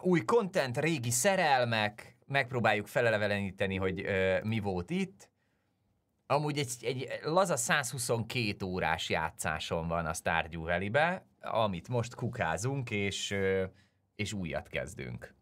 új content, régi szerelmek, megpróbáljuk feleleveníteni, hogy mi volt itt. Amúgy egy laza 122 órás játszáson van a Stardew Valley-be, amit most kukázunk, és újat kezdünk.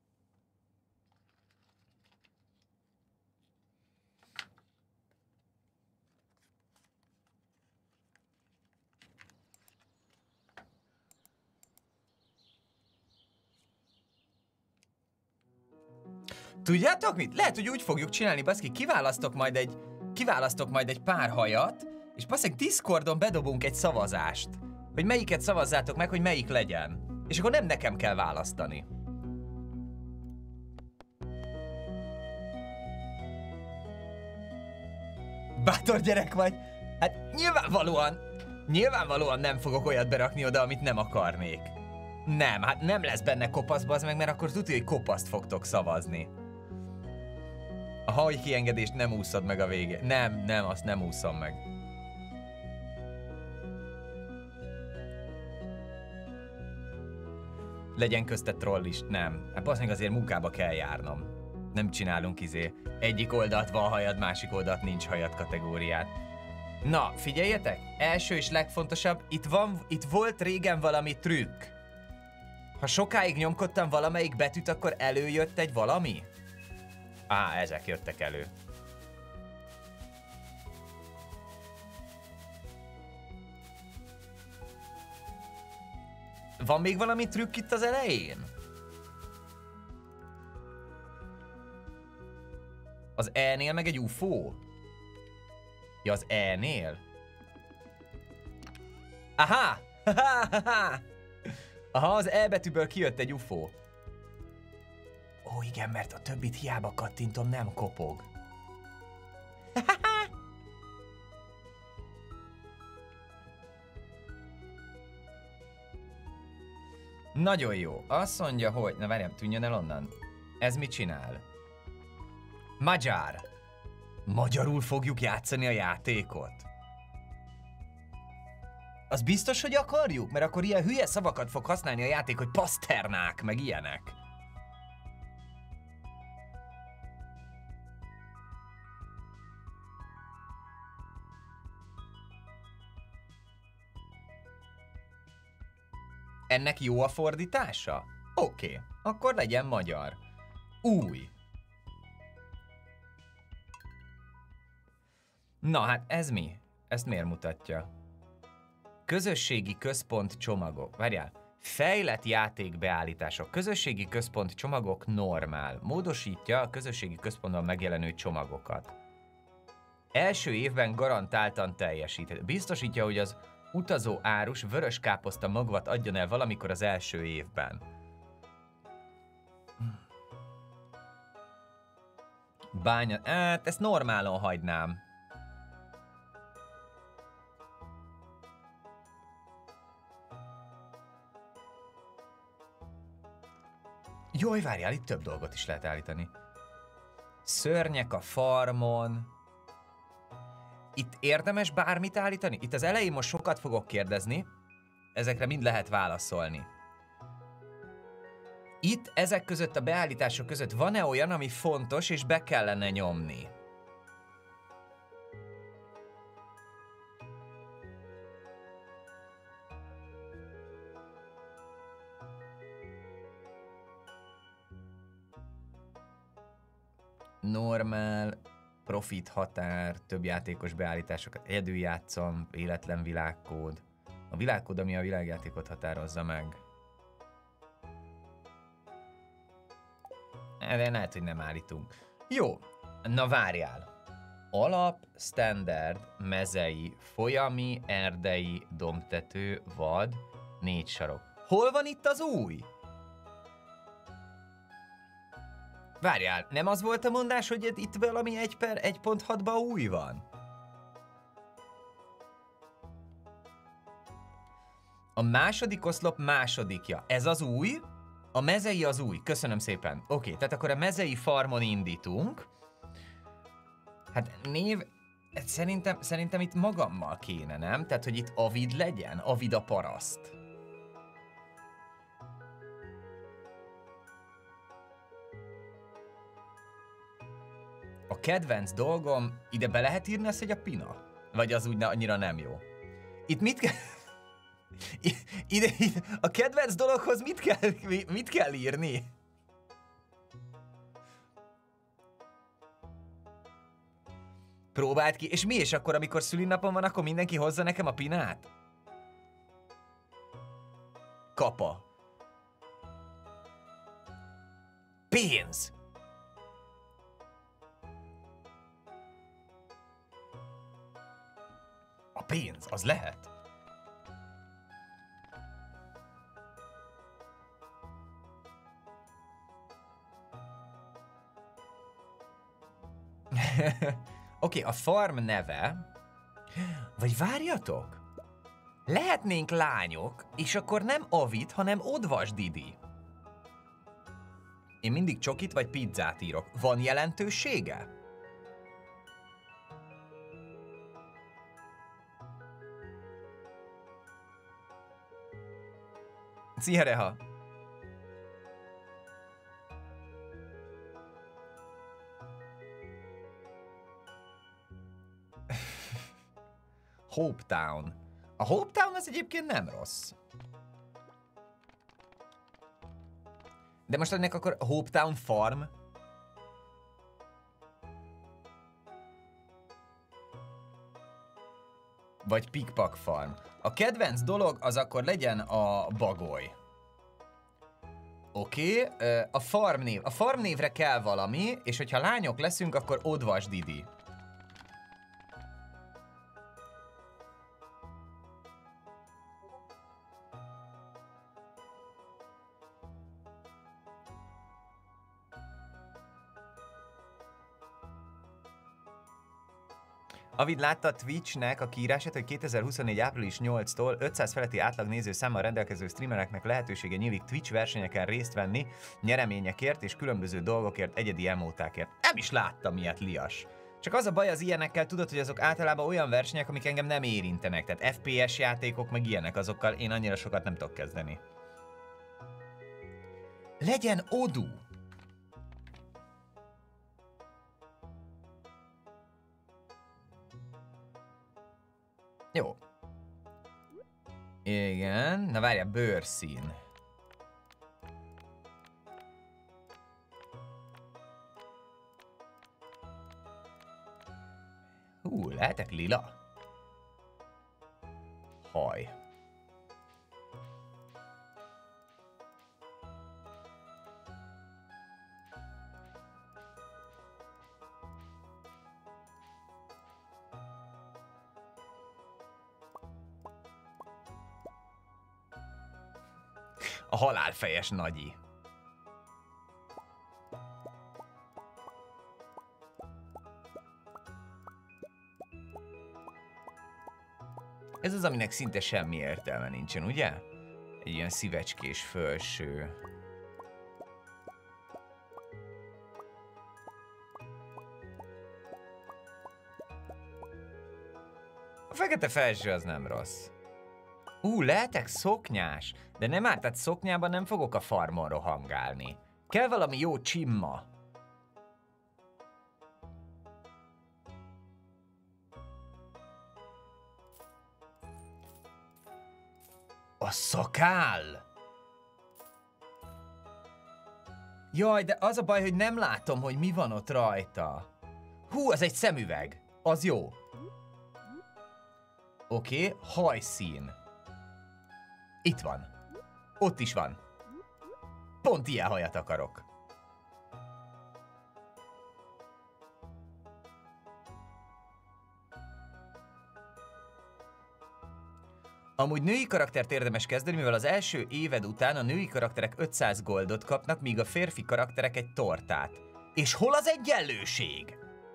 Tudjátok mit? Lehet, hogy úgy fogjuk csinálni, baszki, kiválasztok majd egy pár hajat, és baszki, Discordon bedobunk egy szavazást, hogy melyiket szavazzátok meg, hogy melyik legyen. És akkor nem nekem kell választani. Bátor gyerek vagy? Hát nyilvánvalóan nem fogok olyat berakni oda, amit nem akarnék. Nem, hát nem lesz benne kopasz, bazd meg, mert akkor tudja, hogy kopaszt fogtok szavazni. A haj kiengedést nem úszod meg a végén. Nem, azt nem úszom meg. Legyen közte troll is. Nem. Hát azt még azért munkába kell járnom. Nem csinálunk egyik oldalt van hajad, másik oldalt nincs hajad kategóriát. Na, figyeljetek! Első és legfontosabb, itt volt régen valami trükk. Ha sokáig nyomkodtam valamelyik betűt, akkor előjött egy valami? Ezek jöttek elő. Van még valami trükk itt az elején? Az E-nél meg egy UFO? Ja, az E-nél? Aha! Aha, az E betűből kijött egy UFO. Ó, igen, mert a többit hiába kattintom, nem kopog. Nagyon jó. Azt mondja, hogy... Na várjál, tűnjön el onnan. Ez mit csinál? Magyar. Magyarul fogjuk játszani a játékot. Az biztos, hogy akarjuk? Mert akkor ilyen hülye szavakat fog használni a játék, hogy paszternák, meg ilyenek. Ennek jó a fordítása? Oké, akkor legyen magyar. Új. Na hát ez mi? Ezt miért mutatja? Közösségi központ csomagok. Várjál. Fejlett játékbeállítások. Közösségi központ csomagok normál. Módosítja a közösségi központban megjelenő csomagokat. Első évben garantáltan teljesít. Biztosítja, hogy az utazó árus vörös káposzta magvat adjon el valamikor az első évben. Bánya... Hát ezt normálon hagynám. Jaj, várjál, itt több dolgot is lehet állítani. Szörnyek a farmon. Itt érdemes bármit állítani? Itt az elején most sokat fogok kérdezni. Ezekre mind lehet válaszolni. Itt ezek között a beállítások között van-e olyan, ami fontos és be kellene nyomni? Normál, profit határ, több játékos beállításokat, egyedül játszom, véletlen világkód. A világkód, ami a világjátékot határozza meg. De lehet, hogy nem állítunk. Jó, na várjál. Alap, standard, mezei, folyami, erdei, dombtető, vad, 4 sarok. Hol van itt az új? Várjál, nem az volt a mondás, hogy itt valami 1/1.6-ban új van? A második oszlop másodikja. Ez az új? A mezei az új. Köszönöm szépen. Oké, tehát akkor a mezei farmon indítunk. Hát szerintem itt magammal kéne, nem? Tehát, hogy itt Avid legyen? Avid a paraszt. A kedvenc dolgom, ide be lehet írni azt, hogy a pina? Vagy az úgy annyira nem jó? Itt mit kell... ide, a kedvenc dologhoz mit kell írni? Próbáld ki, és mi? És akkor, amikor szülinapom van, akkor mindenki hozza nekem a pinát? Kapa. Pénz! A pénz, az lehet? Oké, a farm neve... Vagy várjatok? Lehetnénk lányok, és akkor nem Avit, hanem Odvas Didi. Én mindig csokit vagy pizzát írok. Van jelentősége? Szia, Reha! Hope Town. A Hope Town az egyébként nem rossz. De most ennek akkor Hope Town Farm? Vagy Pikpak Farm. A kedvenc dolog az akkor legyen a bagoly. Oké, a farm név. A farm névre kell valami, és hogyha lányok leszünk, akkor Odvas Didi. Avid, látta a Twitchnek a kiírását, hogy 2024. április 8-tól 500 feletti átlag nézőszámmal rendelkező streamereknek lehetősége nyílik Twitch versenyeken részt venni, nyereményekért és különböző dolgokért, egyedi emótákért. Nem is láttam ilyet, Lias. Csak az a baj az ilyenekkel, tudod, hogy azok általában olyan versenyek, amik engem nem érintenek. Tehát FPS játékok, meg ilyenek, azokkal én annyira sokat nem tudok kezdeni. Legyen Odu! Jó. Igen, na várjál, bőrszín. Lehetek lila? Haj. A halálfejes nagyi. Ez az, aminek szinte semmi értelme nincsen, ugye? Egy ilyen szívecskés felső. A fekete felső az nem rossz. Lehetek szoknyás, de nem árt, tehát szoknyában nem fogok a farmon rohangálni. Kell valami jó csimma. A szakál! Jaj, de az a baj, hogy nem látom, hogy mi van ott rajta. Az egy szemüveg. Az jó. Oké, hajszín. Itt van. Ott is van. Pont ilyen hajat akarok. Amúgy női karaktert érdemes kezdeni, mivel az első éved után a női karakterek 500 goldot kapnak, míg a férfi karakterek egy tortát. És hol az egyenlőség?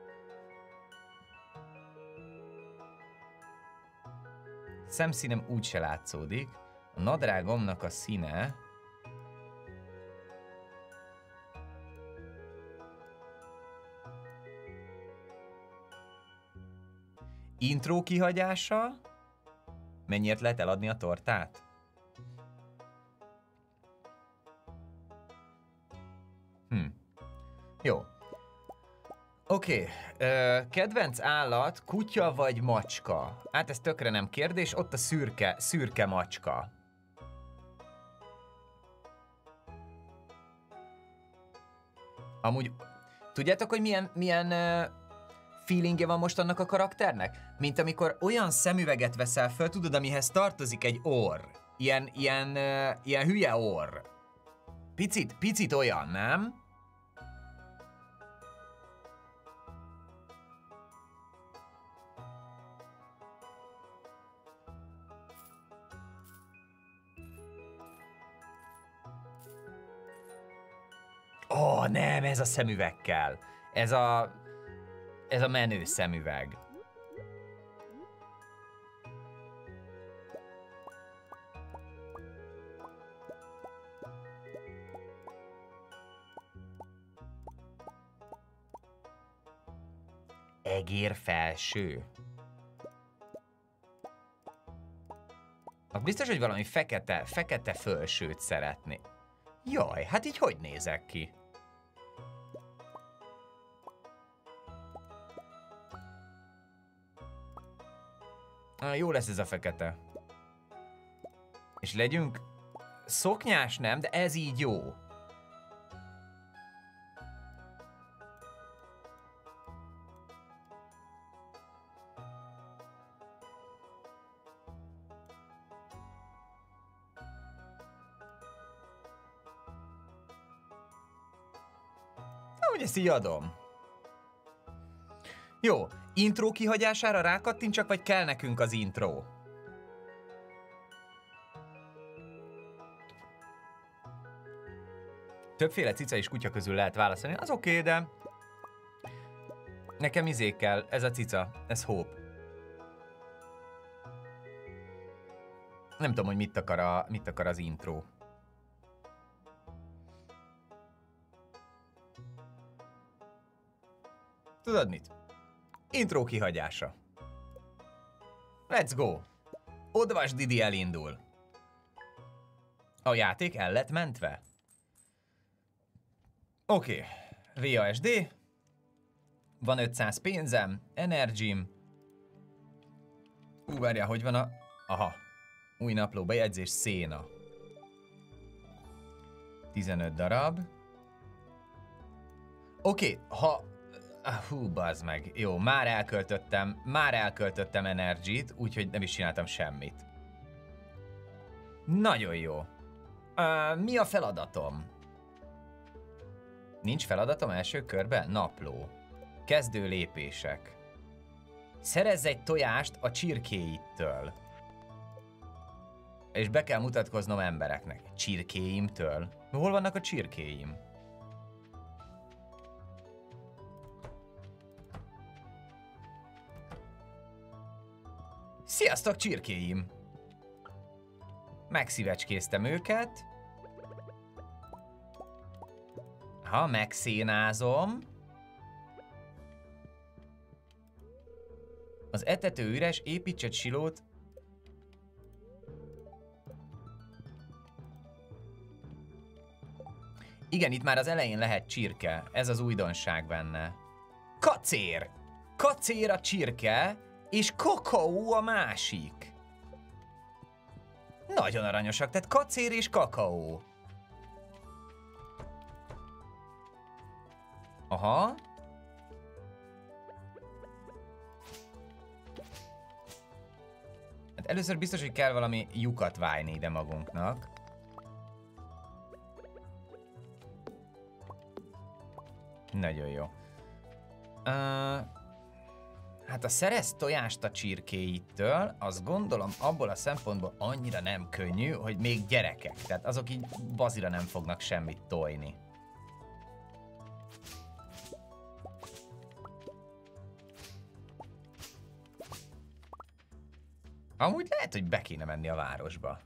Szemszínem úgyse látszódik. A nadrágomnak a színe... Intro kihagyása? Mennyiért lehet eladni a tortát? Jó. Oké, kedvenc állat, kutya vagy macska? Hát ez tökre nem kérdés, ott a szürke macska. Amúgy, tudjátok, hogy milyen feelingje van most annak a karakternek? Mint amikor olyan szemüveget veszel föl, tudod, amihez tartozik egy orr. Ilyen hülye orr. Picit olyan, nem? Ó, nem, ez a szemüvegkel. Ez a menő szemüveg. Egér felső. Az biztos, hogy valami fekete felsőt szeretné. Jaj, hát így hogy nézek ki? Jó lesz ez a fekete. És legyünk szoknyás, nem? De ez így jó. Úgy ezt így adom. Jó, intro kihagyására rákattintsak, vagy kell nekünk az intro? Többféle cica és kutya közül lehet válaszolni, az oké, de... Nekem izé kell, ez a cica, ez Hope. Nem tudom, hogy mit akar az intro. Tudod mit? Intro kihagyása. Let's go! Odvas Didi elindul. A játék el lett mentve. Oké. VASD. Van 500 pénzem, energim. Várjál, hogy van a... Aha. Új napló bejegyzés, széna. 15 darab. Oké, ha... Hú, bazd meg. Jó, már elköltöttem energit, úgyhogy nem is csináltam semmit. Nagyon jó. Mi a feladatom? Nincs feladatom első körben? Napló. Kezdő lépések. Szerezz egy tojást a csirkéittől. És be kell mutatkoznom embereknek. Csirkéimtől? Hol vannak a csirkéim? Sziasztok, csirkéim! Megszívecskéztem őket. Ha, megszénázom. Az etető üres, építs egy silót. Igen, itt már az elején lehet csirke. Ez az újdonság benne. Kacér! Kacér a csirke, és kakaó a másik. Nagyon aranyosak, tehát kacér és kakaó. Aha. Hát először biztos, hogy kell valami lyukat vájni ide magunknak. Nagyon jó. Hát a szerez tojást a csirkéitől, azt gondolom abból a szempontból annyira nem könnyű, hogy még gyerekek. Tehát azok így bazira nem fognak semmit tojni. Amúgy lehet, hogy be kéne menni a városba.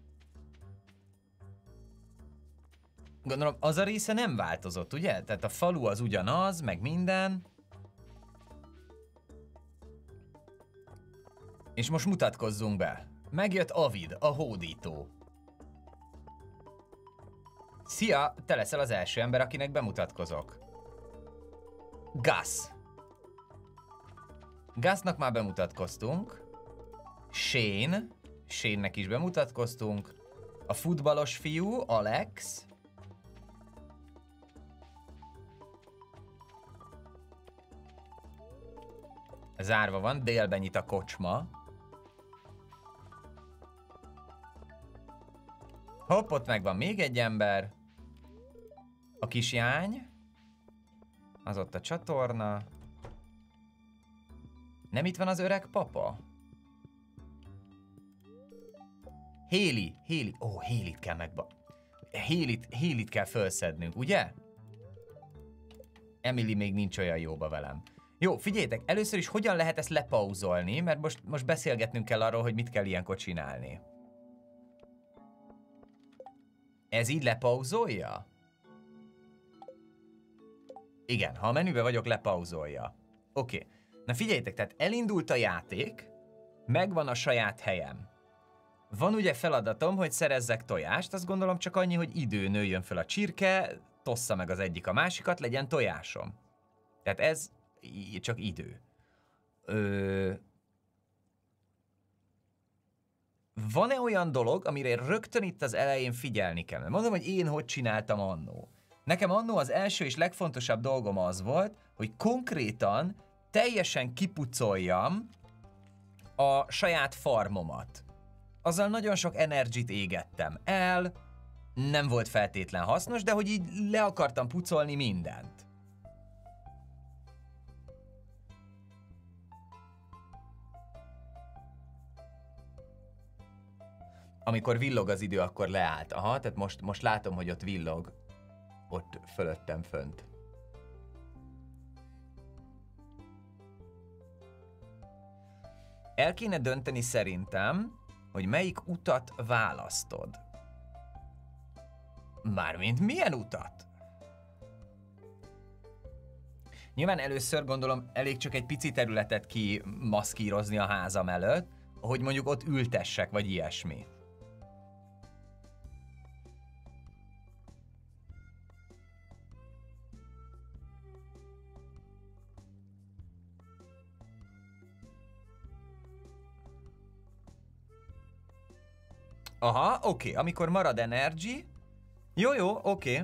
Gondolom, az a része nem változott, ugye? Tehát a falu az ugyanaz, meg minden. És most mutatkozzunk be. Megjött Avid, a hódító. Szia, te leszel az első ember, akinek bemutatkozok. Gus. Gusnak már bemutatkoztunk. Shane. Shane-nek is bemutatkoztunk. A futballos fiú, Alex. Zárva van, délben nyit a kocsma. Hopp, ott megvan még egy ember. A kisjány. Az ott a csatorna. Nem itt van az öreg papa? Haley. Ó, Haley-t kell Haley-t kell felszednünk, ugye? Emily még nincs olyan jóba velem. Jó, figyeljetek, először is hogyan lehet ezt lepauzolni, mert most beszélgetnünk kell arról, hogy mit kell ilyenkor csinálni. Ez így lepauzolja? Igen, ha a menübe vagyok, lepauzolja. Oké. Na figyeljetek, tehát elindult a játék, megvan a saját helyem. Van ugye feladatom, hogy szerezzek tojást, azt gondolom csak annyi, hogy idő nőjön fel a csirke, tossza meg az egyik a másikat, legyen tojásom. Tehát ez csak idő. Van-e olyan dolog, amire rögtön itt az elején figyelni kell? Mondom, hogy én hogy csináltam annó. Nekem annó az első és legfontosabb dolgom az volt, hogy konkrétan teljesen kipucoljam a saját farmomat. Azzal nagyon sok energit égettem el, nem volt feltétlen hasznos, de hogy így le akartam pucolni mindent. Amikor villog az idő, akkor leállt. Aha, tehát most látom, hogy ott villog. Ott fölöttem fönt. El kéne dönteni szerintem, hogy melyik utat választod. Mármint milyen utat? Nyilván először gondolom elég csak egy pici területet kimaszkírozni a házam előtt, hogy mondjuk ott ültessek, vagy ilyesmi. Aha, oké, amikor marad energy. Jó, oké.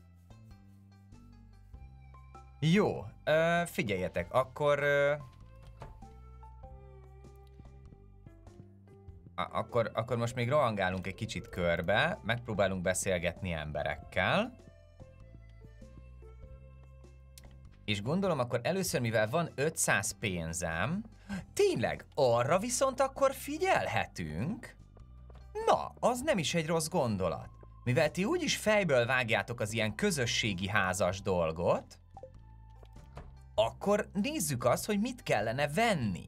Jó, figyeljetek, akkor most még rohangálunk egy kicsit körbe, megpróbálunk beszélgetni emberekkel. És gondolom akkor először, mivel van 500 pénzem, tényleg, arra viszont akkor figyelhetünk. Na, az nem is egy rossz gondolat. Mivel ti úgyis fejből vágjátok az ilyen közösségi házas dolgot, akkor nézzük azt, hogy mit kellene venni.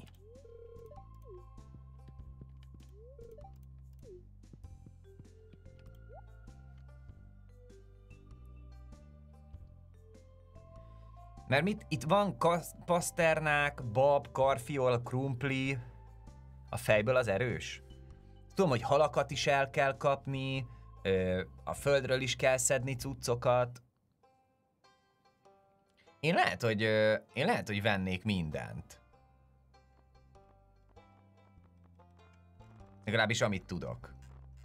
Mert itt van paszternák, bab, karfiol, krumpli. A fejből az erős. Tudom, hogy halakat is el kell kapni, a földről is kell szedni cuccokat. Én lehet, hogy vennék mindent. Legalábbis amit tudok.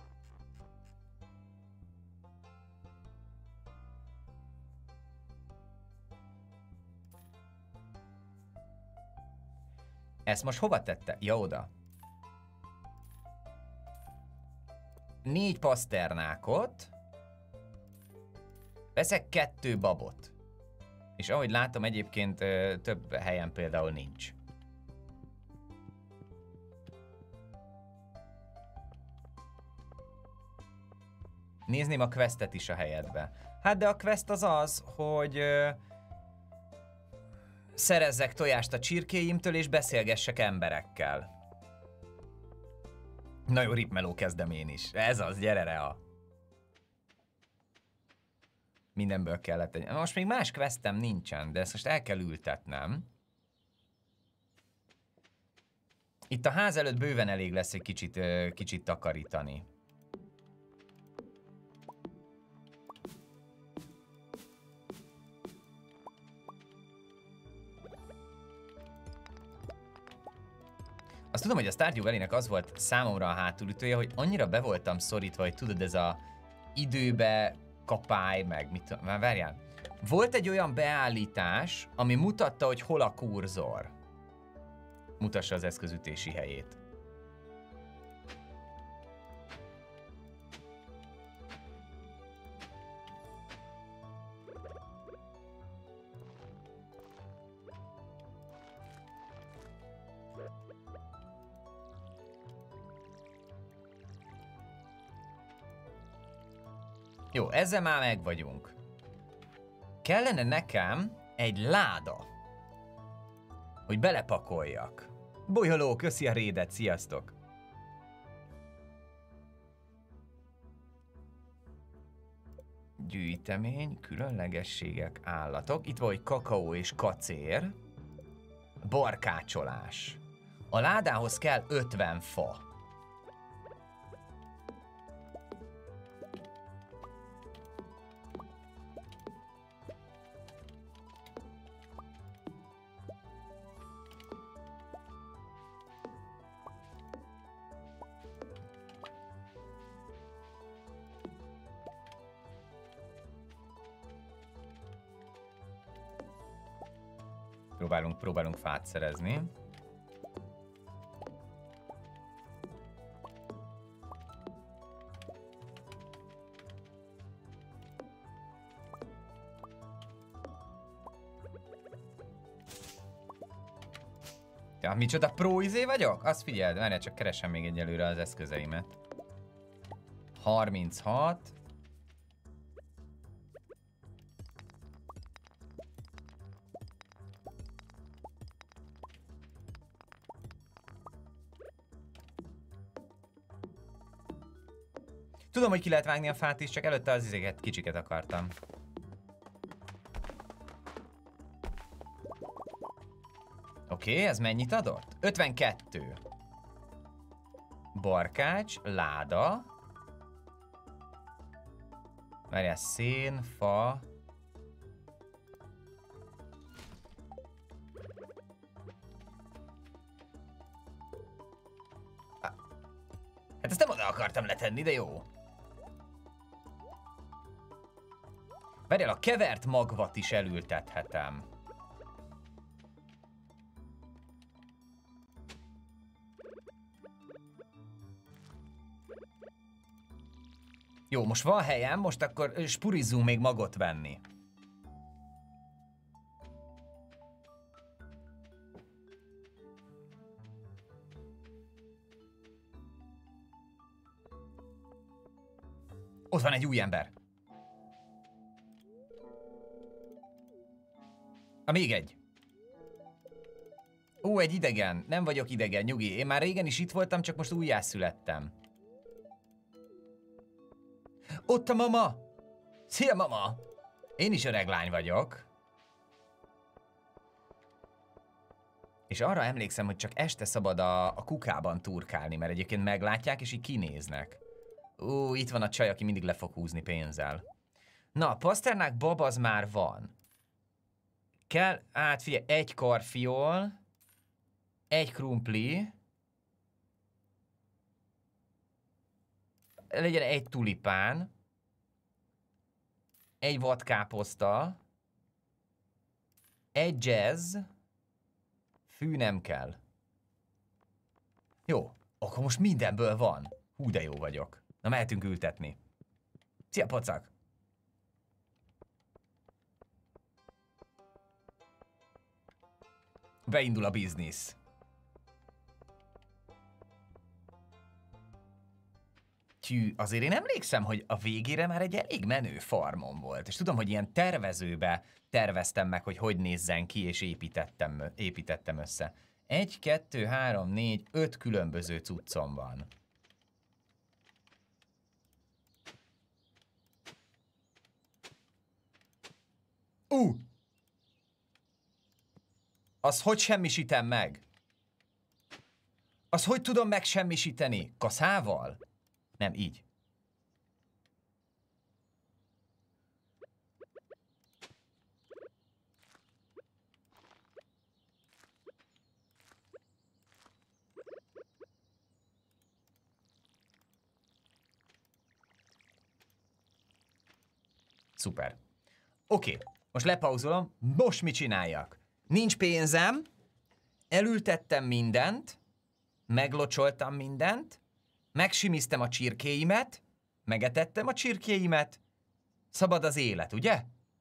Ezt most hova tette? Ja, oda. 4 paszternákot. Veszek 2 babot. És ahogy látom, egyébként több helyen például nincs. Nézném a questet is a helyedbe. Hát de a quest az, hogy szerezzek tojást a csirkéimtől és beszélgessek emberekkel. Na jó, ripmeló kezdem én is. Ez az, gyere Rea. Mindenből kellett egy... Most még más questem nincsen, de ezt most el kell ültetnem. Itt a ház előtt bőven elég lesz egy kicsit takarítani. Azt tudom, hogy a Stardew Valley-nek az volt számomra a hátulütője, hogy annyira be voltam szorítva, hogy tudod, ez a időbe kapály, meg mit tudom, már várjál. Volt egy olyan beállítás, ami mutatta, hogy hol a kurzor. Mutassa az eszközütési helyét. Jó, ezzel már meg vagyunk. Kellene nekem egy láda, hogy belepakoljak. Bolyoló, köszi a rédet, sziasztok! Gyűjtemény, különlegességek, állatok. Itt van, hogy kakaó és kacér. Barkácsolás. A ládához kell 50 fa. Próbálunk fát szerezni. Ja, micsoda pro izé vagyok? Azt figyeld, várjál, csak keresem még egyelőre az eszközeimet. 36. Tudom, hogy ki lehet vágni a fát is, csak előtte az izéket, kicsiket akartam. Oké, ez mennyit adott? 52. Barkács, láda. Várjál, szén, fa. Hát ezt nem oda akartam letenni, de jó. Várjál, a kevert magvat is elültethetem. Jó, most van helyem, most akkor spurizzunk még magot venni. Ott van egy új ember. Még egy. Ó, egy idegen. Nem vagyok idegen, nyugi. Én már régen is itt voltam, csak most újjászülettem. Ott a mama! Szia, mama! Én is öreg lány vagyok. És arra emlékszem, hogy csak este szabad a kukában turkálni, mert egyébként meglátják, és így kinéznek. Itt van a csaj, aki mindig le fog húzni pénzzel. Na, paszternák bab az már van. Kell, hát figyelj, egy karfiol, egy krumpli, legyen egy tulipán, egy vadkáposzta, egy jazz, fű nem kell. Jó, akkor most mindenből van. Hú, de jó vagyok. Na, mehetünk ültetni. Szia, pacak! Beindul a biznisz. Tű, azért én emlékszem, hogy a végére már egy elég menő farmom volt. És tudom, hogy ilyen tervezőbe terveztem meg, hogy nézzen ki, és építettem össze. 1, 2, 3, 4, 5 különböző cuccom van. Az hogy semmisítem meg? Az hogy tudom megsemmisíteni? Kaszával? Nem, így. Szuper. Oké, most lepauzolom. Most mit csináljak? Nincs pénzem, elültettem mindent, meglocsoltam mindent, megsimiztem a csirkéimet, megetettem a csirkéimet, szabad az élet, ugye?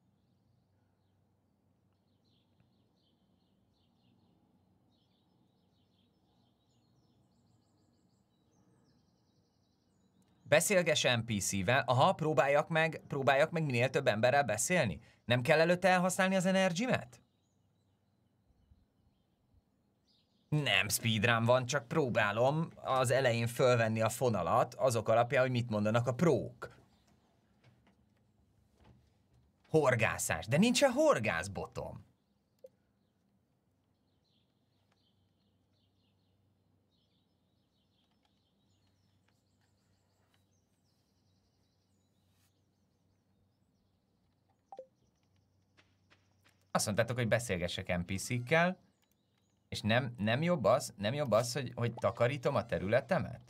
Beszélges NPC-vel, aha, próbáljak meg minél több emberrel beszélni. Nem kell előtte elhasználni az energimet? Nem speedrun van, csak próbálom az elején fölvenni a fonalat azok alapján, hogy mit mondanak a prók. Horgászás, de nincsen horgászbotom. Azt mondtátok, hogy beszélgessek NPC-kkel, és nem jobb az, hogy takarítom a területemet?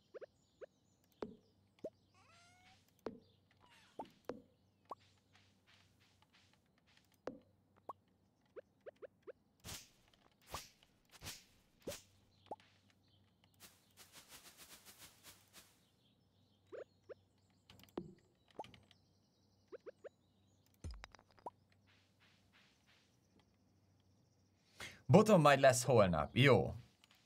Botom majd lesz holnap. Jó.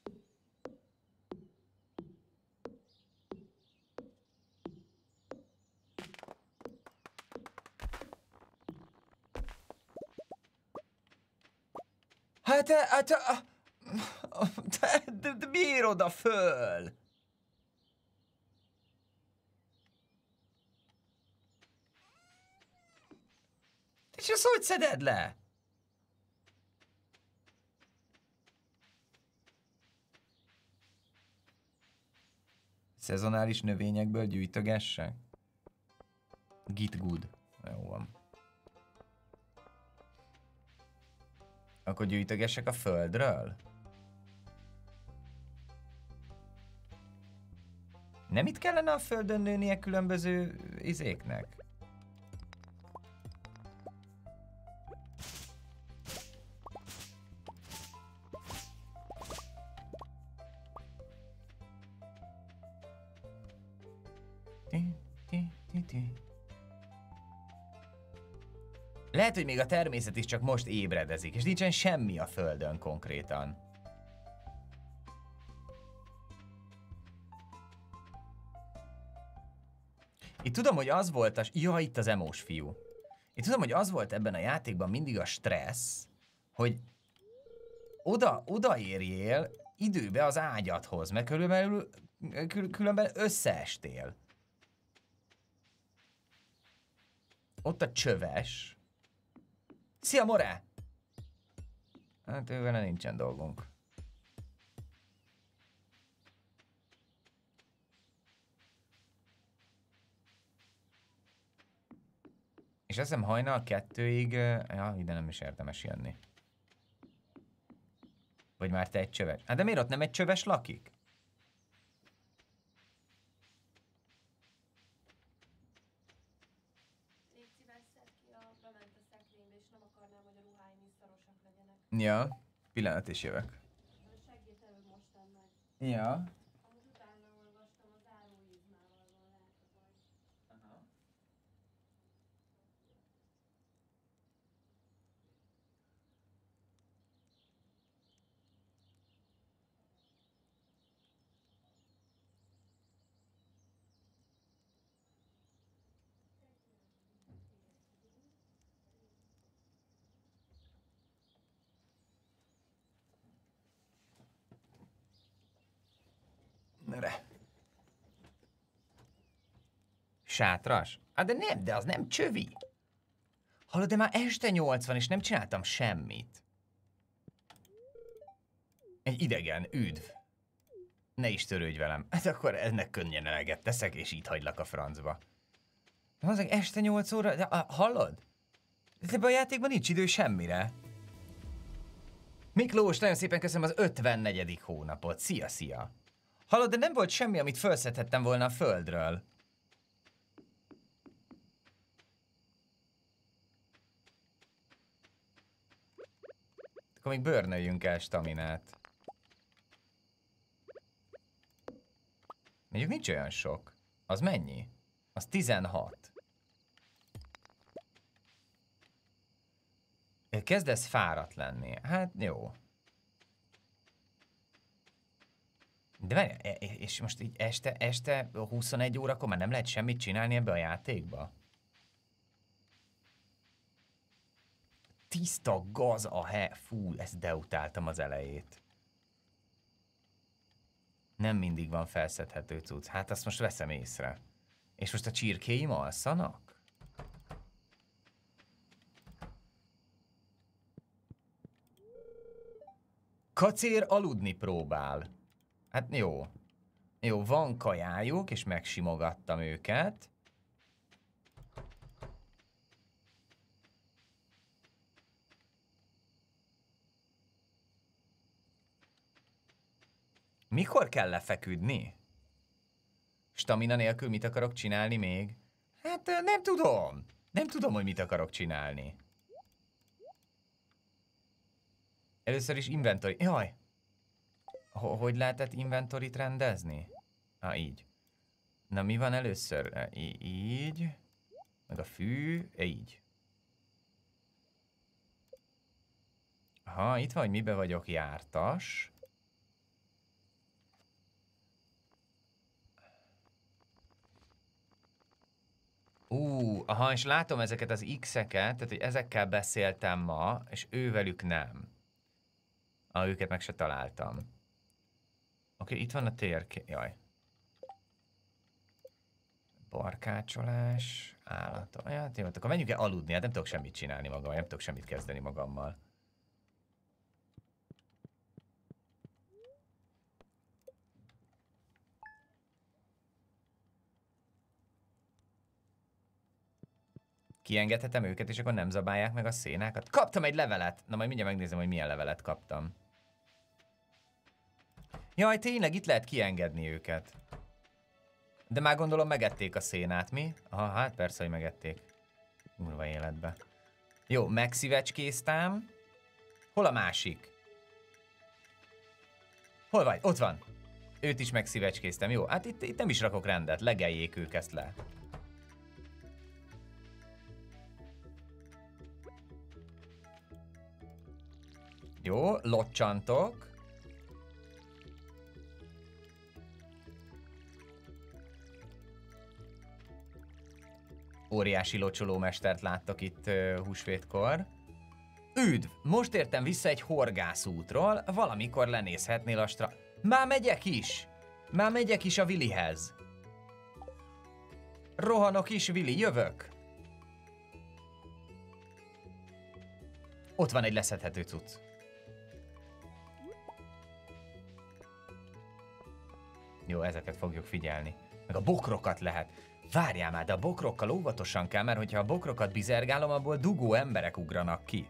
De miért oda föl? És azt hogy szeded le? Szezonális növényekből gyűjtögessek? Git good. Jó van. Akkor gyűjtögessek a földről? Nem itt kellene a földön nőnie különböző izéknek? Lehet, hogy még a természet is csak most ébredezik, és nincsen semmi a földön konkrétan. Itt tudom, hogy az volt a... Ja, itt az emós fiú. Itt tudom, hogy az volt ebben a játékban mindig a stressz, hogy odaérjél időbe az ágyadhoz, mert különben összeestél. Ott a csöves. Szia, More! Hát ővele nincsen dolgunk. És azt hiszem hajnal 2-ig... Ja, ide nem is érdemes jönni. Vagy már te egy csöves. Hát de miért ott nem egy csöves lakik? Ja, pillanat is jövök. Ja. Nere. Sátras? Hát de nem, de az nem csövi. Hallod, de már este 80 és nem csináltam semmit. Egy idegen, üdv. Ne is törődj velem. Hát akkor ennek könnyen eleget teszek, és itt hagylak a francba. De az este 8 óra... De, hallod? De ebben a játékban nincs idő semmire. Miklós, nagyon szépen köszönöm az 54. hónapot. Szia, szia. Hallod, de nem volt semmi, amit felszedhettem volna a földről. Akkor még bőrnöljünk el staminát. Mondjuk nincs olyan sok. Az mennyi? Az 16. Kezdesz fáradt lenni. Hát jó. De várj, és most így este 21 órakor már nem lehet semmit csinálni ebbe a játékba? Tiszta gaz a Fú, ezt deutáltam az elejét. Nem mindig van felszedhető cucc. Hát azt most veszem észre. És most a csirkéim alszanak? Kacér aludni próbál. Hát jó. Jó, van kajájuk, és megsimogattam őket. Mikor kell lefeküdni? Stamina nélkül mit akarok csinálni még? Hát nem tudom. Nem tudom, hogy mit akarok csinálni. Először is inventory. Jaj! Hogy lehetett inventoryt rendezni? Így. Na mi van először? Így. Meg a fű. Így. Aha, itt van, hogy mibe vagyok jártas. Aha, és látom ezeket az X-eket, tehát hogy ezekkel beszéltem ma, és ővelük nem. Őket meg se találtam. Oké, itt van a térkép. Jaj. Barkácsolás, állatok. Hát jó, akkor menjünk el aludni, hát nem tudok semmit csinálni magammal, nem tudok semmit kezdeni magammal. Kiengedhetem őket, és akkor nem zabálják meg a szénákat. Kaptam egy levelet! Na majd mindjárt megnézem, hogy milyen levelet kaptam. Jaj, tényleg itt lehet kiengedni őket. De már gondolom megették a szénát, mi? Aha, hát persze, hogy megették. Urva életbe. Jó, megszívecskéztem. Hol a másik? Hol vagy? Ott van. Őt is megszívecskéztem. Jó, hát itt nem is rakok rendet. Legeljék ők ezt le. Jó, locsantok. Óriási locsolómestert láttak itt húsvétkor. Üdv! Most értem vissza egy horgászútról, valamikor lenézhetnél a Már megyek is! Már megyek is a Willyhez. Rohanok is, Willy, jövök! Ott van egy leszedhető cucc. Jó, ezeket fogjuk figyelni. Meg a bokrokat lehet. Várjál már, de a bokrokkal óvatosan kell, mert hogyha a bokrokat bizergálom, abból dugó emberek ugranak ki.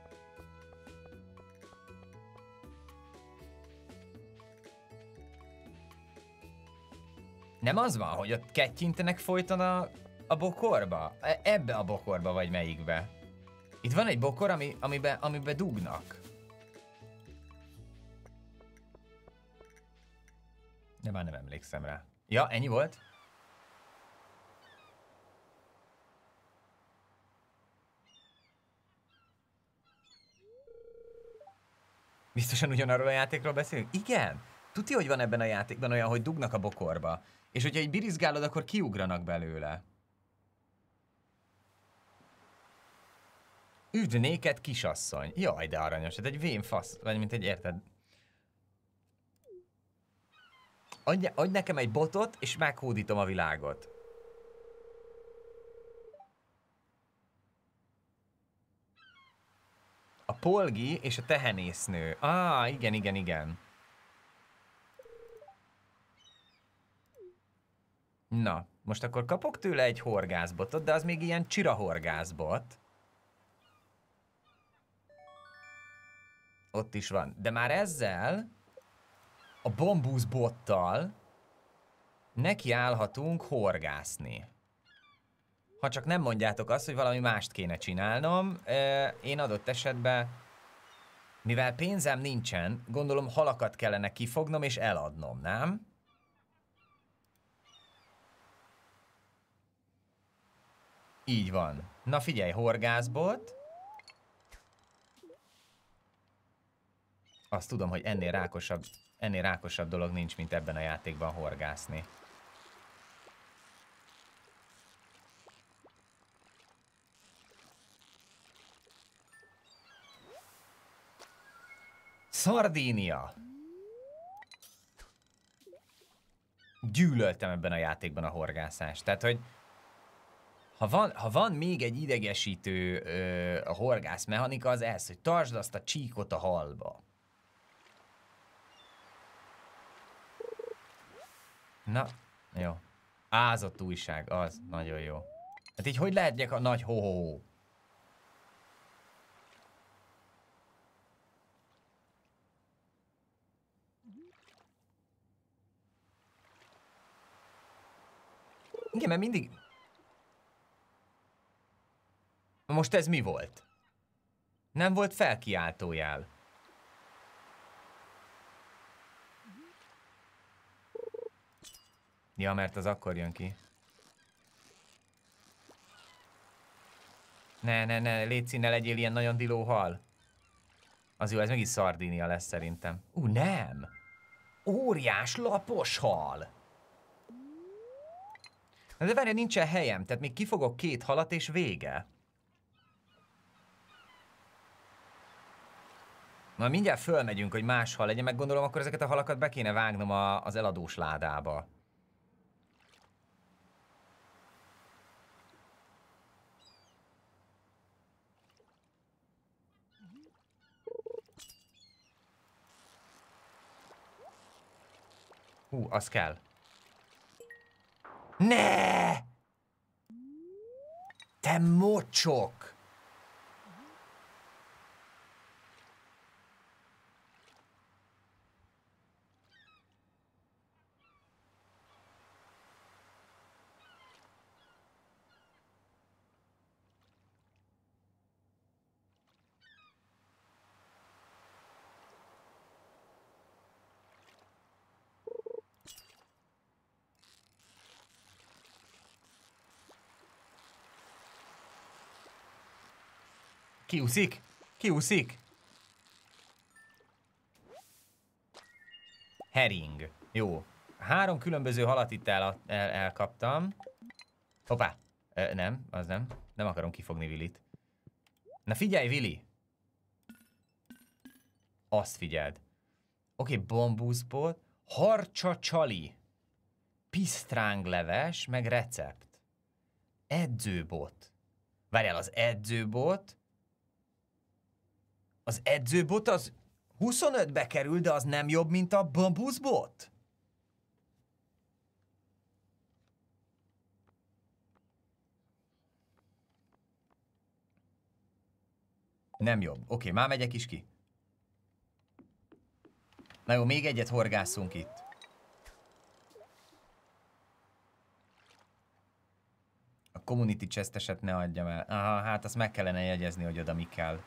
Nem az van, hogy ott kettyintenek folyton a bokorba? Ebbe a bokorba vagy melyikbe? Itt van egy bokor, amibe dugnak. De már nem emlékszem rá. Ja, ennyi volt? Biztosan ugyanarról a játékról beszélünk? Igen! Tudja, hogy van ebben a játékban olyan, hogy dugnak a bokorba. És hogyha így birizgálod, akkor kiugranak belőle. Üdv néked, kisasszony! Jaj, de aranyos, ez egy vén fasz, vagy mint egy, érted? Adj nekem egy botot, és meghódítom a világot. A polgi és a tehenésznő. Igen, igen, igen. Na, most akkor kapok tőle egy horgászbotot, de az még ilyen csira horgászbot. Ott is van. De már ezzel, a bambuszbottal nekiállhatunk horgászni. Ha csak nem mondjátok azt, hogy valami mást kéne csinálnom, én adott esetben Mivel pénzem nincsen, gondolom halakat kellene kifognom és eladnom, nem? Így van. Na figyelj, horgászbot. Azt tudom, hogy ennél rákosabb dolog nincs, mint ebben a játékban horgászni. Szardínia! Gyűlöltem ebben a játékban a horgászást. Tehát, hogy ha van még egy idegesítő a horgász mechanika, az ez, hogy tartsd azt a csíkot a halba. Na, jó. Ázott újság, az nagyon jó. Hát így hogy lehetnek a nagy ho-ho-ho? Igen, mert mindig... Most ez mi volt? Nem volt felkiáltójel. Ja, mert az akkor jön ki. Ne, légy ne legyél ilyen nagyon diló hal. Az jó, ez megint Szardínia lesz szerintem. Nem! Óriás lapos hal! De várj, nincsen helyem, tehát még kifogok 2 halat és vége. Na mindjárt fölmegyünk, hogy más hal legyen, meg gondolom akkor ezeket a halakat be kéne vágnom az eladós ládába. Az kell. Ne! Te mocsok! Kiúszik? Kiúszik? Hering. Jó. 3 különböző halat itt elkaptam. Hoppá. Nem, az nem. Nem akarom kifogni Willit. Na figyelj, Willi! Azt figyeld. Oké, bambuszbot, harcsa csali, pisztrángleves, meg recept. Edzőbot. Várjál, az edzőbot... Az edzőbot az 25-be kerül, de az nem jobb, mint a bambuszbot? Nem jobb. Oké, már megyek is ki. Na jó, még egyet horgászunk itt. A community chest-eset ne adjam el. Aha, hát azt meg kellene jegyezni, hogy oda mi kell.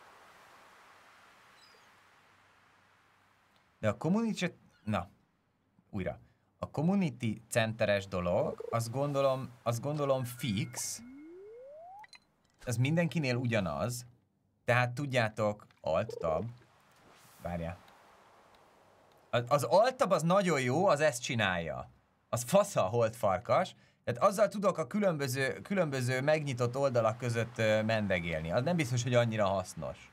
De a community... Na, újra. A community centeres dolog, azt gondolom fix. Ez mindenkinél ugyanaz. Tehát tudjátok, Alt-tab. Várjál. Az Alt-tab az nagyon jó, az ezt csinálja. Az fasza a holdfarkas. Tehát azzal tudok a különböző megnyitott oldalak között mendegélni. Az nem biztos, hogy annyira hasznos.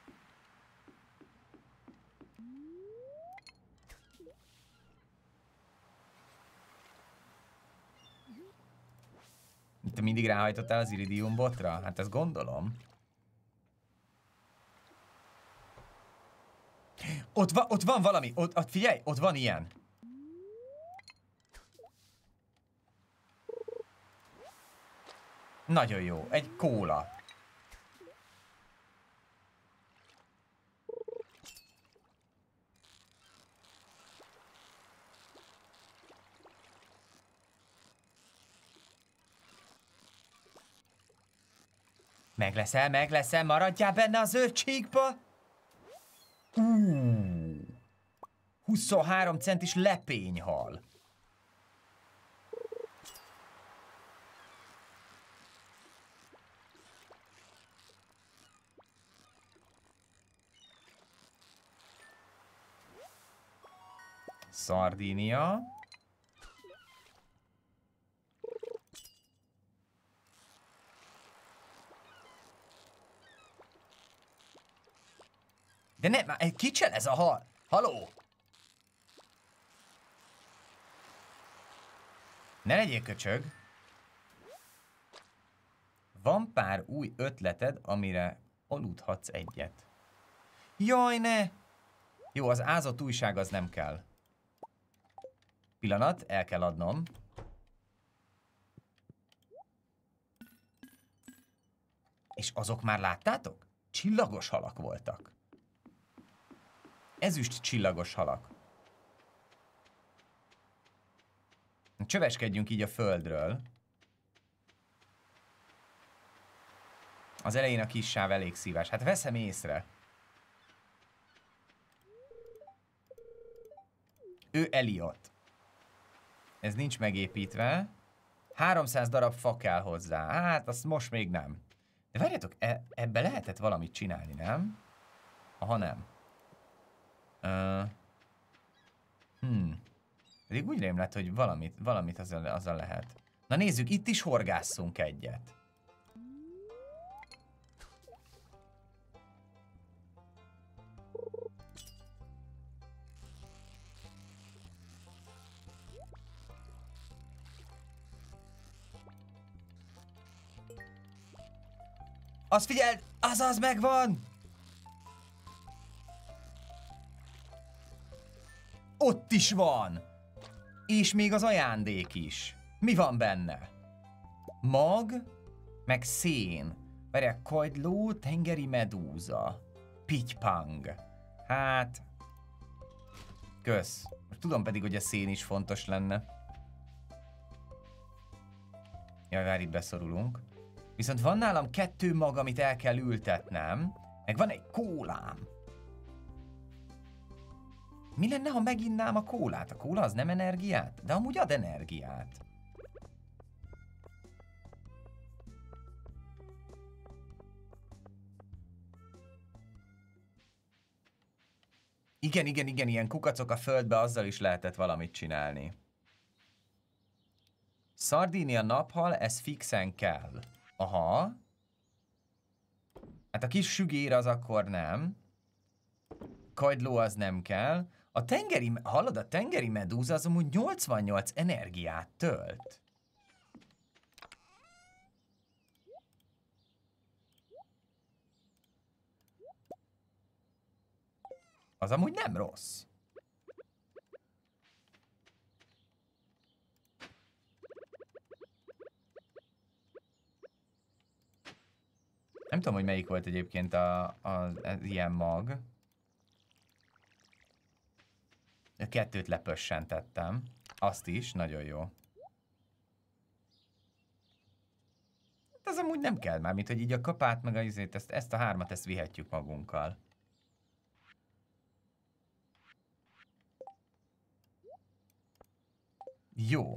Te mindig ráhajtottál az Iridium botra? Hát ezt gondolom. Ott van valami, ott figyelj, ott van ilyen. Nagyon jó, egy kóla. Meg leszel, maradjál benne a zöld csíkba. Uh, 23 centis lepényhal. Szardínia. De ne, már kicsel ez a hal? Haló? Ne legyél köcsög. Van pár új ötleted, amire aludhatsz egyet. Jaj, ne! Jó, az ázott újság az nem kell. Pillanat, el kell adnom. És azok már láttátok? Csillagos halak voltak. Ezüst csillagos halak. Csöveskedjünk így a földről. Az elején a kis sáv elég szívás. Hát veszem észre. Ő Elliot. Ez nincs megépítve. 300 darab fa kell hozzá. Hát, azt most még nem. De várjátok, ebbe lehetett valamit csinálni, nem? Aha, nem. Pedig úgy rém lett, hogy valamit azzal lehet. Na nézzük, itt is horgásszunk egyet. Azt figyeld! Azaz megvan! Ott is van! És még az ajándék is. Mi van benne? Mag, meg szén. Várják, kagyló, tengeri medúza. Pitypang. Hát... Kösz. Most tudom pedig, hogy a szén is fontos lenne. Jaj, várj, itt beszorulunk. Viszont van nálam 2 mag, amit el kell ültetnem. Meg van egy kólám. Mi lenne, ha meginnám a kólát? A kóla az nem energiát? De amúgy ad energiát. Igen, ilyen kukacok a földbe, azzal is lehetett valamit csinálni. Szardínia naphal, ez fixen kell. Aha. Hát a kis sügér az akkor nem. Kagyló az nem kell. A tengeri, hallod, a tengeri medúza az amúgy 88 energiát tölt. Az amúgy nem rossz. Nem tudom, hogy melyik volt egyébként az ilyen mag. A 2-t lepössentettem. Azt is, nagyon jó. Ez amúgy nem kell már, mint hogy így a kapát, meg a izét, ezt a 3-at, ezt vihetjük magunkkal. Jó.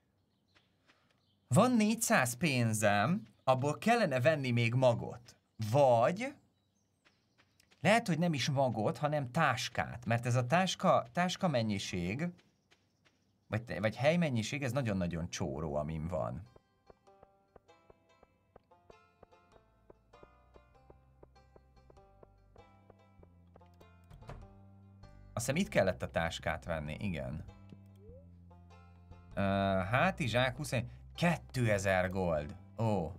Van 400 pénzem, abból kellene venni még magot. Vagy... Lehet, hogy nem is magot, hanem táskát, mert ez a táska mennyiség, vagy helymennyiség, ez nagyon-nagyon csóró, amin van. Azt hiszem itt kellett a táskát venni, igen. Hátizsák 20... 2000 gold. Ó.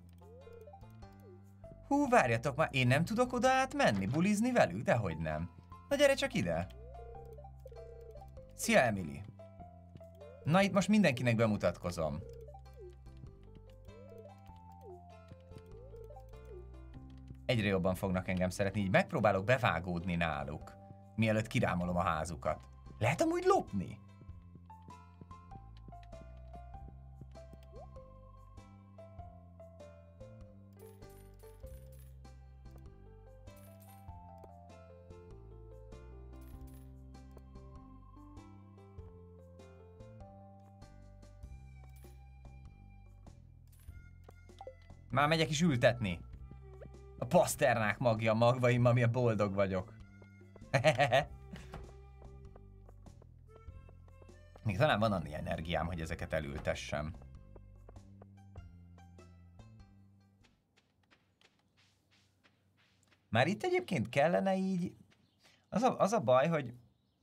Hú, várjatok már, én nem tudok oda átmenni, bulizni velük? Dehogy nem. Na gyere csak ide. Szia, Emily. Na itt most mindenkinek bemutatkozom. Egyre jobban fognak engem szeretni, így megpróbálok bevágódni náluk, mielőtt kirámolom a házukat. Lehet amúgy lopni? Már megyek is ültetni. A paszternák magja magvaim, amilyen boldog vagyok. Még talán van annyi energiám, hogy ezeket elültessem. Már itt egyébként kellene így... Az a baj, hogy...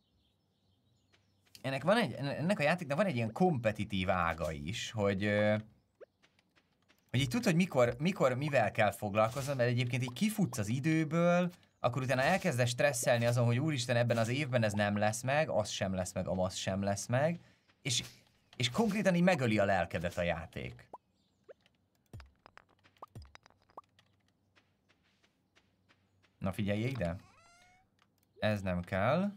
Ennek a játéknak van egy ilyen kompetitív ága is, hogy így tudod, hogy mikor mivel kell foglalkozni, mert egyébként így kifutsz az időből, akkor utána elkezdesz stresszelni azon, hogy úristen, ebben az évben ez nem lesz meg, az sem lesz meg, amaz sem lesz meg, és konkrétan így megöli a lelkedet a játék. Na figyelj ide! Ez nem kell.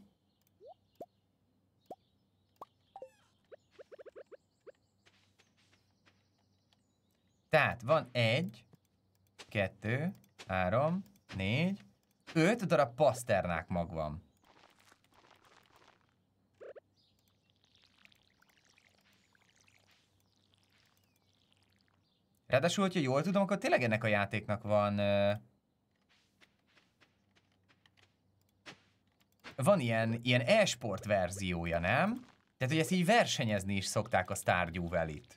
Tehát van 1, 2, 3, 4, 5 darab paszternák mag van. Ráadásul, hogyha jól tudom, akkor tényleg ennek a játéknak van ilyen e-sport verziója, nem? Tehát, hogy ezt így versenyezni is szokták a Stardew Valley-t.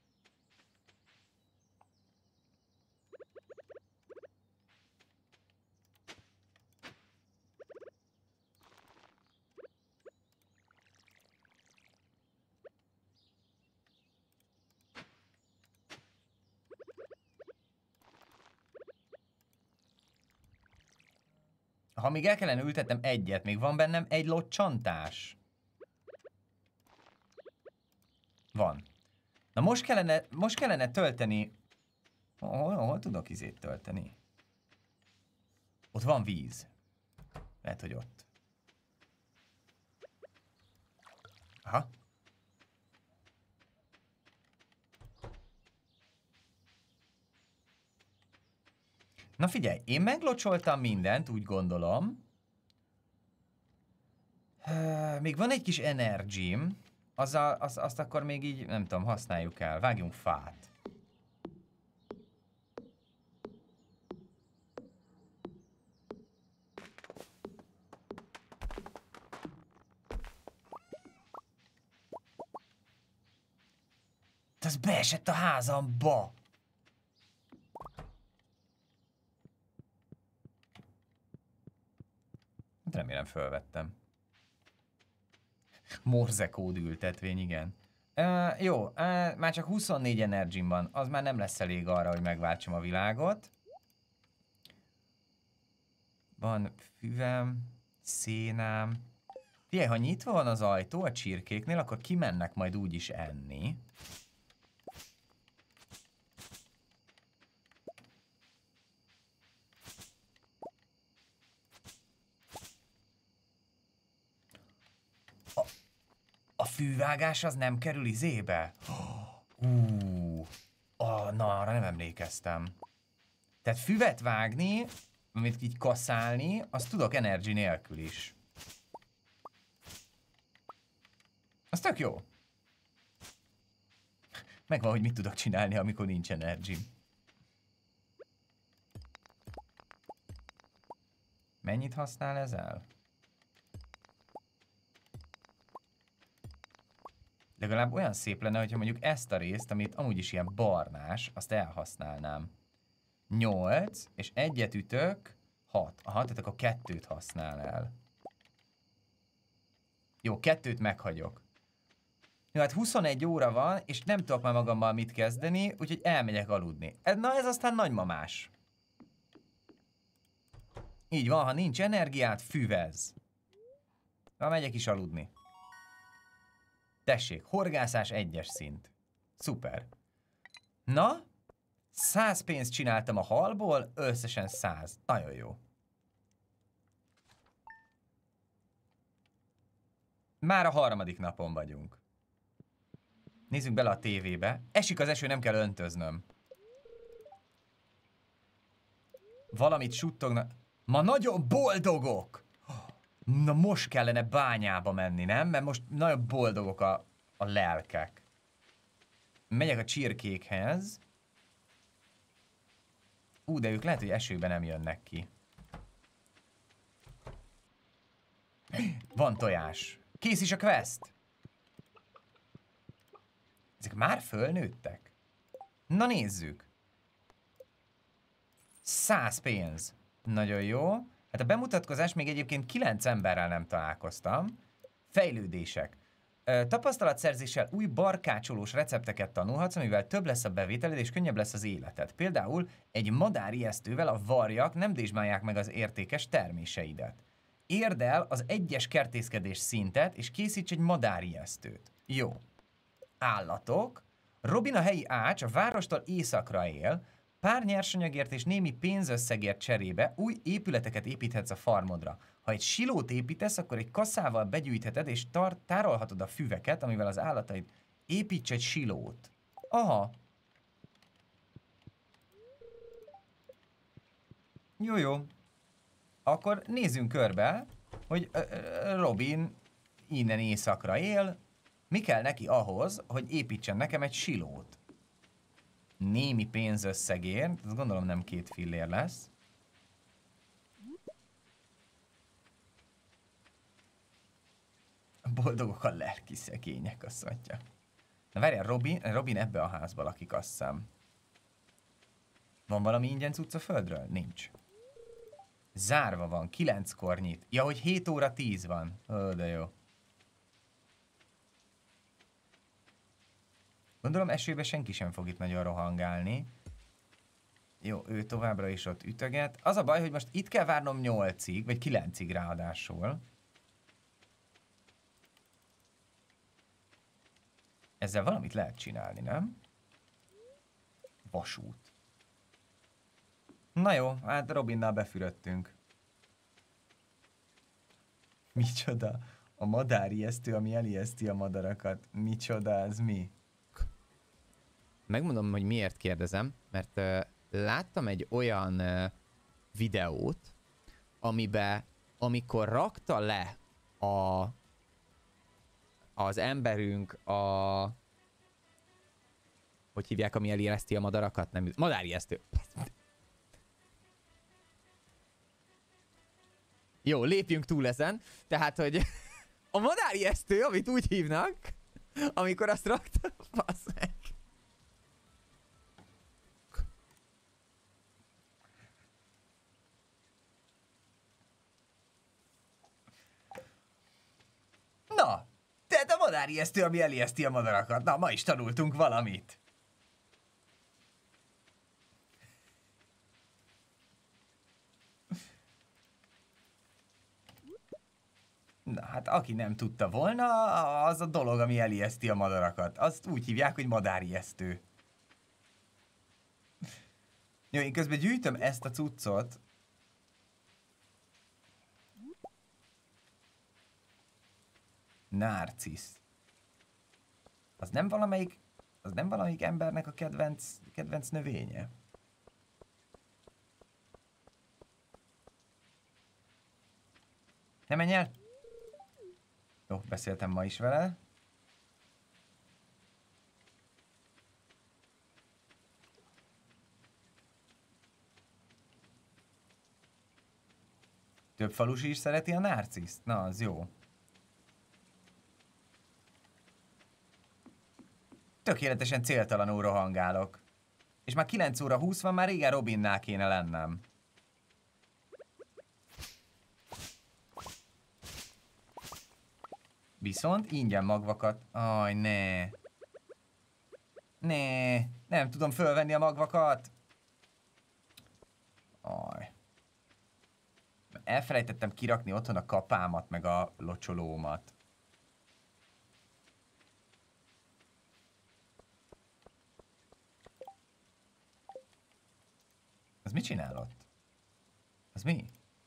Ha még el kellene ültetnem egyet, még van bennem egy locsantás. Van. Na most kellene tölteni... Hol tudok izét tölteni? Ott van víz. Lehet, hogy ott. Aha. Na figyelj, én meglocsoltam mindent, úgy gondolom. Még van egy kis energim. Azt akkor még így, nem tudom, használjuk el. Vágjunk fát. Ez beesett a házamba! Remélem fölvettem. Morzekód ültetvény, igen. Jó, már csak 24 energim van, az már nem lesz elég arra, hogy megváltsam a világot. Van füvem, szénám. Figyelj, ha nyitva van az ajtó a csirkéknél, akkor kimennek majd úgyis enni. A fűvágás az nem kerül izébe? Na, arra nem emlékeztem. Tehát füvet vágni, amit így kaszálni, azt tudok energy nélkül is. Az tök jó. Megvan, hogy mit tudok csinálni, amikor nincs energy. Mennyit használ ez el? Legalább olyan szép lenne, hogyha mondjuk ezt a részt, amit amúgy is ilyen barnás, azt elhasználnám. 8, és egyet ütök, 6. Aha, tehát akkor 2-t használ el. Jó, 2-t meghagyok. Jó, hát 21 óra van, és nem tudok már magammal mit kezdeni, úgyhogy elmegyek aludni. Na, ez aztán nagymamás. Így van, ha nincs energiát, füvez. Na, megyek is aludni. Tessék, horgászás 1-es szint. Szuper. Na, 100 pénzt csináltam a halból, összesen 100. Nagyon jó. Már a 3. napon vagyunk. Nézzünk bele a tévébe. Esik az eső, nem kell öntöznöm. Valamit suttognak. Ma nagyon boldogok! Na most kellene bányába menni, nem? Mert most nagyon boldogok a lelkek. Megyek a csirkékhez. De ők lehet, hogy esőben nem jönnek ki. Van tojás. Kész is a quest. Ezek már fölnőttek? Na nézzük. 100 pénz. Nagyon jó. Hát a bemutatkozás még egyébként 9 emberrel nem találkoztam. Fejlődések. Tapasztalatszerzéssel új barkácsolós recepteket tanulhatsz, amivel több lesz a bevételed és könnyebb lesz az életed. Például egy madárijesztővel a varjak nem dézsmálják meg az értékes terméseidet. Érd el az egyes kertészkedés szintet, és készíts egy madárijesztőt. Jó. Állatok. Robin a helyi ács, a várostól északra él, pár nyersanyagért és némi pénzösszegért cserébe új épületeket építhetsz a farmodra. Ha egy silót építesz, akkor egy kasszával begyűjtheted és tárolhatod a füveket, amivel az állataid építs egy silót. Aha. Jó. Akkor nézzünk körbe, hogy Robin innen északra él. Mi kell neki ahhoz, hogy építsen nekem egy silót? Némi pénzösszegért, azt gondolom nem 2 fillér lesz. Boldogok a lelki szegények, azt mondja. Na várjál, Robin ebbe a házba lakik, azt hiszem. Van valami ingyen cucc a földről? Nincs. Zárva van, 9-kor nyit. Ja, hogy 7 óra 10 van. Ó, de jó. Gondolom esőbe senki sem fog itt nagyon rohangálni. Jó, ő továbbra is ott ütöget. Az a baj, hogy most itt kell várnom 8-ig, vagy 9-ig ráadásul. Ezzel valamit lehet csinálni, nem? Vasút. Na jó, hát Robinnal befürödtünk. Micsoda? A madárijesztő, ami elijeszti a madarakat. Micsoda, ez mi? Megmondom, hogy miért kérdezem, mert láttam egy olyan videót, amiben, amikor rakta le az emberünk hogy hívják, ami elijeszti a madarakat? Nem, madárijesztő. Jó, lépjünk túl ezen. Tehát, hogy a madárijesztő, amit úgy hívnak, amikor azt rakta, fasz meg. Na, tehát a madárijesztő, ami elijeszti a madarakat. Na, ma is tanultunk valamit. Na, hát aki nem tudta volna, az a dolog, ami elijeszti a madarakat. Azt úgy hívják, hogy madárijesztő. Jó, én közben gyűjtöm ezt a cuccot. Narcisz. Az nem valamelyik embernek a kedvenc növénye? Ne menj el! Jó, beszéltem ma is vele. Több falusi is szereti a narciszt? Na, az jó. Tökéletesen céltalanul rohangálok. És már 9 óra 20 van, már régen Robinnál kéne lennem. Viszont ingyen magvakat... Aj, ne. Ne. Nem tudom fölvenni a magvakat. Aj. Elfelejtettem kirakni otthon a kapámat, meg a locsolómat. Az mit csinál ott? Az mi?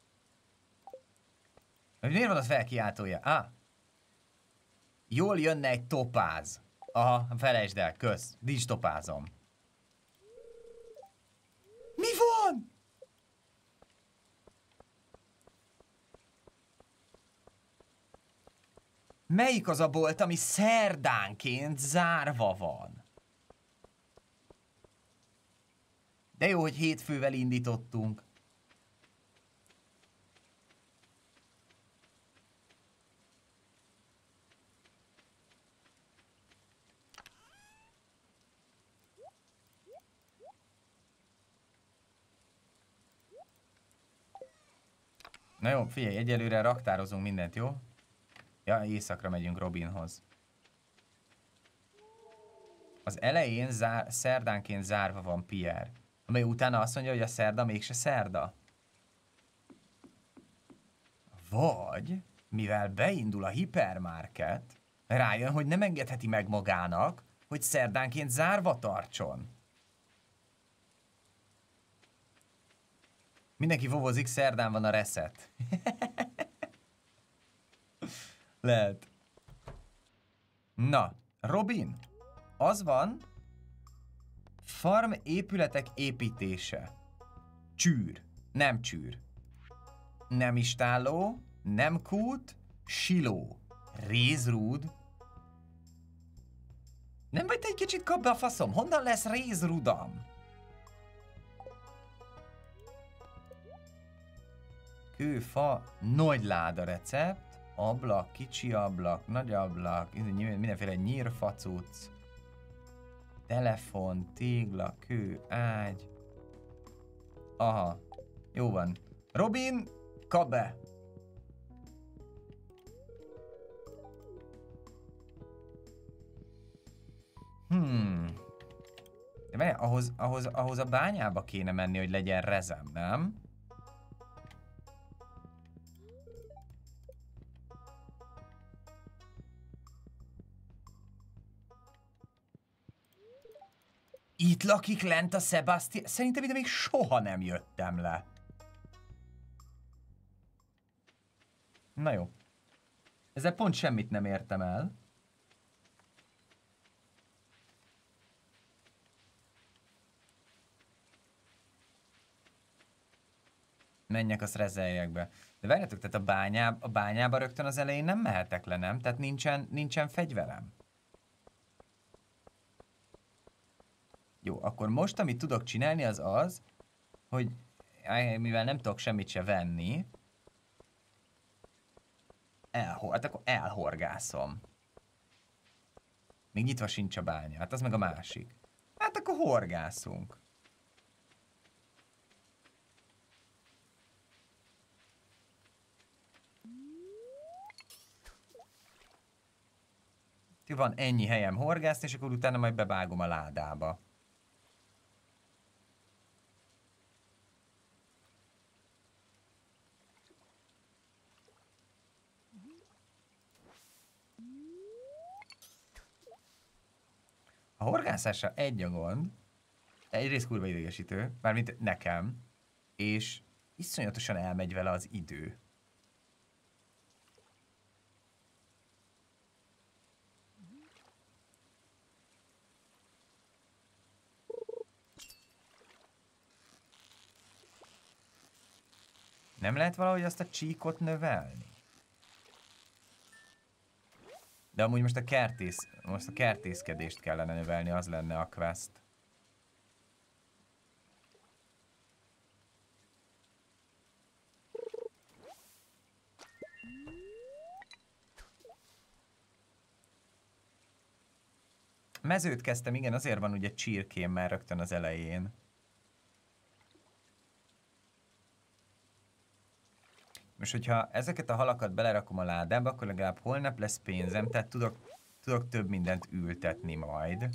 Miért van az felkiáltója? Jól jönne egy topáz. Aha, felejtsd el, kösz. Nincs topázom. Mi van? Melyik az a bolt, ami szerdánként zárva van? De jó, hogy hétfővel indítottunk. Na jó, figyelj, egyelőre raktározunk mindent, jó? Ja, éjszakra megyünk Robinhoz. Az elején szerdánként zárva van Pierre. Amely utána azt mondja, hogy a szerda mégse szerda. Vagy, mivel beindul a hipermarket, rájön, hogy nem engedheti meg magának, hogy szerdánként zárva tartson. Mindenki vovozik, szerdán van a reset. Lehet. Na, Robin, az van, farm épületek építése. Csűr, nem csűr. Nem istálló, nem kút, siló, rézrúd. Nem vagy te egy kicsit kap be a faszom? Honnan lesz rézrudam? Kőfa, nagy láda recept, ablak, kicsi ablak, nagy ablak, mindenféle nyírfacuc, telefon, tégla, kő, ágy. Aha, jó van. Robin, kap be! De várjál, ahhoz a bányába kéne menni, hogy legyen rezem, nem? Itt lakik lent a Sebastian? Szerintem ide még soha nem jöttem le. Na jó. Ezzel pont semmit nem értem el. Menjek, azt rezeljek be. De várjátok, tehát a bányába rögtön az elején nem mehetek le, nem? Tehát nincsen fegyverem. Jó, akkor most, amit tudok csinálni, az az, hogy mivel nem tudok semmit se venni, hát akkor elhorgászom. Még nyitva sincs a bánya, hát az meg a másik. Hát akkor horgászunk. Van ennyi helyem horgászni, és akkor utána majd bevágom a ládába. A horgászásra egy a gond, egyrészt kurva idegesítő, mármint nekem, és iszonyatosan elmegy vele az idő. Nem lehet valahogy azt a csíkot növelni? De amúgy most a kertészkedést kellene növelni, az lenne a quest. Mezőt kezdtem, igen, azért van ugye csirkém már rögtön az elején. Most, hogyha ezeket a halakat belerakom a ládába, akkor legalább holnap lesz pénzem, tehát tudok több mindent ültetni majd.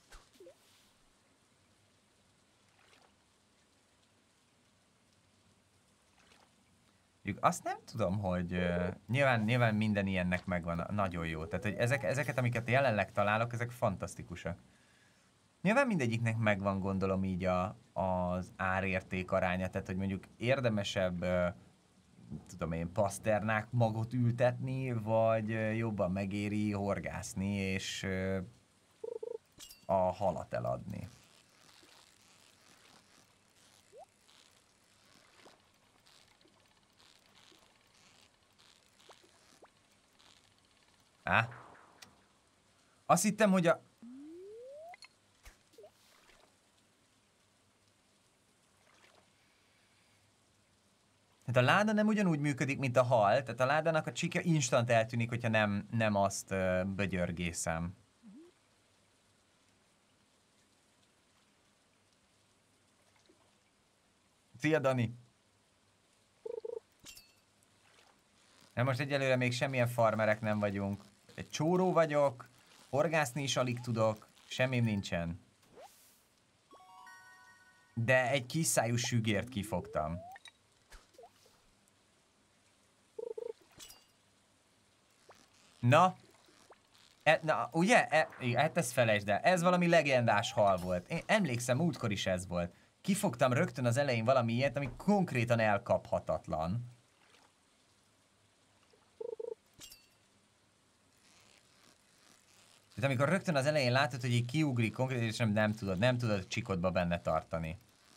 Azt nem tudom, hogy nyilván minden ilyennek megvan, nagyon jó. Tehát, hogy ezeket, amiket jelenleg találok, ezek fantasztikusak. Nyilván mindegyiknek megvan, gondolom így az árérték aránya, tehát, hogy mondjuk érdemesebb, tudom én, paszternák magot ültetni, vagy jobban megéri horgászni, és a halat eladni. Azt hittem, hogy Hát a láda nem ugyanúgy működik, mint a hal, tehát a ládának a csíkja instant eltűnik, hogyha nem azt bögyörgészem. Szia, Dani! De most egyelőre még semmilyen farmerek nem vagyunk. Egy csóró vagyok, horgászni is alig tudok, semmim nincsen. De egy kis szájú sügért kifogtam. Na? Na, ugye? Hát ezt felejtsd el. Ez valami legendás hal volt. Én emlékszem, múltkor is ez volt. Kifogtam rögtön az elején valami ilyet, ami konkrétan elkaphatatlan. Tehát amikor rögtön az elején látod, hogy így kiugrik konkrétan, és nem tudod csikodba benne tartani.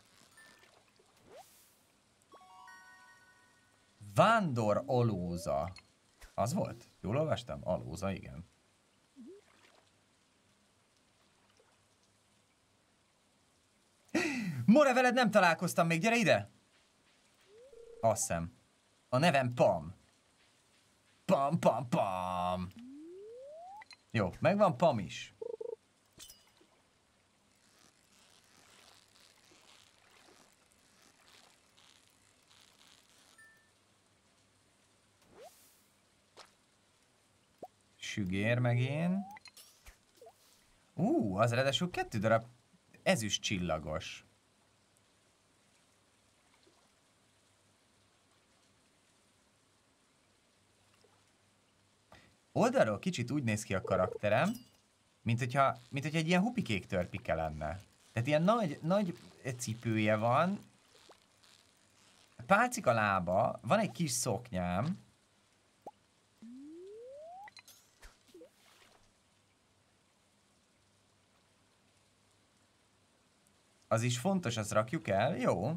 Vándor alóza. Az volt? Jól olvastam? Alóza, igen. More, veled nem találkoztam még, gyere ide! Azt hiszem. A nevem Pam. Pam, pam, pam. Jó, megvan Pam is. Sügér meg én. Az ráadásul 2 darab ezüst csillagos. Oldalról kicsit úgy néz ki a karakterem, mint hogyha egy ilyen hupikék törpike lenne. Tehát ilyen nagy cipője van, pálcika lába, van egy kis szoknyám. Az is fontos, azt rakjuk el, jó.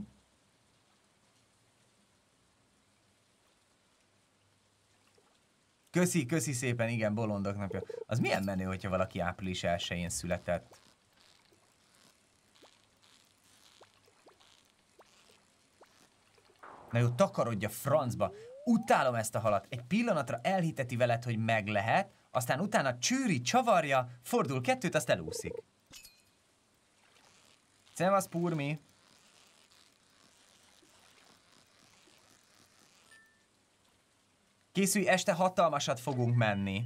Köszi szépen, igen, bolondok napja. Az milyen menő, hogyha valaki április 1-én született. Na jó, takarodj a francba. Utálom ezt a halat. Egy pillanatra elhiteti veled, hogy meg lehet, aztán utána csűri, csavarja, fordul 2, azt elúszik. Szevasz, Purmi! Készülj, este hatalmasat fogunk menni.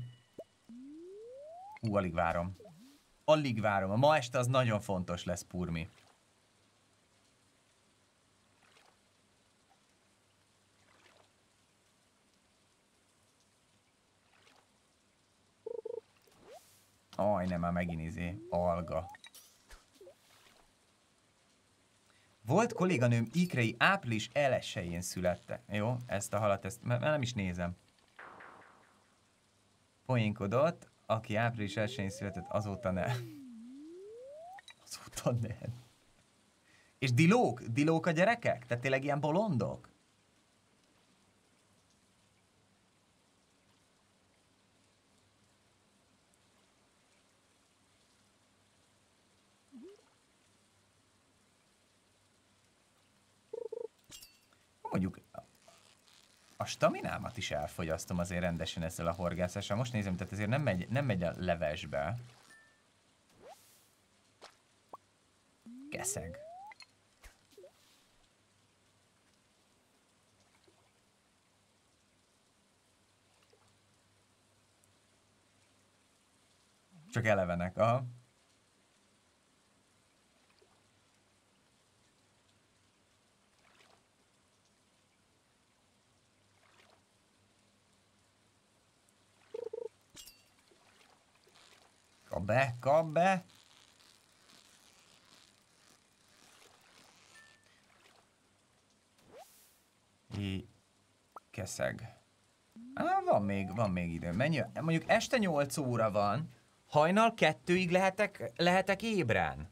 Alig várom. Alig várom. A ma este az nagyon fontos lesz, Purmi. Nem, már megint alga. Volt kolléganőm ikrei április 1-én születtek. Jó, ezt a halat, mert nem is nézem. Poénkodott, aki április 1-én született, azóta ne. Azóta nem. És dilók a gyerekek? Tehát tényleg ilyen bolondok? Mondjuk a staminámat is elfogyasztom azért rendesen ezzel a horgászással. Most nézem, tehát ezért nem megy a levesbe. Keszeg. Csak elevenek, aha. Kap be! Keszeg. Van még idő. Mennyi? Mondjuk este 8 óra van, hajnal 2-ig lehetek ébren.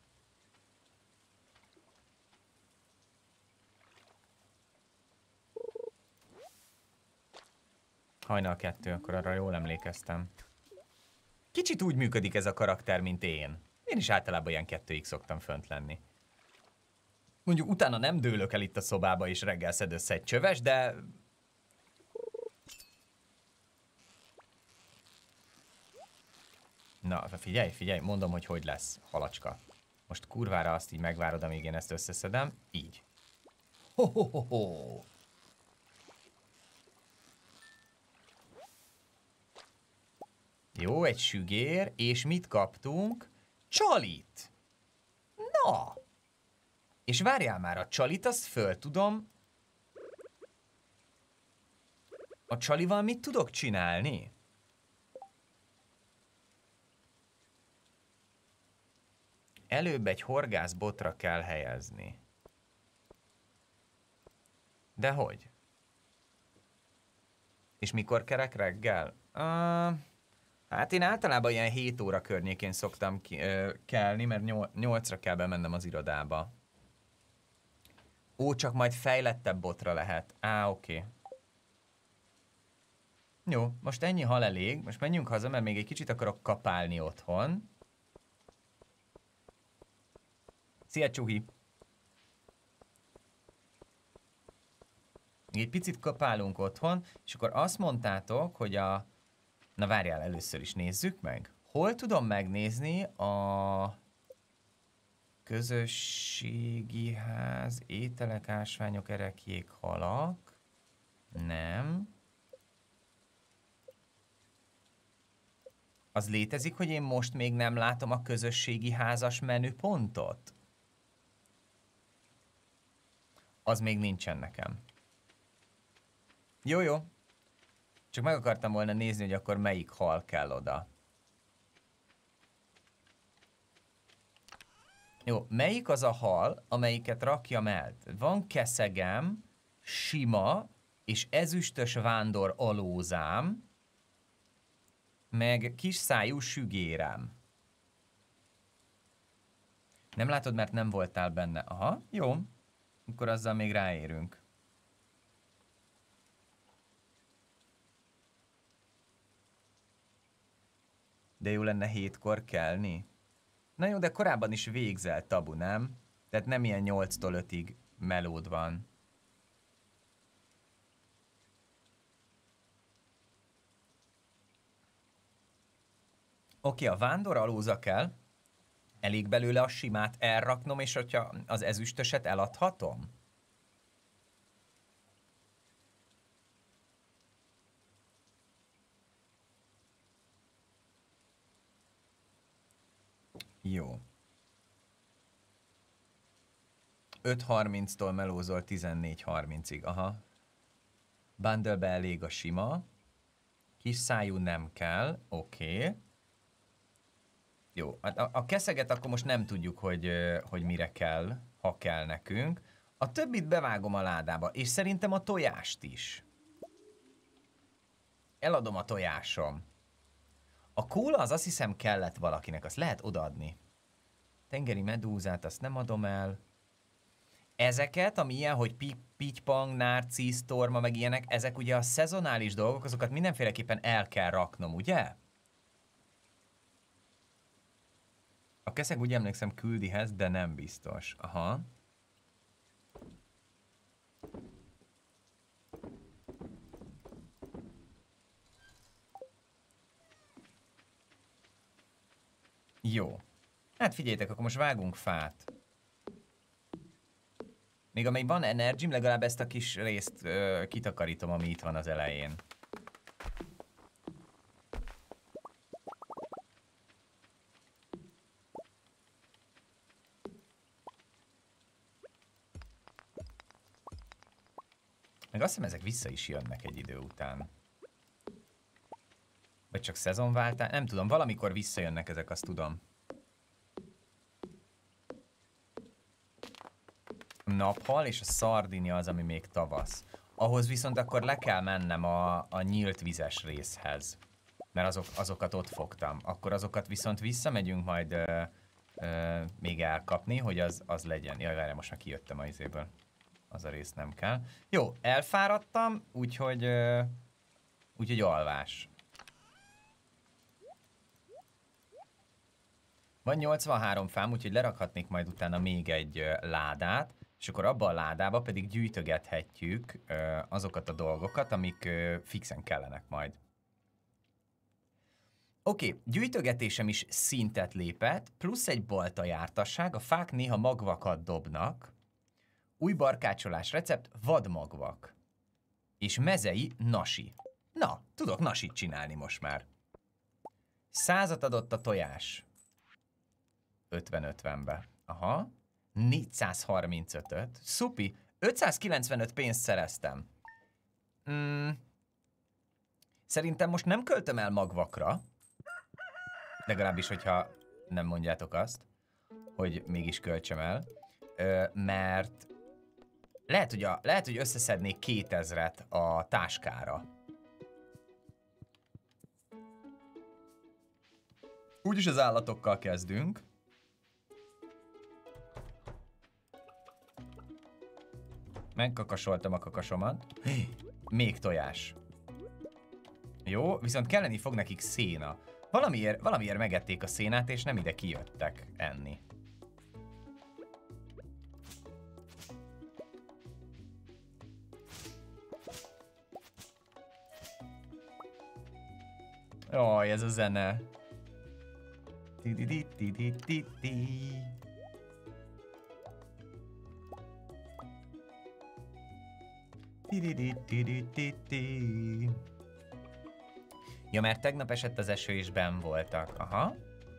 Hajnal 2, akkor arra jól emlékeztem. Kicsit úgy működik ez a karakter, mint én. Én is általában ilyen 2-ig szoktam fönt lenni. Mondjuk utána nem dőlök el itt a szobába, és reggel szed össze egy csöves, de... Na, figyelj, mondom, hogy lesz, halacska. Most kurvára azt így megvárod, amíg én ezt összeszedem. Így. Ho-ho-ho-ho! Jó, egy sügér, és mit kaptunk? Csalit! Na! És várjál már, a csalit azt föl tudom... A csalival mit tudok csinálni? Előbb egy horgászbotra kell helyezni. De hogy? És mikor kerek reggel? Hát én általában ilyen 7 óra környékén szoktam kelni, mert 8-ra kell bemennem az irodába. Ó, csak majd fejlettebb botra lehet. Oké. Jó, most ennyi hal elég. Most menjünk haza, mert még egy kicsit akarok kapálni otthon. Szia, Csuhi! Egy picit kapálunk otthon, és akkor azt mondtátok, hogy a... Na várjál, először is nézzük meg. Hol tudom megnézni a közösségi ház, ételek, ásványok, erekjék, halak? Nem. Az létezik, hogy én most még nem látom a közösségi házas menüpontot? Az még nincsen nekem. Jó. Csak meg akartam volna nézni, hogy akkor melyik hal kell oda. Jó, melyik az a hal, amelyiket rakjam el? Van keszegem, sima és ezüstös vándor alózám, meg kis szájú sügérem. Nem látod, mert nem voltál benne. Aha, jó. Akkor azzal még ráérünk. De jó lenne 7-kor kelni. Na jó, de korábban is végzel, Tabu, nem? Tehát nem ilyen 8-tól 5-ig melód van. Oké, a vándor alóza kell. Elég belőle a simát elraknom, és hogyha az ezüstöset eladhatom? Jó. 5:30-tól melózol 14:30-ig, aha. Bundle-be elég a sima. Kis szájú nem kell, oké. Jó, hát a keszeget akkor most nem tudjuk, hogy mire kell, ha kell nekünk. A többit bevágom a ládába, és szerintem a tojást is. Eladom a tojásom. A kóla az azt hiszem kellett valakinek, azt lehet odaadni. Tengeri medúzát azt nem adom el. Ezeket, ami ilyen, hogy pitypang, narcisz, torma, meg ilyenek, ezek ugye a szezonális dolgok, azokat mindenféleképpen el kell raknom, ugye? A keszeg úgy emlékszem küldihez, de nem biztos. Aha. Jó. Hát figyeljetek, akkor most vágunk fát. Még amíg van energym, legalább ezt a kis részt kitakarítom, ami itt van az elején. Meg azt hiszem, ezek vissza is jönnek egy idő után. Vagy csak szezonváltás? Nem tudom, valamikor visszajönnek ezek, azt tudom. Naphal és a szardinia az, ami még tavasz. Ahhoz viszont akkor le kell mennem a nyílt vizes részhez. Mert azokat ott fogtam. Akkor azokat viszont visszamegyünk majd még elkapni, hogy az legyen. Jaj, várjál, most már kijöttem a izéből. Az a rész nem kell. Jó, elfáradtam, úgyhogy alvás. Van 83 fám, úgyhogy lerakhatnék majd utána még egy ládát. És akkor abba a ládába pedig gyűjtögethetjük azokat a dolgokat, amik fixen kellenek majd. Oké, gyűjtögetésem is szintet lépett, plusz egy balta jártasság, a fák néha magvakat dobnak, új barkácsolás recept, vadmagvak, és mezei nasi. Na, tudok nasit csinálni most már. 100-at adott a tojás. 50-50-be. Aha. 435-öt. Szupi. 595 pénzt szereztem. Szerintem most nem költöm el magvakra. Legalábbis, hogyha nem mondjátok azt, hogy mégis költsem el. Mert lehet, hogy összeszednék 2000-et a táskára. Úgyis az állatokkal kezdünk. Megkakasoltam a kakasomat. Még Jó, viszont kelleni fog nekik széna. Valamiért megették a szénát, és nem ide kijöttek enni. Jaj, ez a zene. Ja, mert tegnap esett az eső és benn voltak. Aha.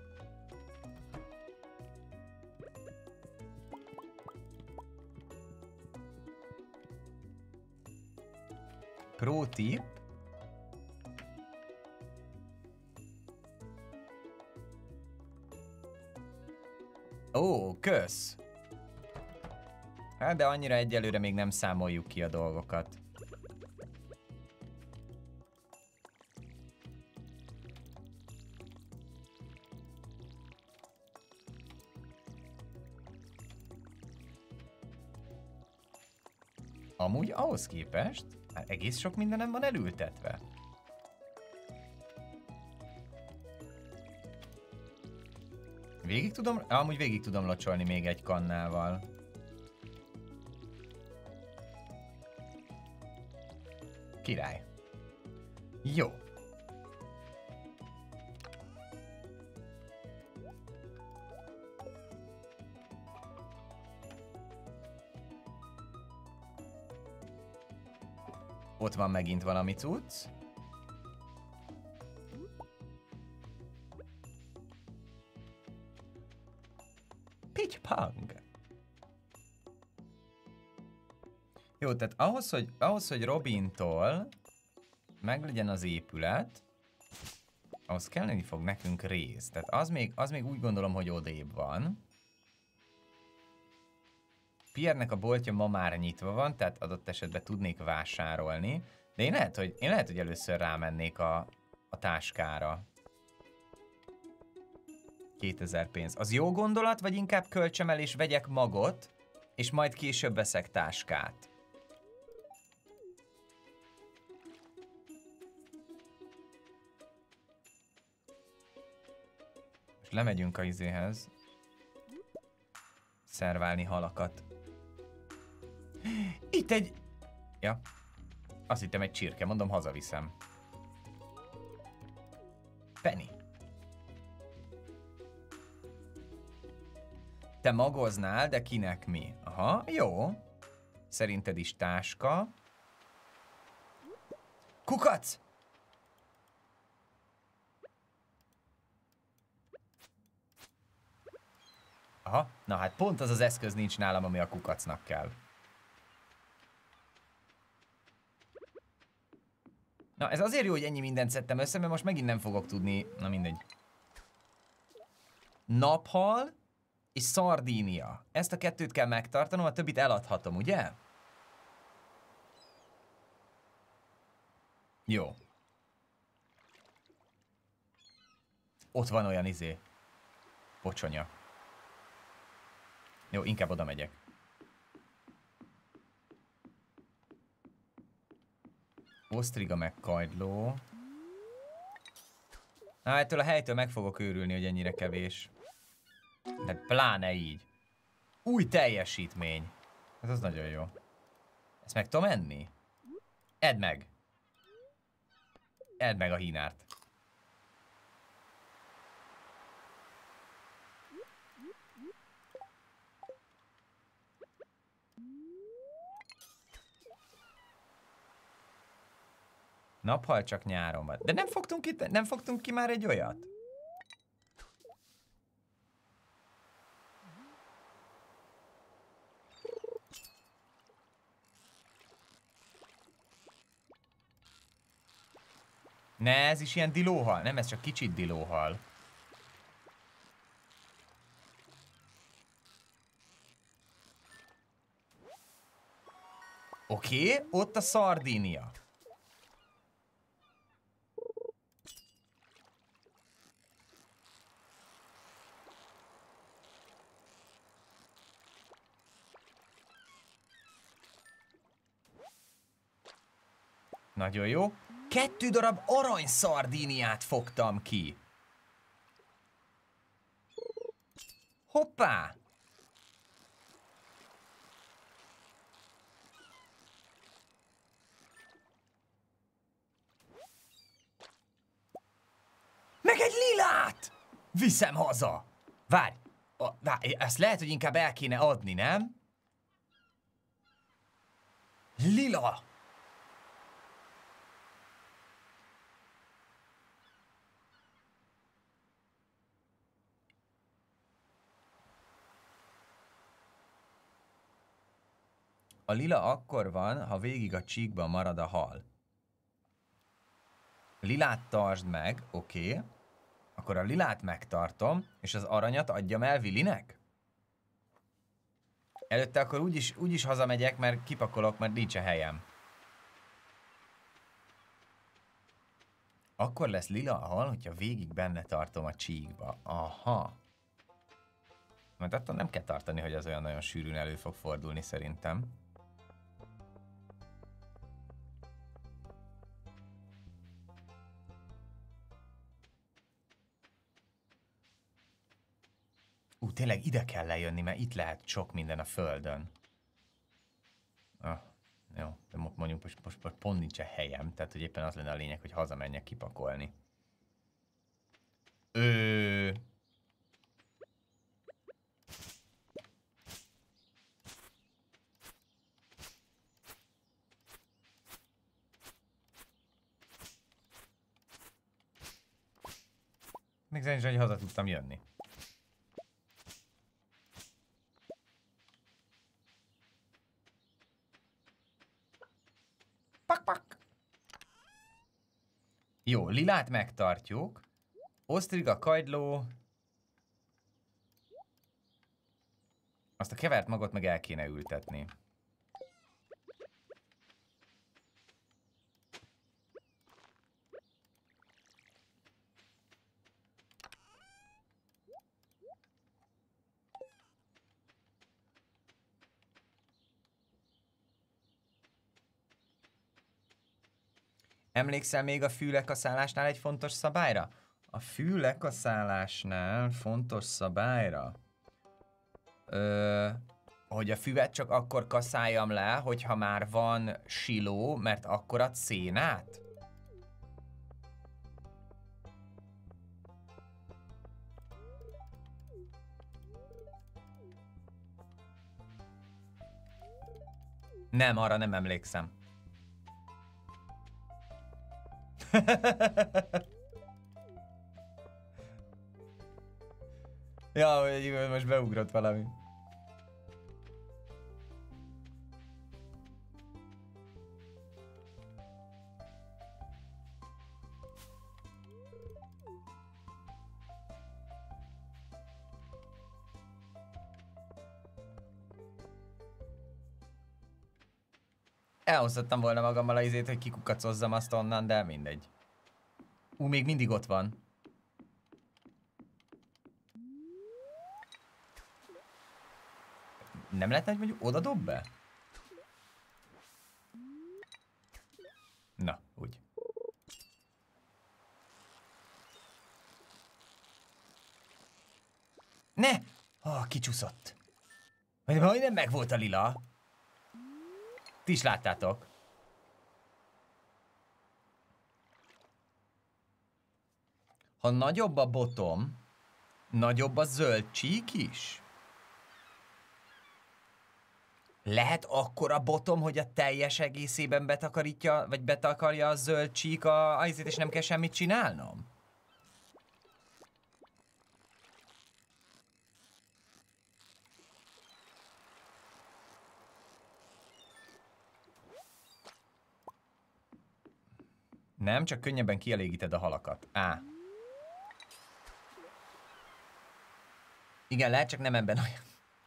Pro tip. Ó, kösz! Hát de annyira egyelőre még nem számoljuk ki a dolgokat. Amúgy ahhoz képest, hát egész sok mindenem van elültetve. Amúgy végig tudom locsolni még egy kannával. Király. Jó. Ott van megint valami cucc. Pitch-pang. Jó, tehát ahhoz, hogy Robintól meglegyen az épület, ahhoz kelleni fog nekünk rész. Tehát az még úgy gondolom, hogy odébb van. Pierre-nek a boltja ma már nyitva van, tehát adott esetben tudnék vásárolni. De én lehet, hogy először rámennék a táskára. 2000 pénz. Az jó gondolat, vagy inkább költsem el és vegyek magot, és majd később veszek táskát? Most lemegyünk a izéhez. Szerválni halakat. Itt egy... Ja. Azt hittem egy csirke, mondom, hazaviszem. Penny. Te magoznál, de kinek mi? Aha, jó. Szerinted is táska. Kukac! Aha, na hát pont az az eszköz nincs nálam, ami a kukacnak kell. Na, ez azért jó, hogy ennyi mindent szedtem össze, mert most megint nem fogok tudni... Na mindegy. Naphal és szardínia. Ezt a kettőt kell megtartanom, a többit eladhatom, ugye? Jó. Ott van olyan izé. Pocsonya. Jó, inkább oda megyek. Osztriga meg kagyló. Ettől a helytől meg fogok őrülni, hogy ennyire kevés. De pláne így. Új teljesítmény. Ez az nagyon jó. Ezt meg tudom enni? Edd meg! Edd meg a hínárt. Naphal csak nyáron van. De nem fogtunk ki már egy olyat? Ne, ez is ilyen dilóhal. Nem, ez csak kicsit dilóhal. Oké, ott a Szardínia. Nagyon jó. 2 darab arany szardíniát fogtam ki. Hoppá! Meg egy lilát! Viszem haza! Várj! Ezt lehet, hogy inkább el kéne adni, nem? Lila! A lila akkor van, ha végig a csíkban marad a hal. Lilát tartsd meg, oké. Akkor a lilát megtartom, és az aranyat adjam el Willinek? Előtte akkor úgyis hazamegyek, mert kipakolok, mert nincs a helyem. Akkor lesz lila a hal, hogyha végig benne tartom a csíkba. Aha. Mert attól nem kell tartani, hogy az olyan nagyon sűrűn elő fog fordulni szerintem. Tényleg ide kell lejönni, mert itt lehet sok minden a földön. Jó, de mondjuk most pont nincsen helyem, tehát hogy éppen az lenne a lényeg, hogy hazamenjek kipakolni. Még szerint, hogy haza tudtam jönni. Pak. Jó, lilát megtartjuk. Osztriga, kagyló. Azt a kevert magot meg el kéne ültetni. Emlékszel még a fűlekaszálásnál egy fontos szabályra? A fűlekaszálásnál fontos szabályra? Hogy a füvet csak akkor kaszáljam le, hogyha már van siló, mert akkor ad szénát? Nem, arra nem emlékszem. Ja, most beugrott valami. Elhozhattam volna magammal az izét, hogy kikukacozzam azt onnan, de mindegy. Még mindig ott van. Nem lehetne, hogy mondjuk oda dob be? Na, úgy. Ne! Kicsúszott. Majdnem megvolt a lila. Ti is láttátok. Ha nagyobb a botom, nagyobb a zöld csík is? Lehet akkora botom, hogy a teljes egészében betakarítja, vagy betakarja a zöld csík a izét, és nem kell semmit csinálnom? Nem, csak könnyebben kielégíted a halakat. Á. Igen, lehet, csak nem ebben olyan.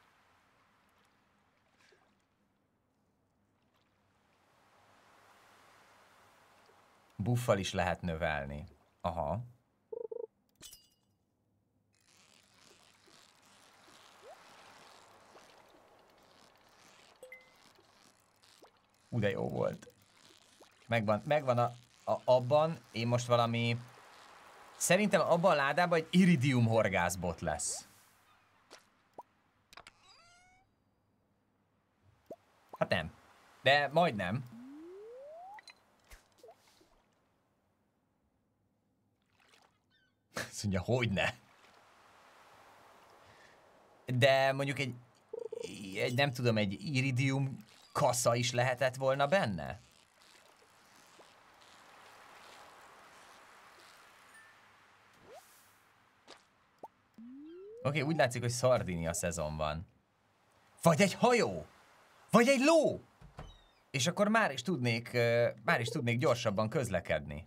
Buffal is lehet növelni. Aha. De jó volt. Megvan abban, én most valami... Szerintem abban a ládában egy iridium horgászbot lesz. Hát nem. De majdnem. Azt mondja, hogyne. De mondjuk egy nem tudom, egy iridium kassa is lehetett volna benne? Oké, úgy látszik, hogy Szardinia szezon van. Vagy egy hajó! Vagy egy ló! És akkor már is tudnék gyorsabban közlekedni.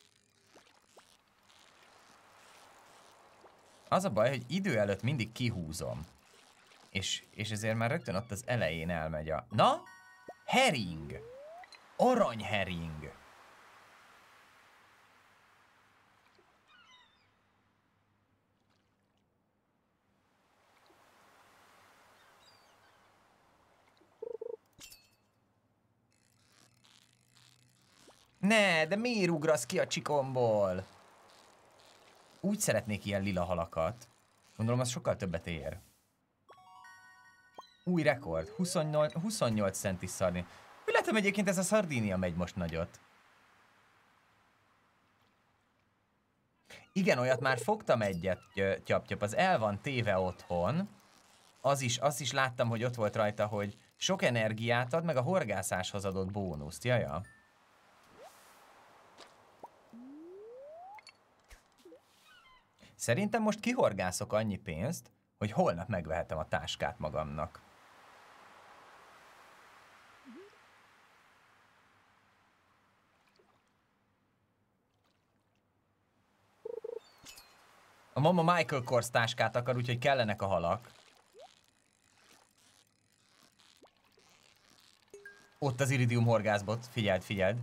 Az a baj, hogy idő előtt mindig kihúzom. És ezért már rögtön ott az elején elmegy a... Na? Hering! Aranyhering! Ne, de miért ugrasz ki a csikomból? Úgy szeretnék ilyen lila halakat. Gondolom, az sokkal többet ér. Új rekord. 28 centi szardinia. Úgy látom, egyébként ez a Szardinia megy most nagyot. Igen, olyat már fogtam egyet, tyap-tyap. Az el van téve otthon. Azt is láttam, hogy ott volt rajta, hogy sok energiát ad, meg a horgászáshoz adott bónuszt. Jaja. Szerintem most kihorgászok annyi pénzt, hogy holnap megvehetem a táskát magamnak. A mama Michael Kors táskát akar, úgyhogy kellenek a halak. Ott az iridium horgászbot. Figyeld.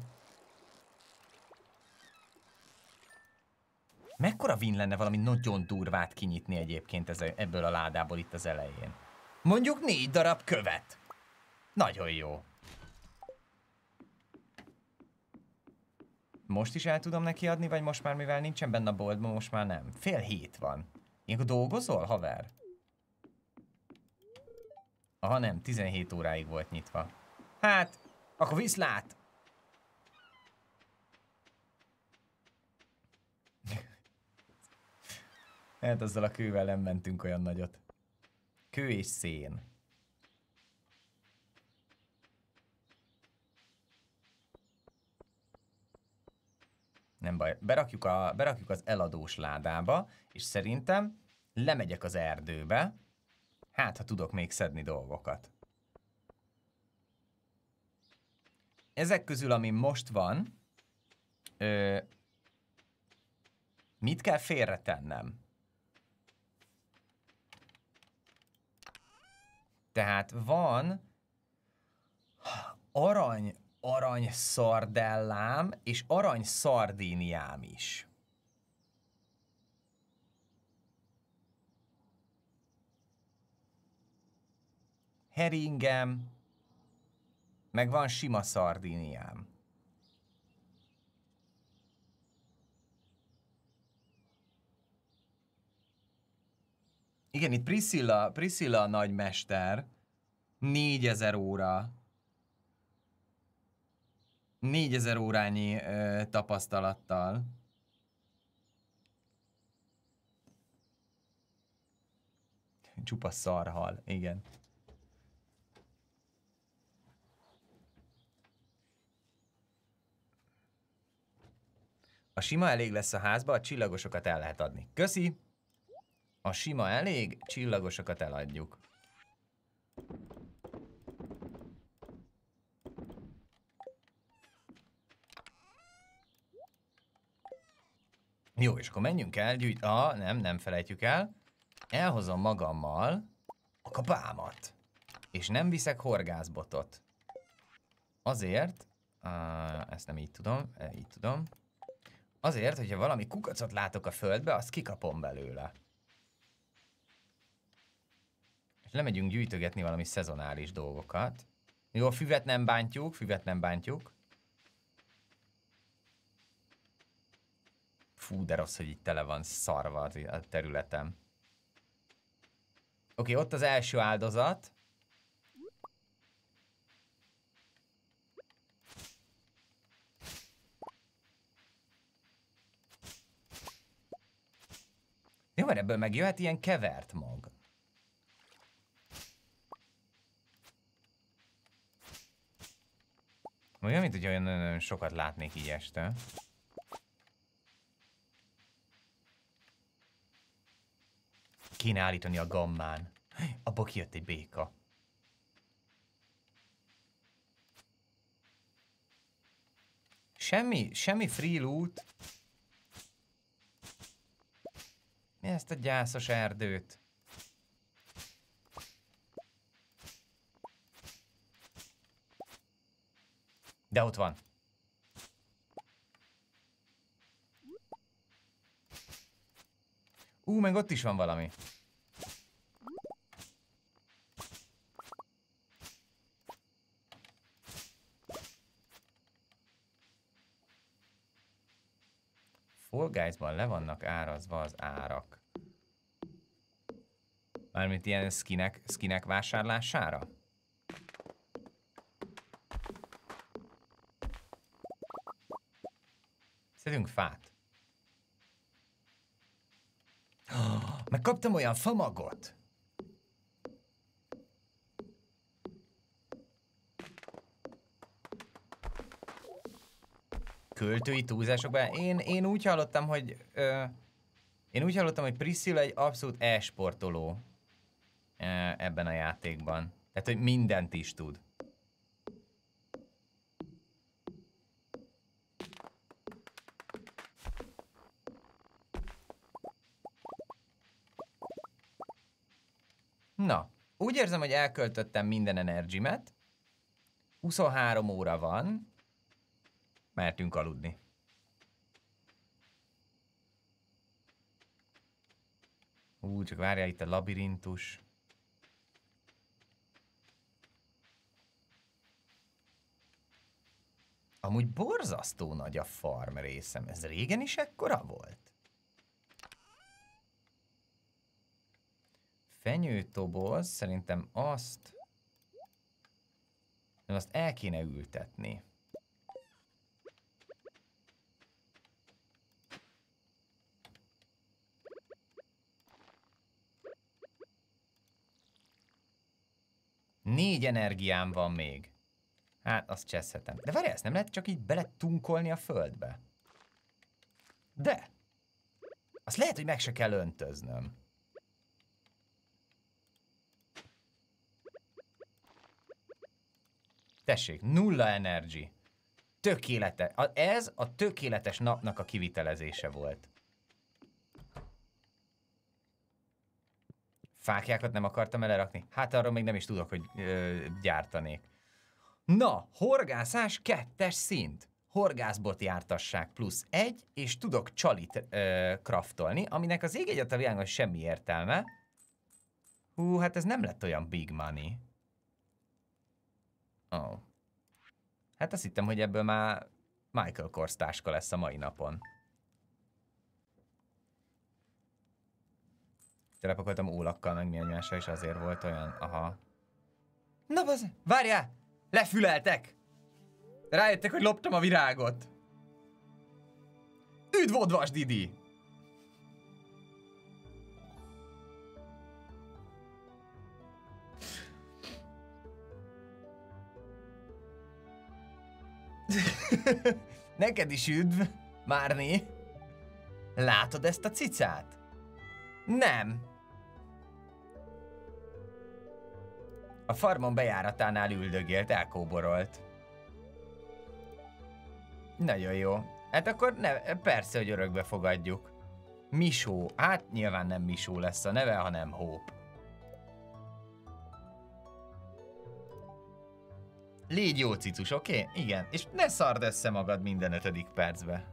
Mekkora win lenne valami nagyon durvát kinyitni egyébként ebből a ládából itt az elején. Mondjuk 4 darab követ. Nagyon jó. Most is el tudom neki adni, vagy most már, mivel nincsen benne a boltban, most már nem? 6:30 van. Ilyenkor dolgozol, haver? Aha, nem, 17 óráig volt nyitva. Hát, akkor viszlát! Hát azzal a kővel nem mentünk olyan nagyot. Kő és szén. Nem baj, berakjuk az eladós ládába, és szerintem lemegyek az erdőbe, hát ha tudok még szedni dolgokat. Ezek közül, ami most van, mit kell félretennem? Tehát van arany szardellám és arany szardíniám is. Heringem, meg van sima szardíniám. Igen, itt Priscilla a nagymester. 4000 óra. 4000 órányi tapasztalattal. Csupa szarhal, igen. A sima elég lesz a házba, a csillagosokat el lehet adni. Köszi! A sima elég, csillagosokat eladjuk. Jó, és akkor menjünk el, nem felejtjük el. Elhozom magammal a kapámat. És nem viszek horgászbotot. Azért, ezt nem így tudom, így tudom. Azért, hogyha valami kukacot látok a földbe, azt kikapom belőle. És lemegyünk gyűjtögetni valami szezonális dolgokat. Jó, a füvet nem bántjuk, Fú, de rossz, hogy itt tele van szarva a területem. Oké, ott az első áldozat. Jó, mert ebből megjöhet ilyen kevert mag. Olyan, mint hogy olyan sokat látnék így este. Kéne állítani a gammán. Abból kijött egy béka. Semmi free loot. Mi ezt a gyászos erdőt? De ott van. Meg ott is van valami. Fall Guys-ban le vannak árazva az árak. Mármint ilyen skinek vásárlására? Szedünk fát. Megkaptam olyan famagot. Költői túlzásokban. Én úgy hallottam, hogy Priscilla egy abszolút e-sportoló ebben a játékban. Tehát, hogy mindent is tud. Na, úgy érzem, hogy elköltöttem minden energimet. 23 óra van. Mehetünk aludni. Csak várjál, itt a labirintus. Amúgy borzasztó nagy a farm részem. Ez régen is ekkora volt? Fenyőtoboz, szerintem azt el kéne ültetni. Négy energiám van még. Hát, azt cseszhetem. De várjál, ezt nem lehet csak így beletunkolni a földbe? De! Azt lehet, hogy meg se kell öntöznöm. Tessék, 0 energy. Tökéletes. Ez a tökéletes napnak a kivitelezése volt. Fáklyákat nem akartam elerakni? Hát arról még nem is tudok, hogy gyártanék. Na, horgászás 2-es szint. Horgászbot jártasság +1, és tudok csalit craftolni, aminek az ég egyet a világon semmi értelme. Hát ez nem lett olyan big money. Oh. Hát azt hittem, hogy ebből már Michael Kors táska lesz a mai napon. Telepakoltam ólakkal meg mi egymásra, és azért volt olyan, aha. Na bazd, várjál! Lefüleltek! Rájöttek, hogy loptam a virágot. Üdv Odvas Didi! Neked is üdv, Márni. Látod ezt a cicát? Nem. A farmon bejáratánál üldögélt, elkóborolt. Nagyon jó. Hát akkor persze, hogy örökbe fogadjuk. Misó. Hát nyilván nem Misó lesz a neve, hanem Hope. Légy jó cicus, oké? Okay? Igen. És ne szard össze magad minden 5. percbe.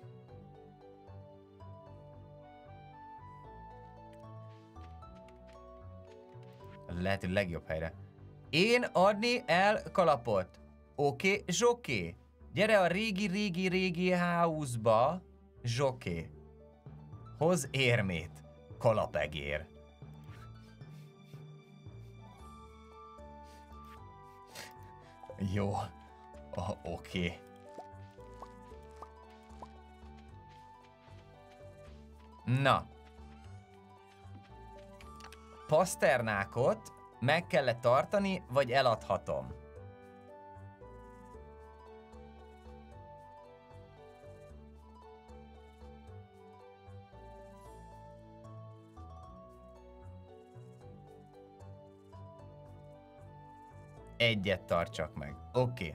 Lehető legjobb helyre. Én adni el kalapot. Oké, Zsoké. Gyere a régi house-ba, Zsoké. Hoz érmét. Kalapegér. Jó. Oké. Na. Paszternákot meg kellett tartani, vagy eladhatom? Egyet tartsak meg. Oké.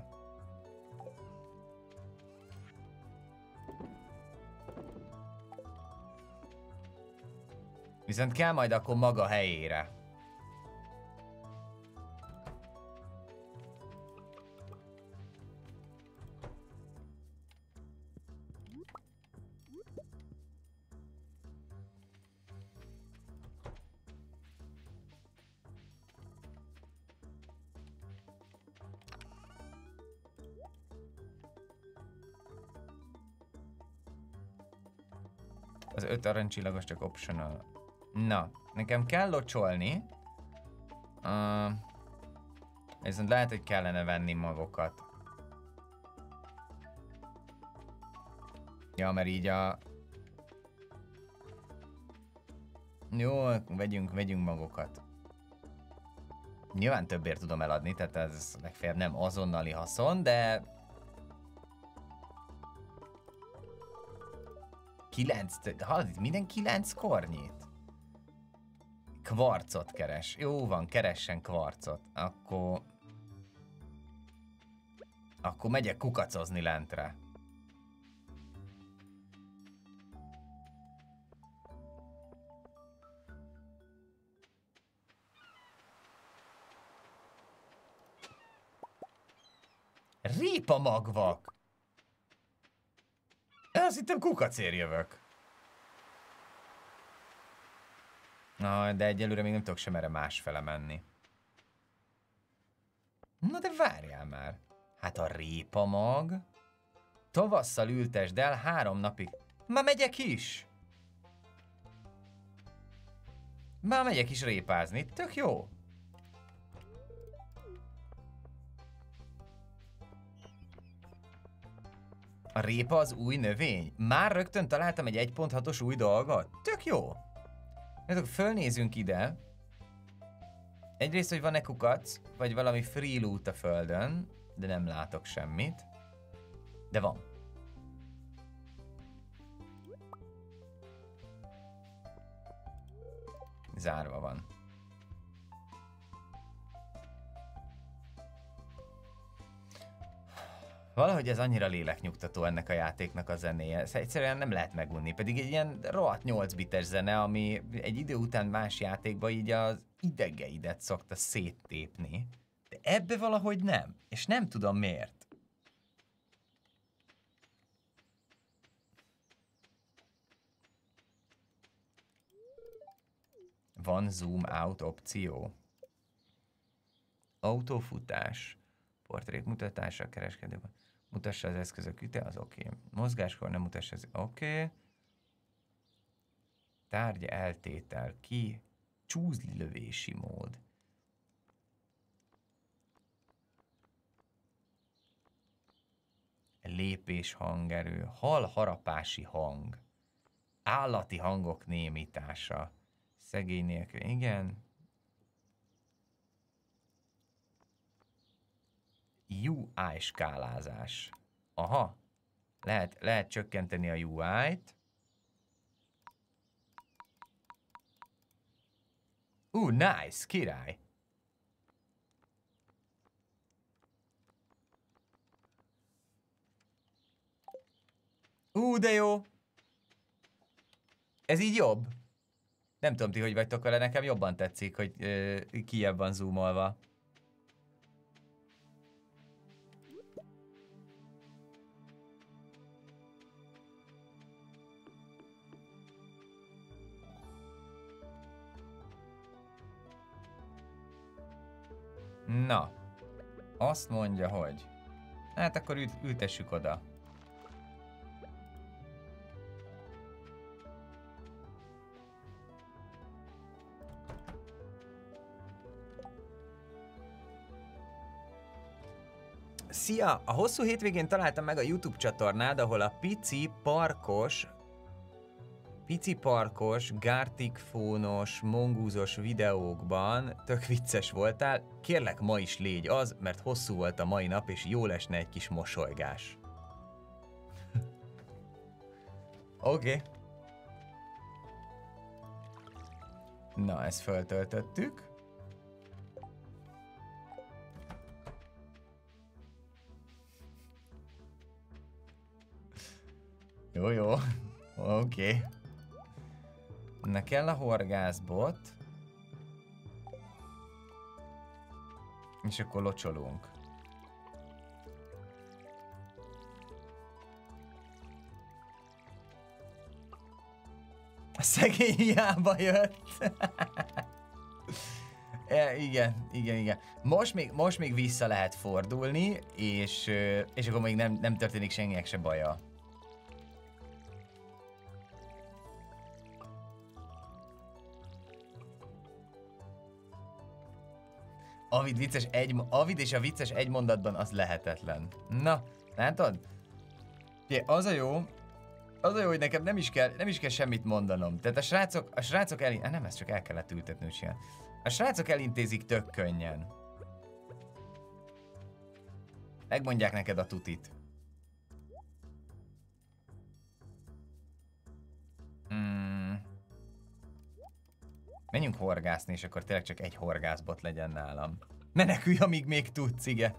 Viszont kell majd akkor maga helyére. Az 5 aranycsillagos csak optional. Na, nekem kell locsolni. Viszont lehet, hogy kellene venni magokat. Ja, mert így a... Jó, vegyünk magokat. Nyilván többért tudom eladni, tehát ez legfeljebb nem azonnali haszon, de... 9, hallod, itt minden 9 kornyit. Kvarcot keres. Jó van, keressen kvarcot. Akkor megyek kukacozni lentre. Répa magvak! Azt hittem kukacér jövök. Na, de egyelőre még nem tudok sem erre másfele menni. Na de várjál már. Hát a répa mag. Tavasszal ültesd el 3 napig. Már megyek is! Már megyek is répázni. Tök jó. A répa az új növény? Már rögtön találtam egy 1.6-os új dolgot? Tök jó! Fölnézünk ide. Egyrészt, hogy van-e kukac, vagy valami free loot a földön, de nem látok semmit. De van. Zárva van. Valahogy ez annyira léleknyugtató ennek a játéknak a zenéje. Egyszerűen nem lehet megunni, pedig egy ilyen rohadt 8 bites zene, ami egy idő után más játékban így az idegeidet szokta széttépni. De ebbe valahogy nem, és nem tudom miért. Van zoom out opció. Autófutás. Portrék mutatása, kereskedőben. Mutassa az eszközök üte, az oké. Mozgáskor nem mutassa az oké. Tárgya eltétel ki. Csúzli lövési mód. lépés hangerő, hal harapási hang, állati hangok némítása, szegény nélkül, igen. UI skálázás. Aha, lehet csökkenteni a UI-t. Nice, király. De jó. Ez így jobb. Nem tudom ti, hogy vagytok vele, nekem jobban tetszik, hogy kijebb van zoomolva. Na, azt mondja, hogy... Hát akkor ültessük oda. Szia! A hosszú hétvégén találtam meg a YouTube csatornád, ahol a pici parkos, gártikfónos, mongúzos videókban tök vicces voltál. Kérlek, ma is légy az, mert hosszú volt a mai nap, és jól esne egy kis mosolygás. Oké. Na, ezt föltöltöttük. Jó. Oké. Na kell a horgászbot. És akkor locsolunk. A szegény hiába jött. Igen. Most még vissza lehet fordulni, és akkor még nem történik senkinek se baja. Avid és a vicces egy mondatban az lehetetlen. Na, látod? Az a jó, hogy nekem nem is kell semmit mondanom. Tehát a srácok nem, ezt csak el kellett ültetni, hogy csinál. A srácok elintézik tök könnyen. Megmondják neked a tutit. Menjünk horgászni, és akkor tényleg csak egy horgászbot legyen nálam. Menekülj, amíg még tudsz, igen.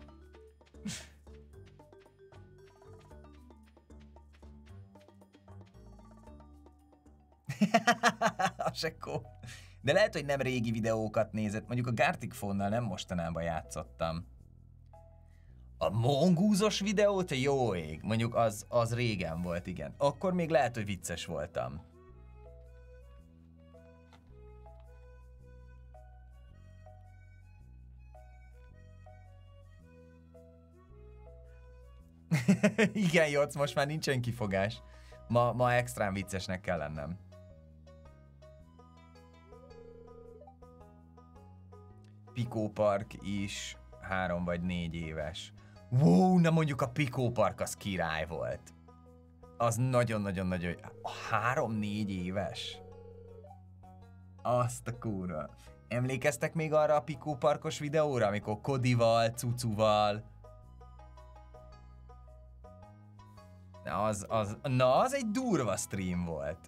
De lehet, hogy nem régi videókat nézett. Mondjuk a Gartic Phone-nal nem mostanában játszottam. A mongúzos videót? Jó ég. Mondjuk az régen volt, igen. Akkor még lehet, hogy vicces voltam. Igen, Jocz, most már nincsen kifogás. Ma extrán viccesnek kell lennem. Pico Park is 3 vagy 4 éves. Wow, na mondjuk a Pico Park az király volt. Az nagyon-nagyon-nagyon... 3-4 éves? Azt a kurva. Emlékeztek még arra a Pico Parkos videóra, amikor Kodival, Cucuval... Na, az egy durva stream volt.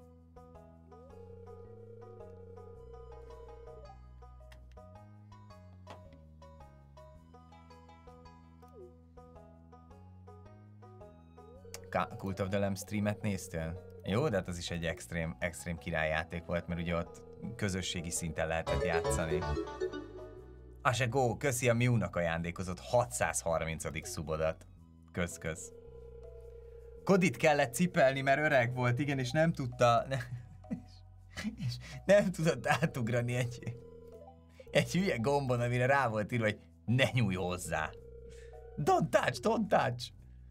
Cult of the Lamb streamet néztél? Jó, de hát az is egy extrém királyjáték volt, mert ugye ott közösségi szinten lehetett játszani. Go, köszi a Miu-nak ajándékozott 630. szubodat. Kösz. Kodit kellett cipelni, mert öreg volt, igen, és nem tudta... és nem tudott átugrani egy hülye gombon, amire rá volt írva, hogy ne nyújj hozzá. Don't touch!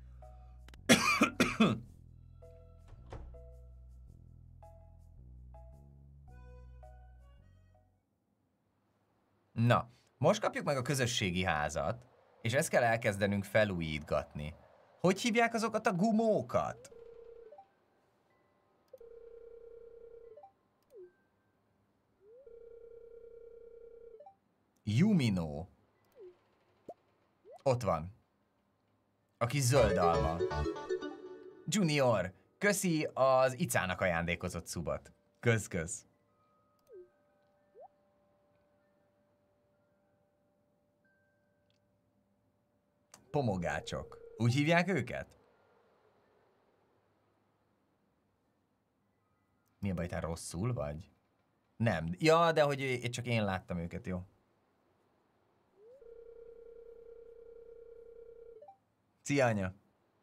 Na, most kapjuk meg a közösségi házat, és ezt kell elkezdenünk felújítgatni. Hogy hívják azokat a gumókat? Yumino. Ott van. A kis zöld alma. Junior, köszi az Icának ajándékozott szubat. Kösz. Pomogácsok. Úgy hívják őket? Mi a baj, te rosszul vagy? Nem. Ja, de hogy csak én láttam őket, jó? Szia, anya!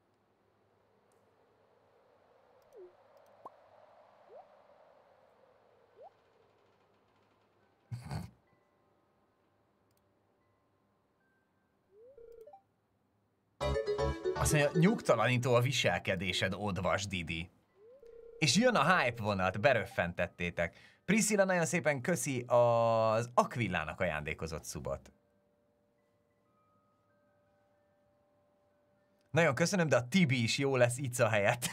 Azt mondja, nyugtalanító a viselkedésed, odvas Didi. És jön a hype vonat, beröffentettétek. Priscilla nagyon szépen köszi az Aquillának ajándékozott szubot. Nagyon köszönöm, de a Tibi is jó lesz Ica helyett.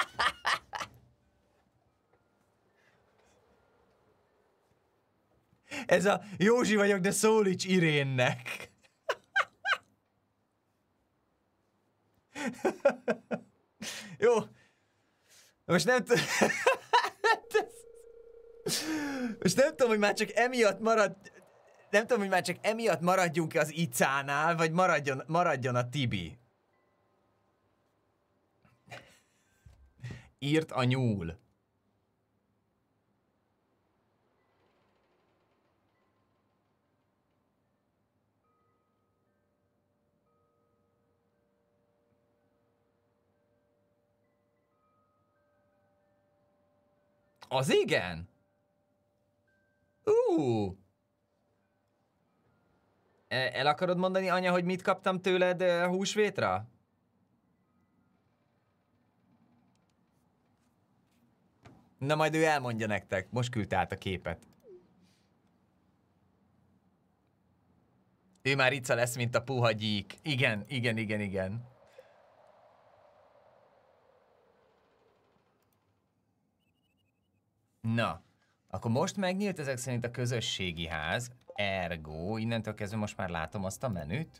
Ez a Józsi vagyok, de szólíts Irénnek. Jó. Most nem tudom... Most nem tudom, hogy már csak emiatt Nem tudom, hogy már csak emiatt maradjunk az Icánál, vagy maradjon a Tibi. Írt a nyúl. Az igen? El akarod mondani, anya, hogy mit kaptam tőled húsvétra? Na majd ő elmondja nektek. Most küldte át a képet. Ő már Ica lesz, mint a puha gyík. Igen. Na, akkor most megnyílt ezek szerint a közösségi ház. Ergo, innentől kezdve most már látom azt a menüt.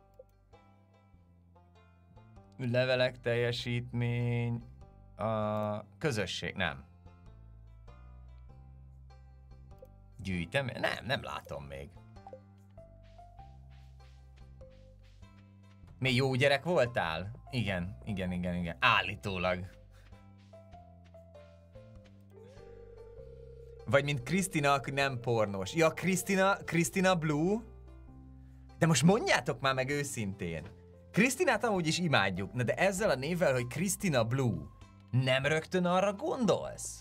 Levelek, teljesítmény, a közösség, nem. Gyűjtem? Nem látom még. Még jó gyerek voltál? Igen. Állítólag. Vagy mint Krisztina, aki nem pornós. Ja, Krisztina Blue? De most mondjátok már meg őszintén. Krisztinát amúgy is imádjuk, na de ezzel a névvel, hogy Krisztina Blue, nem rögtön arra gondolsz?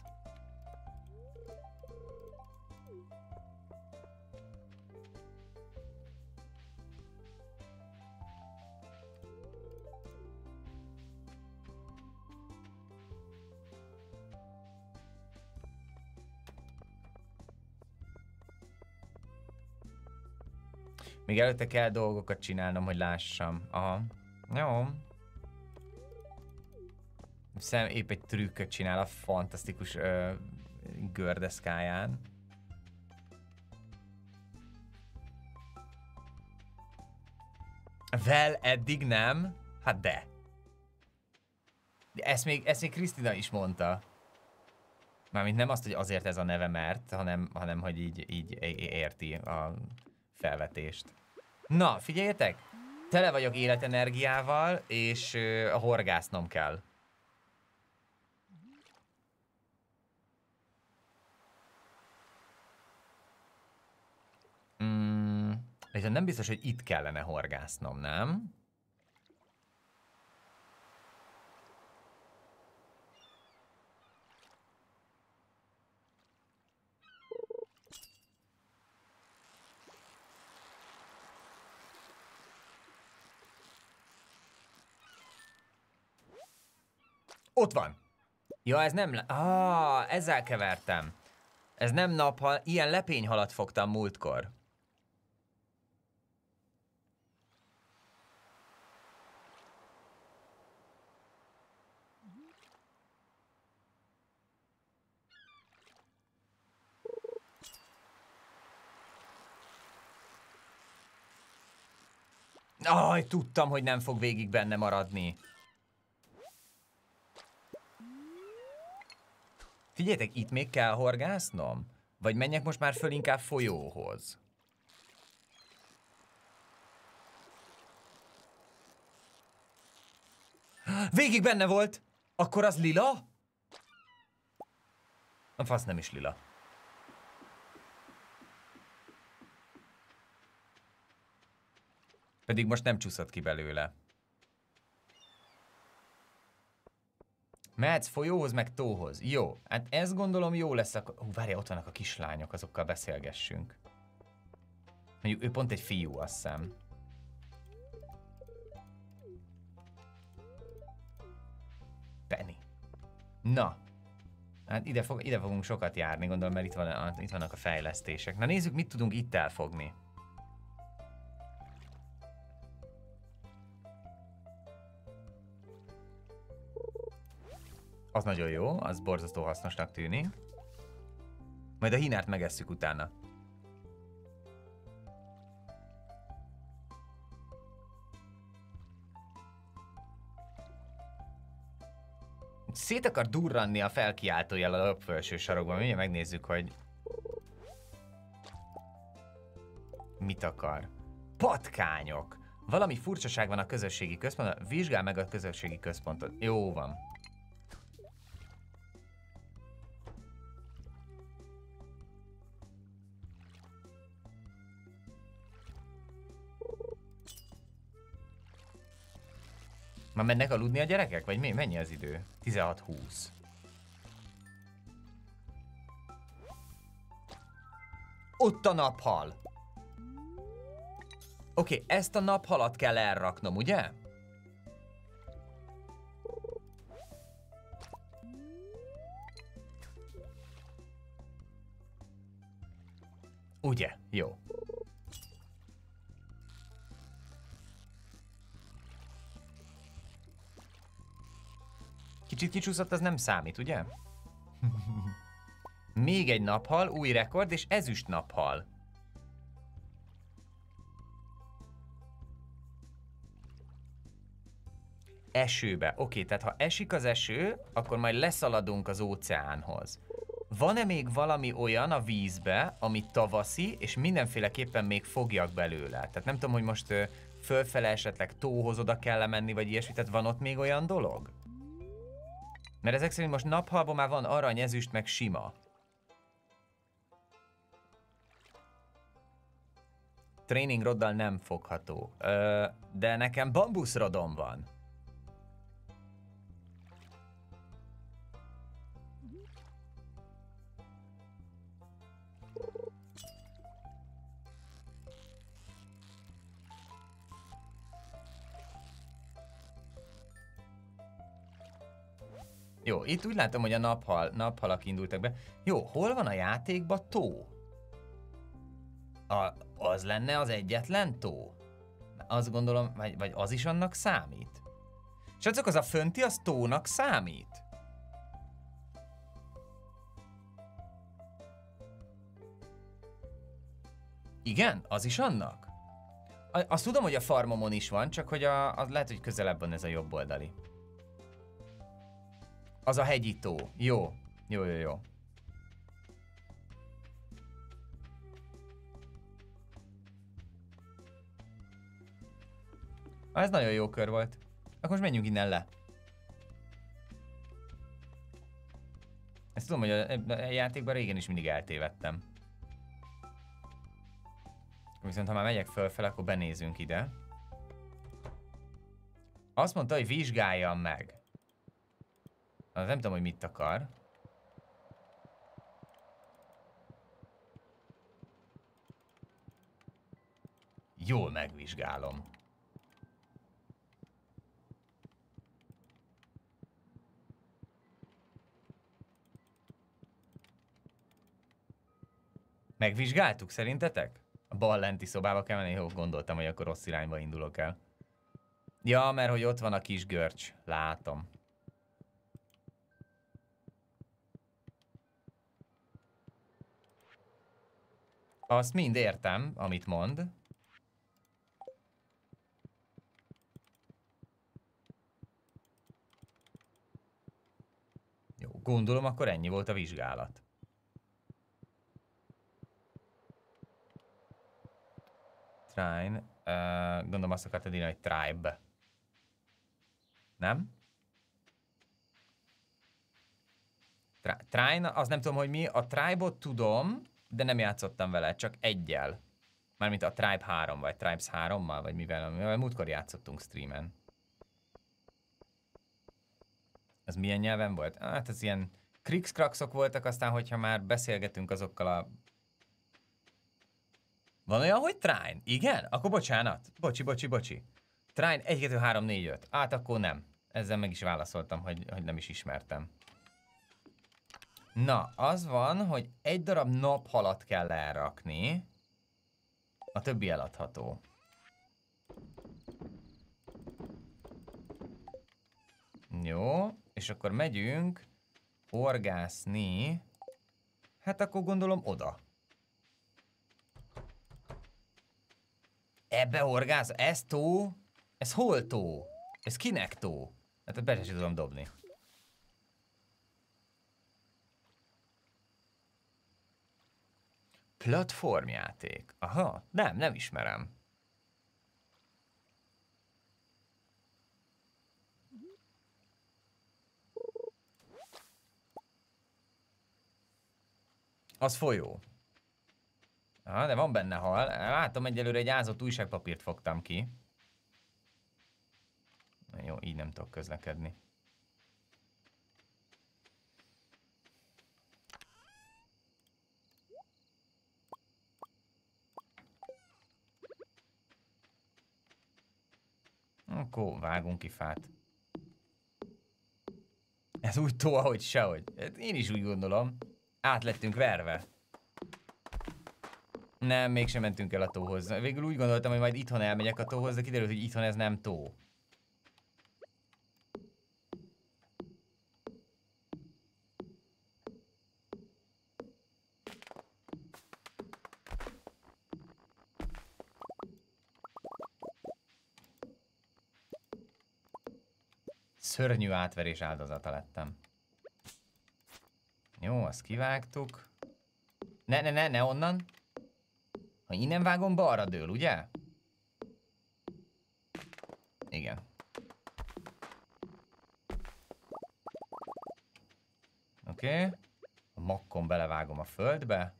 Még előtte kell dolgokat csinálnom, hogy lássam. Aha. Jó. Szem épp egy trükköt csinál a fantasztikus gördeszkáján. Vel eddig nem? Hát de. Ezt még Krisztina is mondta. Mármint nem azt, hogy azért ez a neve mert, hanem hogy így érti a felvetést. Na, figyeljetek! Tele vagyok életenergiával, és horgásznom kell. És nem biztos, hogy itt kellene horgásznom, nem? Ott van! Ja, ez nem... ezzel kevertem. Ez nem naphal, ilyen lepényhalat fogtam múltkor. Aj, tudtam, hogy nem fog végig benne maradni. Figyeljetek, itt még kell horgásznom? Vagy menjek most már föl inkább folyóhoz? Végig benne volt! Akkor az lila? A fasz nem is lila. Pedig most nem csúszott ki belőle. Mehetsz folyóhoz, meg tóhoz. Jó, hát ezt gondolom jó lesz akkor... Várja, ott vannak a kislányok, azokkal beszélgessünk. Mondjuk ő pont egy fiú, azt hiszem. Penny. Na. Hát ide fogunk sokat járni, gondolom, mert itt vannak a fejlesztések. Na nézzük, mit tudunk itt elfogni. Az nagyon jó, az borzasztó hasznosnak tűnik. Majd a hínárt megesszük utána. Szét akar durranni a felkiáltójel a felső sarokban. Mindjárt megnézzük, hogy... Mit akar? Patkányok! Valami furcsaság van a közösségi központban. Vizsgál meg a közösségi központot. Jó van. Már mennek aludni a gyerekek? Vagy mi? Mennyi az idő? 16-20. Ott a naphal! Oké, ezt a naphalat kell elraknom, ugye? Ugye? Jó. Kicsit kicsúszott, az nem számít, ugye? Még egy naphal, új rekord, és ezüst naphal. Esőbe. Oké, tehát ha esik az eső, akkor majd leszaladunk az óceánhoz. Van-e még valami olyan a vízbe, ami tavaszi, és mindenféleképpen még fogjak belőle? Tehát nem tudom, hogy most fölfele esetleg tóhoz oda kell menni, vagy ilyesmi, tehát van ott még olyan dolog? Mert ezek szerint most naphalban már van arany, ezüst, meg sima. Tréningroddal nem fogható. De nekem bambuszrodom van. Jó, itt úgy látom, hogy a naphalak indultak be. Jó, hol van a játékban tó? Az lenne az egyetlen tó? Azt gondolom, vagy az is annak számít? Srácok, az a fönti, az tónak számít? Igen? Az is annak? Azt tudom, hogy a farmomon is van, csak hogy az lehet, hogy közelebb van ez a jobb oldali. Az a hegyi tó. Jó. Jó. Ez nagyon jó kör volt. Akkor most menjünk innen le. Ezt tudom, hogy a játékban régen is mindig eltévedtem. Viszont ha már megyek fölfel, akkor benézünk ide. Azt mondta, hogy vizsgáljam meg. Nem tudom, hogy mit akar. Jól megvizsgálom. Megvizsgáltuk szerintetek? A bal lenti szobába kell menni? Jó, gondoltam, hogy akkor rossz irányba indulok el. Ja, mert hogy ott van a kis görcs. Látom. Azt mind értem, amit mond. Gondolom, akkor ennyi volt a vizsgálat. Trine. Gondolom azt akartad írni, hogy tribe. Nem? Trine, az nem tudom, hogy mi. A tribe-ot tudom, de nem játszottam vele, csak egyel. Mármint a Tribe 3, vagy Tribes 3-mal, vagy mivel múltkor játszottunk streamen. Ez milyen nyelven volt? Hát ez ilyen krikszkrakszok voltak, aztán hogyha már beszélgetünk azokkal a... Van olyan, hogy Trine? Igen? Akkor bocsánat. Bocsi. Trine 1, 2, 3, 4, 5. Hát akkor nem. Ezzel meg is válaszoltam, hogy nem is ismertem. Na, az van, hogy egy darab naphalat kell elrakni. A többi eladható. Jó, és akkor megyünk horgászni. Hát akkor gondolom oda. Ebbe horgász? Ez tó? Ez hol tó? Ez kinek tó? Hát be sem tudom dobni. Platformjáték. Aha, nem ismerem. Az folyó. Aha, de van benne hal. Látom, egyelőre egy ázott újságpapírt fogtam ki. Jó, így nem tudok közlekedni. Akkor vágunk ki fát. Ez úgy tó, ahogy sehogy. Én is úgy gondolom. Át lettünk verve. Nem, mégsem mentünk el a tóhoz. Végül úgy gondoltam, hogy majd itthon elmegyek a tóhoz, de kiderült, hogy itthon ez nem tó. Szörnyű átverés áldozata lettem. Jó, azt kivágtuk. Ne onnan. Ha innen vágom, balra dől, ugye? Igen. Oké. A makkon belevágom a földbe.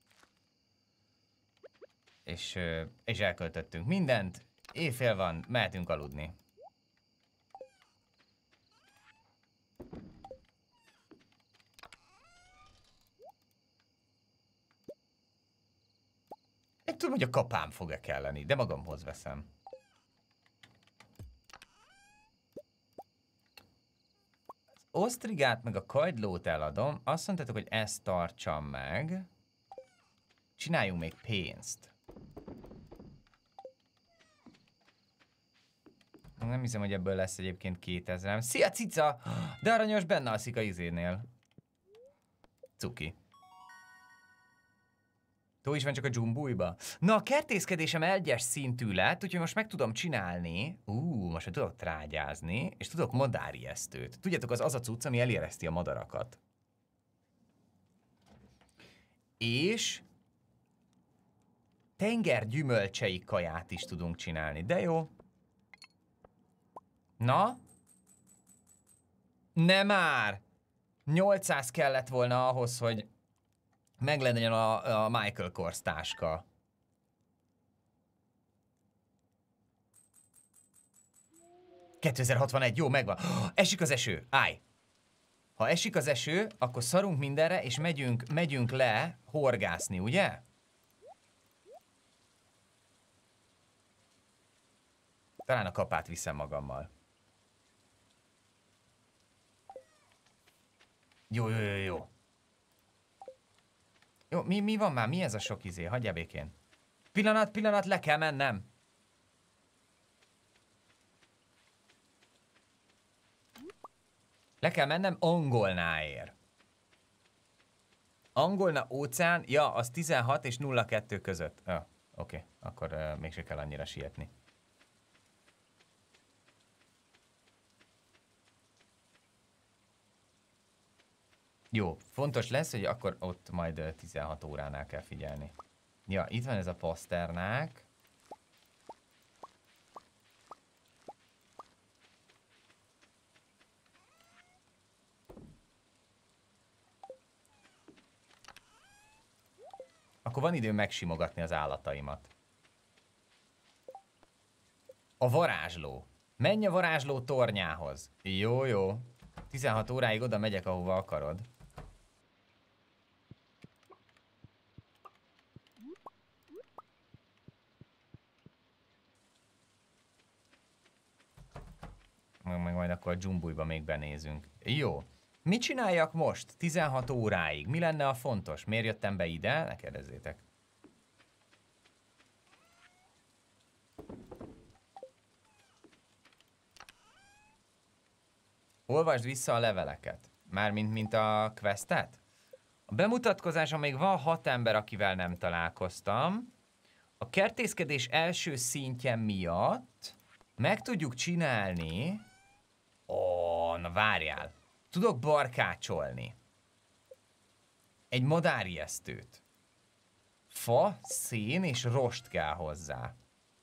És elköltöttünk mindent. Éjfél van, mehetünk aludni. Én tudom, hogy a kapám fog-e kelleni, de magamhoz veszem. Az osztrigát meg a kagylót eladom. Azt mondtátok, hogy ezt tartsam meg. Csináljunk még pénzt. Nem hiszem, hogy ebből lesz egyébként 2000. Szia, cica! De aranyos, benne alszik a izénél. Cuki. Tó is van csak a dzsumbújba. Na, a kertészkedésem egyes szintű lett, úgyhogy most meg tudom csinálni. Most már tudok trágyázni, és tudok madárijesztőt. Tudjátok, az a cucc, ami eléreszti a madarakat. És tengergyümölcsei kaját is tudunk csinálni, de jó. Na? Nem már! 800 kellett volna ahhoz, hogy meglegyen a Michael Kors táska. ...2061, jó, megvan. Esik az eső, állj! Ha esik az eső, akkor szarunk mindenre, és megyünk le horgászni, ugye? Talán a kapát viszem magammal. Jó. Jó, mi van már? Mi ez a sok izé? Hagyjál békén. Pillanat, le kell mennem. Le kell mennem Angolnáért. Angolna óceán, ja, az 16 és 02 között. Oké, akkor mégse kell annyira sietni. Jó, fontos lesz, hogy akkor ott majd 16 óránál kell figyelni. Ja, itt van ez a paszternák. Akkor van időm megsimogatni az állataimat. A varázsló. Menj a varázsló tornyához. Jó, jó. 16 óráig oda megyek, ahova akarod. Meg majd akkor a dzsumbujba még benézünk. Jó. Mit csináljak most? 16 óráig. Mi lenne a fontos? Miért jöttem be ide? Ne kérdezzétek. Olvasd vissza a leveleket. Mármint mint a questet? A bemutatkozáson még van 6 ember, akivel nem találkoztam. A kertészkedés első szintje miatt meg tudjuk csinálni... Ó, na várjál. Tudok barkácsolni. Egy madárijesztőt. Fa, szén és rost kell hozzá.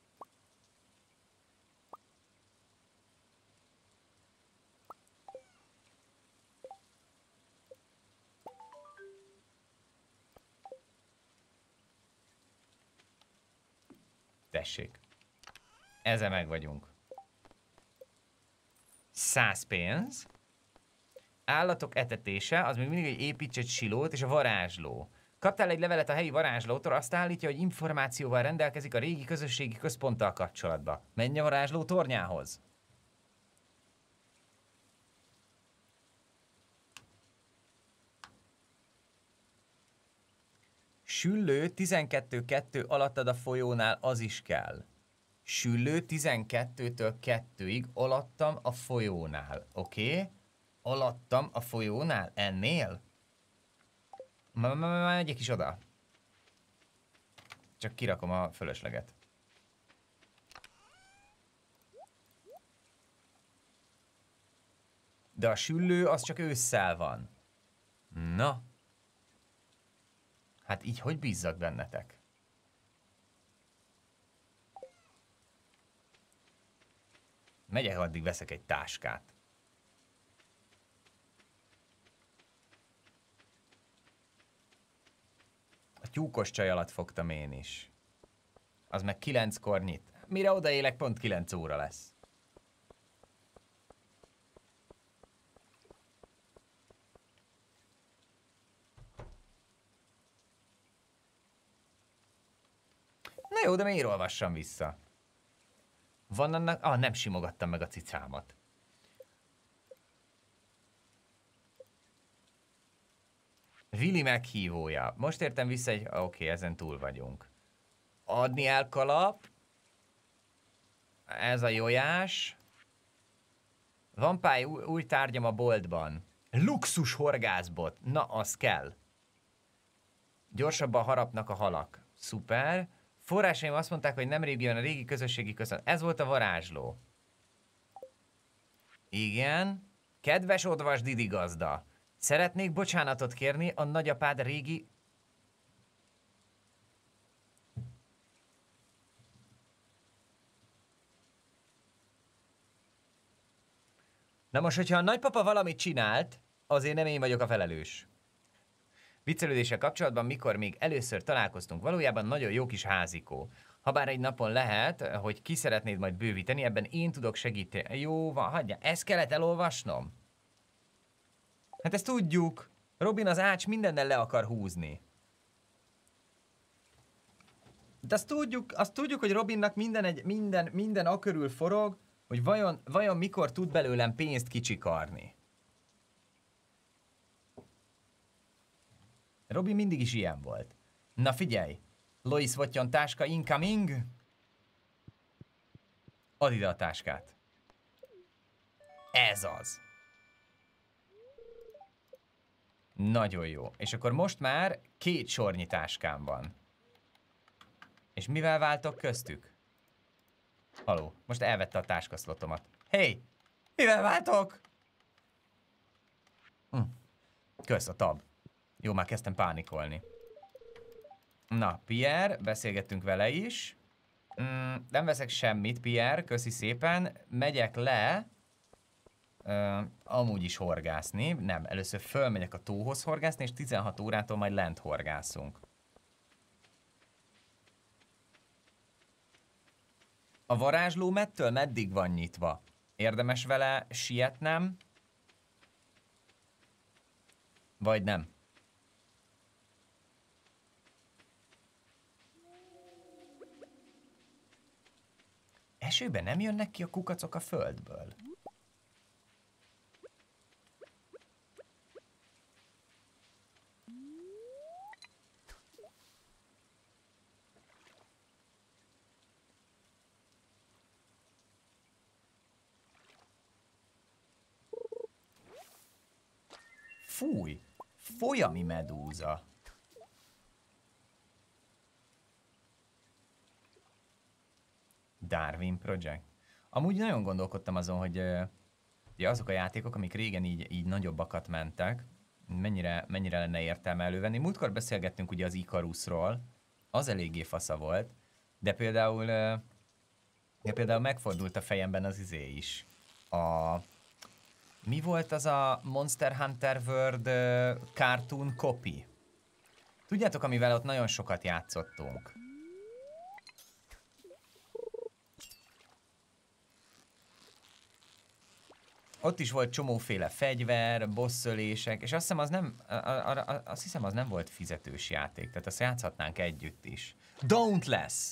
Tessék. Ezzel meg vagyunk. 100 pénz. Állatok etetése, az még mindig egy építs egy silót, és a varázsló. Kaptál egy levelet a helyi varázslótól, azt állítja, hogy információval rendelkezik a régi közösségi központtal kapcsolatba. Menj a varázsló tornyához. Süllő 12-2 alattad a folyónál, az is kell. Süllő 12-től 2-ig alattam a folyónál, oké? Okay? Alattam a folyónál? Ennél? Megyek is oda. Csak kirakom a fölösleget. De a süllő az csak ősszel van. Na. Hát így hogy bízzak bennetek? Megyek, addig veszek egy táskát. A tyúkos csaj alatt fogtam én is. Az meg 9-kor nyit. Mire odaélek, pont 9 óra lesz. Na jó, de miért olvassam vissza? Van annak... Ah, nem simogattam meg a cicámat. Vili meghívója. Most értem vissza egy... Oké, ezen túl vagyunk. Adni el kalap. Ez a jójás. Van pár új tárgyam a boltban. Luxus horgászbot. Na, az kell. Gyorsabban harapnak a halak. Szuper. Forrásaim azt mondták, hogy nemrég jön a régi közösségi központ. Ez volt a varázsló. Igen. Kedves odvas Didi gazda. Szeretnék bocsánatot kérni a nagyapád régi... Na most, hogyha a nagypapa valamit csinált, azért nem én vagyok a felelős. Viccelődéssel kapcsolatban, mikor még először találkoztunk, valójában nagyon jó kis házikó. Habár egy napon lehet, hogy ki szeretnéd majd bővíteni, ebben én tudok segíteni. Jó van, hagyja, ezt kellett elolvasnom? Hát ezt tudjuk. Robin az ács mindennel le akar húzni. De azt tudjuk, hogy Robinnak minden akörül forog, hogy vajon mikor tud belőlem pénzt kicsikarni. Robin mindig is ilyen volt. Na figyelj, Lois Votyon táska incoming. Add ide a táskát. Ez az. Nagyon jó. És akkor most már 2 sornyi táskám van. És mivel váltok köztük? Haló, most elvette a táskaszlotomat. Hey, mivel váltok? Kösz, a tab. Jó, már kezdtem pánikolni. Na, Pierre, beszélgettünk vele is. Nem veszek semmit, Pierre, köszi szépen. Megyek le, amúgy is horgászni. Nem, először fölmegyek a tóhoz horgászni, és 16 órától majd lent horgászunk. A varázsló mettől meddig van nyitva? Érdemes vele sietnem? Vagy nem? Esőben nem jönnek ki a kukacok a földből? Fúj! Folyami medúza. Darwin Project. Amúgy nagyon gondolkodtam azon, hogy ugye azok a játékok, amik régen így nagyobbakat mentek, mennyire lenne értelme elővenni. Múltkor beszélgettünk ugye az Icarusról, az eléggé fasza volt, de például megfordult a fejemben az izé is. Mi volt az a Monster Hunter World cartoon copy? Tudjátok, amivel ott nagyon sokat játszottunk. Ott is volt csomóféle fegyver, bosszölések, és azt hiszem az nem volt fizetős játék, tehát azt játszhatnánk együtt is. Dauntless!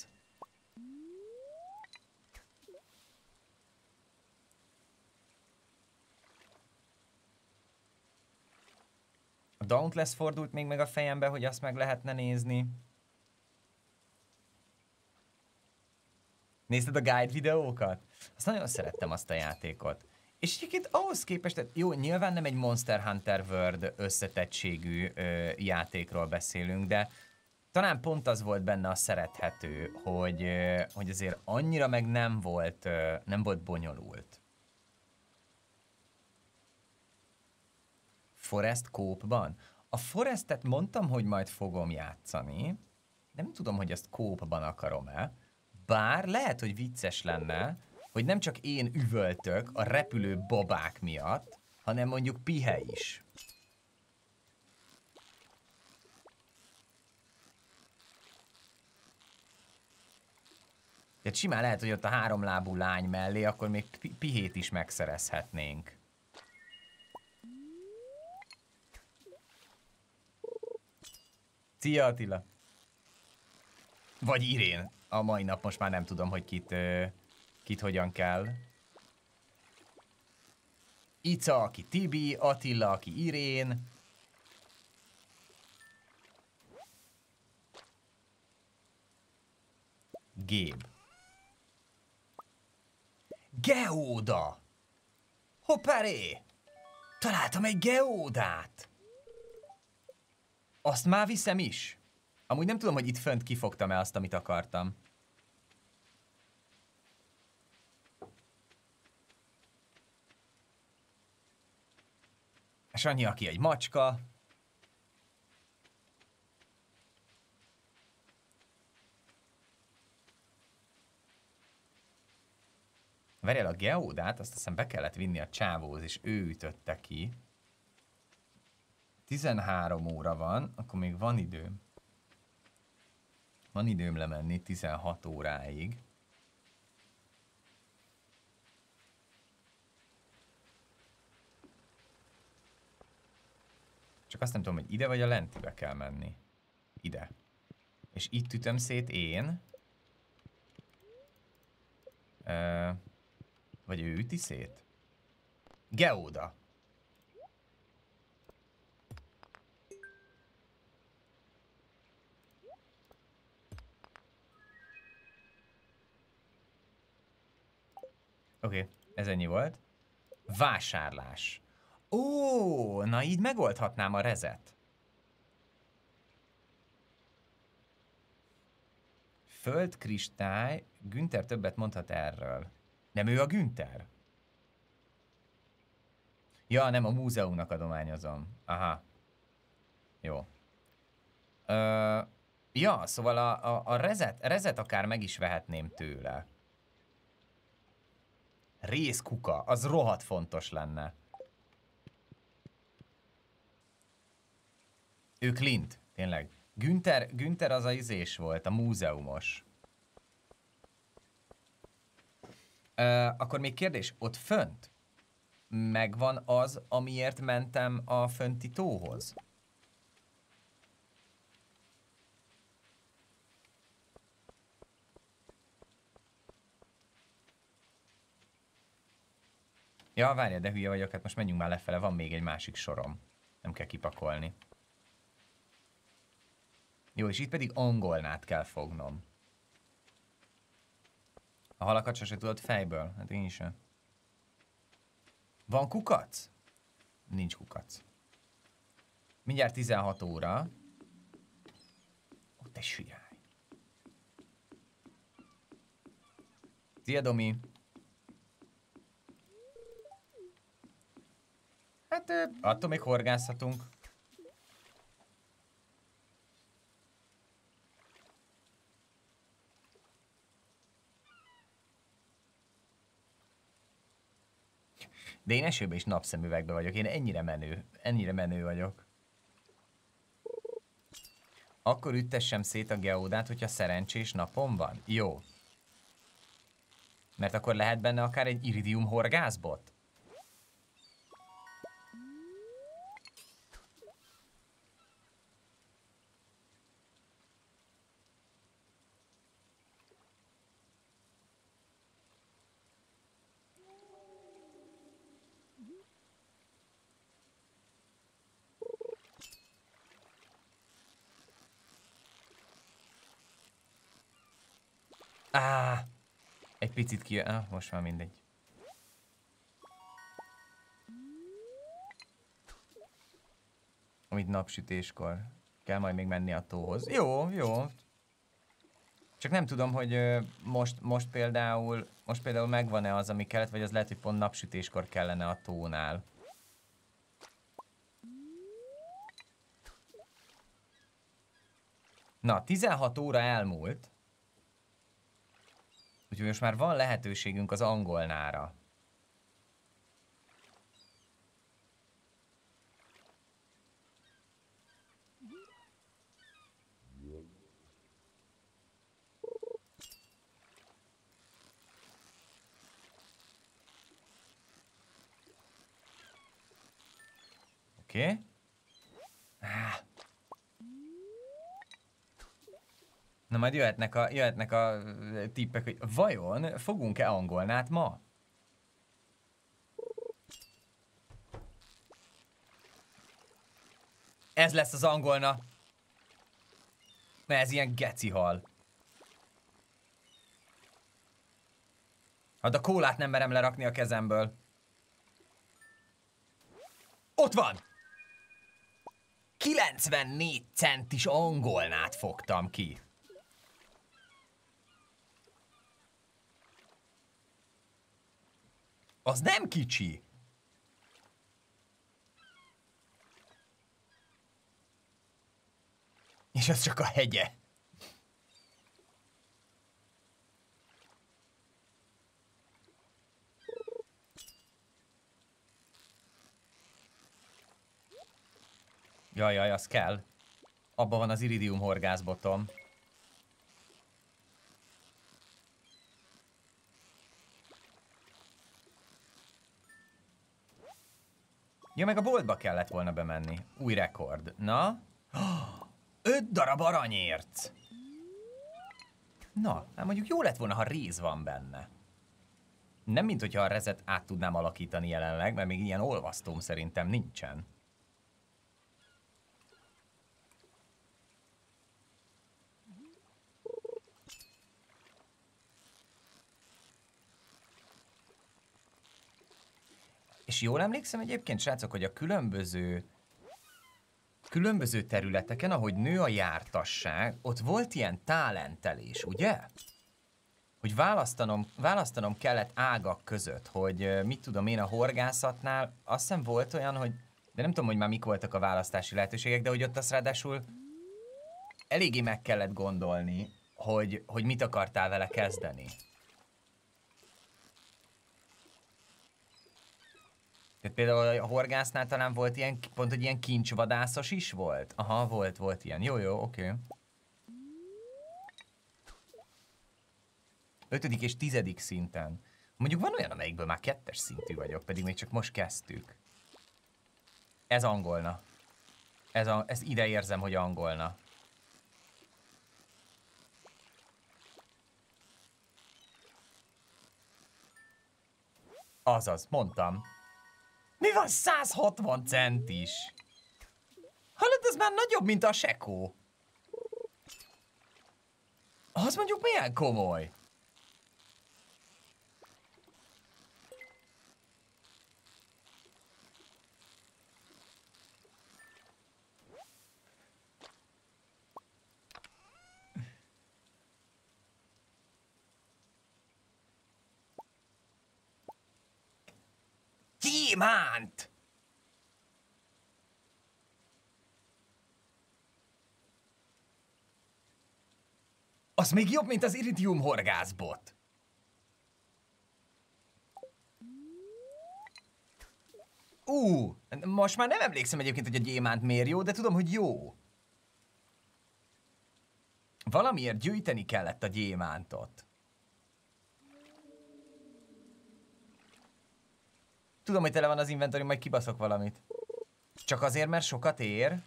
A Dauntless fordult még meg a fejembe, hogy azt meg lehetne nézni. Nézted a guide videókat? Azt nagyon szerettem azt a játékot. És egyébként ahhoz képest, jó, nyilván nem egy Monster Hunter World összetettségű játékról beszélünk, de talán pont az volt benne a szerethető, hogy azért annyira meg nem volt bonyolult. Forest Coop-ban? A Forestet mondtam, hogy majd fogom játszani. Nem tudom, hogy ezt Coop-ban akarom-e. Bár lehet, hogy vicces lenne, hogy nem csak én üvöltök a repülő babák miatt, hanem mondjuk Pihe is. Tehát simán lehet, hogy ott a háromlábú lány mellé akkor még Pihét is megszerezhetnénk. Szia, Attila! Vagy Irén. A mai nap most már nem tudom, hogy kit hogyan kell. Ica, aki Tibi, Attila, aki Irén. Gabe. Geóda! Hoppáré! Találtam egy geódát! Azt már viszem is. Amúgy nem tudom, hogy itt fönt kifogtam-e azt, amit akartam. Sanyi, aki egy macska. Várjál, a geódát, azt hiszem be kellett vinni a csávóhoz, és ő ütötte ki. 13 óra van, akkor még van időm. Van időm lemenni 16 óráig. Csak azt nem tudom, hogy ide vagy a lentibe kell menni. Ide. És itt ütöm szét én. Vagy ő üti szét? Geóda. Oké, ez ennyi volt. Vásárlás. Ó, na így megoldhatnám a rezet. Földkristály. Günther többet mondhat erről. Nem ő a Günther? Ja, nem, a múzeumnak adományozom. Aha. Jó. Ja, szóval a rezet akár meg is vehetném tőle. Rézkuka, az rohadt fontos lenne. Ő Clint, tényleg. Günther az a izés volt, a múzeumos. Akkor még kérdés, ott fönt megvan az, amiért mentem a fönti tóhoz? Ja, várjál, de hülye vagyok, hát most menjünk már lefele, van még egy másik sorom. Nem kell kipakolni. Jó, és itt pedig angolnát kell fognom. A halakat sose tudod fejből? Hát én sem. Van kukac? Nincs kukac. Mindjárt 16 óra. Ó, te sirály. Szia, Domi. Hát attól még horgászhatunk. De én esőben is napszemüvegben vagyok, én ennyire menő vagyok. Akkor üttessem szét a geódát, hogyha szerencsés napom van? Jó. Mert akkor lehet benne akár egy iridium horgászbot? Egy picit most már mindegy. Amit napsütéskor. Kell majd még menni a tóhoz. Jó, jó. Csak nem tudom, hogy most például megvan-e az, ami kellett, vagy az lehet, hogy pont napsütéskor kellene a tónál. Na, 16 óra elmúlt. Úgyhogy most már van lehetőségünk az angolnára. Oké. Na majd jöhetnek a tippek, hogy vajon fogunk-e angolnát ma? Ez lesz az angolna. Mert ez ilyen geci hal. Hát a kólát nem merem lerakni a kezemből. Ott van! 94 centis angolnát fogtam ki. Az nem kicsi. És az csak a hegye. Jaj, az kell. Abban van az iridium horgászbotom. Ja, meg a boltba kellett volna bemenni. Új rekord. Na? 5 darab aranyérc! Na, hát mondjuk jó lett volna, ha réz van benne. Nem mint hogyha a rezet át tudnám alakítani jelenleg, mert még ilyen olvasztóm szerintem nincsen. És jól emlékszem egyébként, srácok, hogy a különböző területeken, ahogy nő a jártasság, ott volt ilyen talentelés, ugye? Hogy választanom kellett ágak között, hogy mit tudom én, a horgászatnál, azt hiszem volt olyan, hogy De nem tudom, hogy már mik voltak a választási lehetőségek, de hogy ott azt ráadásul eléggé meg kellett gondolni, hogy mit akartál vele kezdeni. Tehát például a horgásznál talán volt ilyen, pont egy ilyen kincsvadászos is volt? Aha, volt ilyen. Jó, oké. 5. és 10. szinten. Mondjuk van olyan, amelyikből már 2-es szintű vagyok, pedig még csak most kezdtük. Ez angolna. Ez ide érzem, hogy angolna. Azaz, mondtam. Mi van 160 centis? Hallod, ez már nagyobb, mint a sekó. Az mondjuk milyen komoly. Gyémánt! Az még jobb, mint az iridium horgászbot. Most már nem emlékszem egyébként, hogy a gyémánt miért jó, de tudom, hogy jó. Valamiért gyűjteni kellett a gyémántot. Tudom, hogy tele van az inventory, majd kibaszok valamit. Csak azért, mert sokat ér.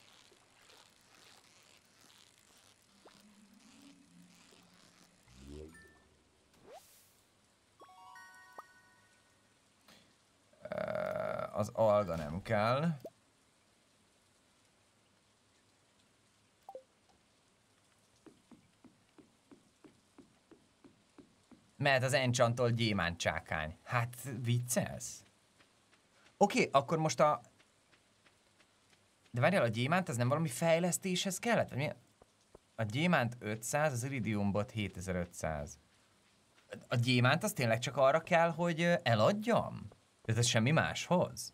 Az alga nem kell. Mert az enchantolt gyémánt csákány. Hát viccelsz? Oké, akkor most a... De várjál, a gyémánt az nem valami fejlesztéshez kellett? Vagy mi? A gyémánt 500, az iridiumbot 7500. A gyémánt az tényleg csak arra kell, hogy eladjam? Tehát ez semmi máshoz?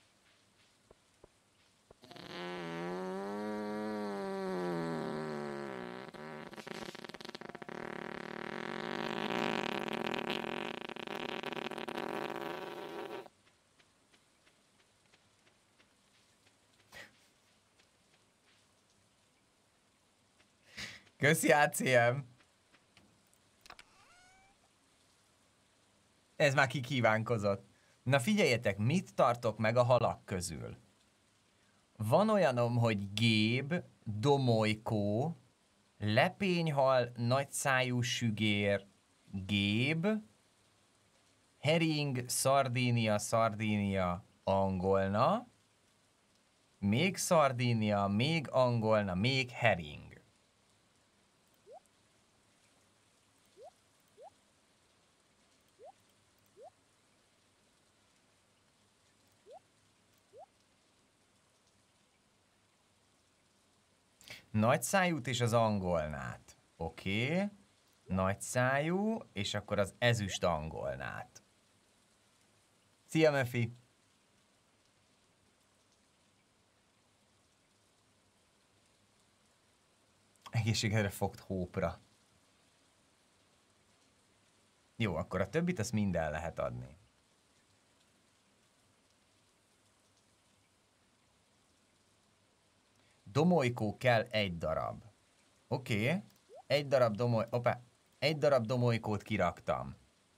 Köszi, ACM! Ez már kikívánkozott. Na figyeljetek, mit tartok meg a halak közül? Van olyanom, hogy géb, domolykó, lepényhal, nagyszájú sügér, géb, hering, szardínia, angolna, még szardínia, még angolna, még hering. Nagyszájút és az angolnát. Oké. Nagyszájú, és akkor az ezüst angolnát. Szia, Möfi! Egészségedre fogd hópra. Jó, akkor a többit azt minden lehet adni. Domolykó kell 1 darab. Oké. Egy darab domolykót kiraktam.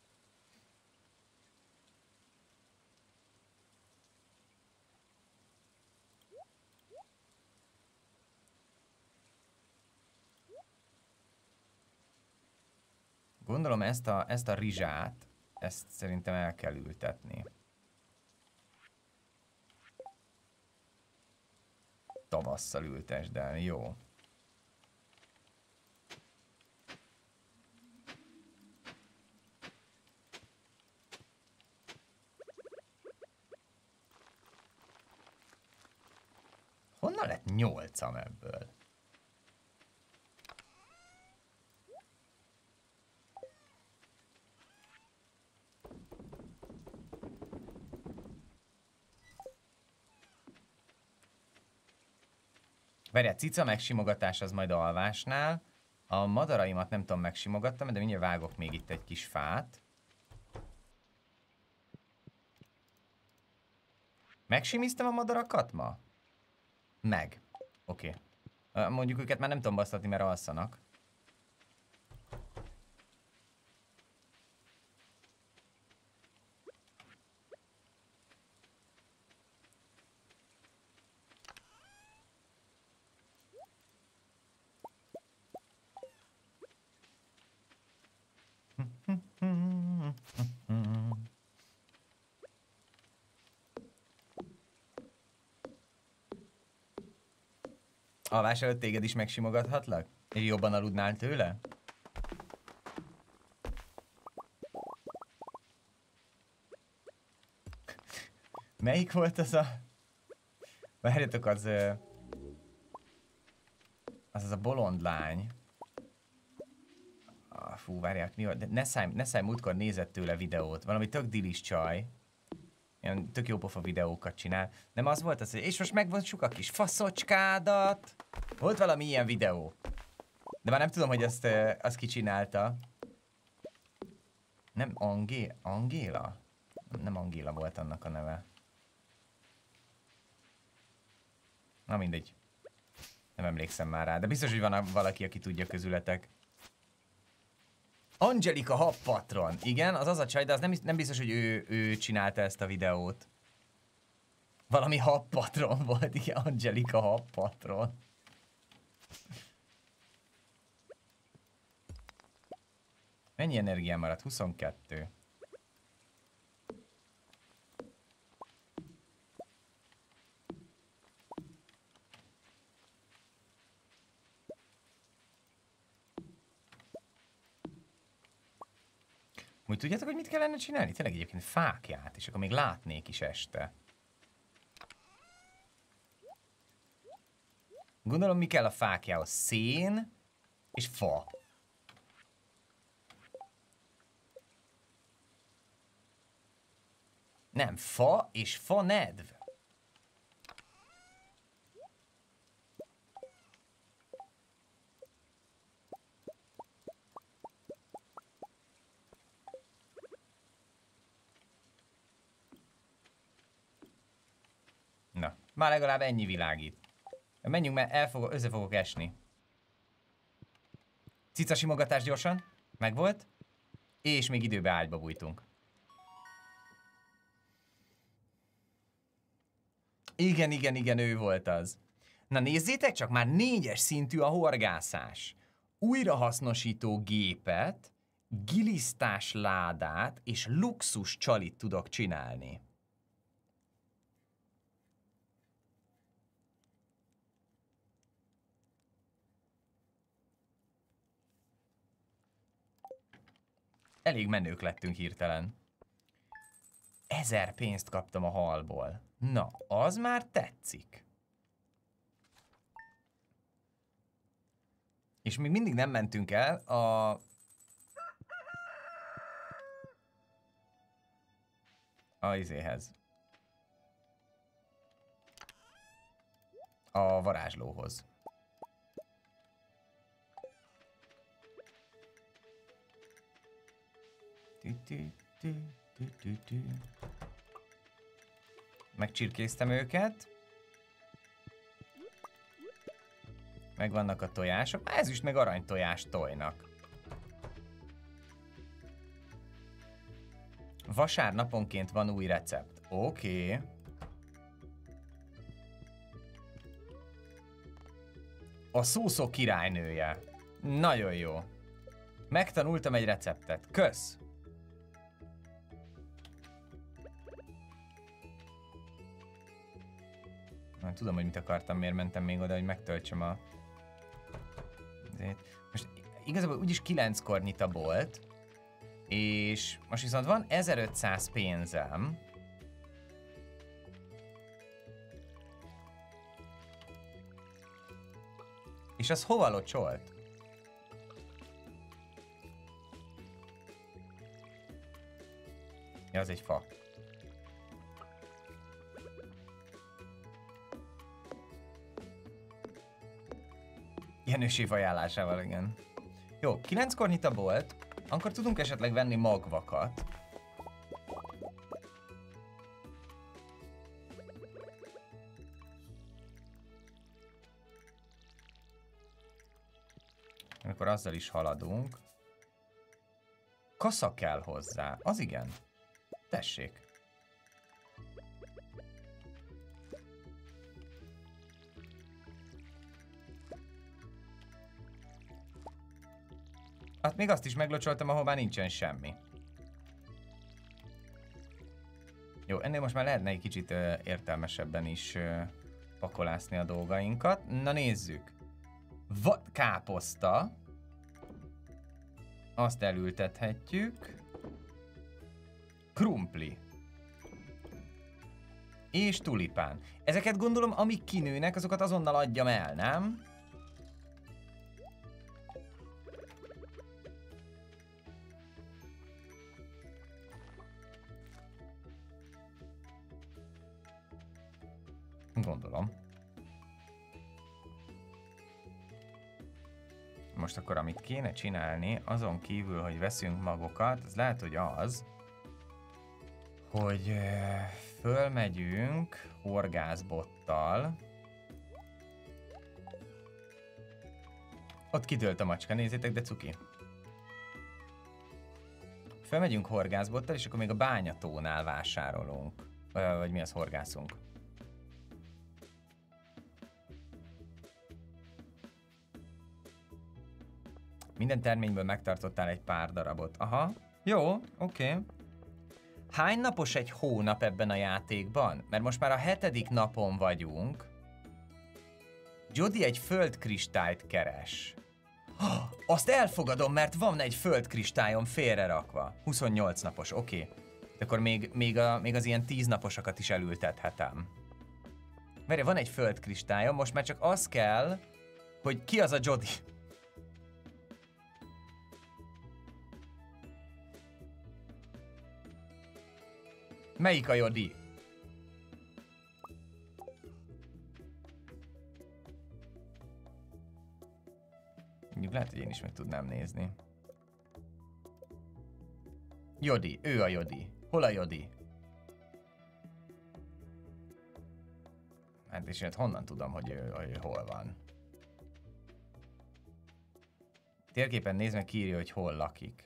Gondolom ezt a rizsát, ezt szerintem el kell ültetni. Tavasszal ültesd el, jó. Honnan lett 8-am ebből? Várjál, cica megsimogatás az majd alvásnál. A madaraimat nem tudom, megsimogattam, de mindjárt vágok még itt egy kis fát. Megsimiztem a madarakat ma? Meg. Oké. Mondjuk őket már nem tudom basztatni, mert alszanak. Alvás előtt téged is megsimogathatlak? És jobban aludnál tőle? Melyik volt az a... Várjatok, az a bolond lány. Fú, várják, mi volt? De Nessai múltkor nézett tőle videót. Valami tök dilis csaj. Ilyen tök jó pofa videókat csinál. Nem az volt az, hogy és most megvontsuk a kis faszocskádat. Volt valami ilyen videó. De már nem tudom, hogy azt ki csinálta. Nem Angéla? Nem Angéla volt annak a neve. Na mindegy. Nem emlékszem már rá, de biztos, hogy van valaki, aki tudja közületek. Angelika Habpatron. Igen, az a csaj, de az nem biztos, hogy ő csinálta ezt a videót. Valami Habpatron volt, igen, Angelika Habpatron. Mennyi energiám maradt? 22. Úgy tudjátok, hogy mit kellene csinálni? Tényleg egyébként fákját, és akkor még látnék is este. Gondolom, mi kell a fákjához? Szén és fa. Nem, fa és fa nedv. Na, már legalább ennyi világít. Menjünk, mert össze fogok esni. Cica simogatás gyorsan. Megvolt. És még időbe ágyba bújtunk. Igen, ő volt az. Na nézzétek csak, már 4-es szintű a horgászás. Újrahasznosító gépet, gilisztás ládát és luxus csalit tudok csinálni. Elég menők lettünk hirtelen. 1000 pénzt kaptam a halból. Na, az már tetszik. És még mindig nem mentünk el a izéhez. A varázslóhoz. Megcsirkéztem őket. Megvannak a tojások. Ezüst meg arany tojást tojnak. Vasárnaponként van új recept. Oké. A szószok királynője. Nagyon jó. Megtanultam egy receptet. Kösz! Nem tudom, hogy mit akartam, miért mentem még oda, hogy megtöltsem a... Most igazából úgyis 9-kor nyit a bolt, és most viszont van 1500 pénzem. És az hova locsolt? Ja, az egy fa. Jenősév ajánlásával, igen. Jó, 9-kor nyit a bolt, akkor tudunk esetleg venni magvakat. Akkor azzal is haladunk. Kasza kell hozzá, az igen. Tessék. Hát még azt is meglocsoltam, ahová nincsen semmi. Jó, ennél most már lehetne egy kicsit értelmesebben is pakolászni a dolgainkat. Na nézzük. Káposzta. Azt elültethetjük. Krumpli. És tulipán. Ezeket gondolom, amik kinőnek, azokat azonnal adjam el, nem? Gondolom. Most akkor amit kéne csinálni, azon kívül, hogy veszünk magokat, az lehet, hogy az, hogy fölmegyünk horgászbottal. Ott kidőlt a macska, nézzétek, de cuki. Fölmegyünk horgászbottal, és akkor még a bányatónál vásárolunk. Vagy mi az, horgászunk. Minden terményből megtartottál egy pár darabot. Aha, jó, oké. Hány napos egy hónap ebben a játékban? Mert most már a 7. napon vagyunk. Jody egy földkristályt keres. Azt elfogadom, mert van egy földkristályom félrerakva. 28 napos, oké. De akkor még az ilyen 10 naposakat is elültethetem. Várj, van egy földkristályom, most már csak az kell, hogy ki az a Jody. Melyik a Jodi? Mondjuk lehet, hogy én is meg tudnám nézni. Jodi, ő a Jodi. Hol a Jodi? Hát és hát honnan tudom, hogy ő hol van? Térképen nézd meg, írja, hogy hol lakik.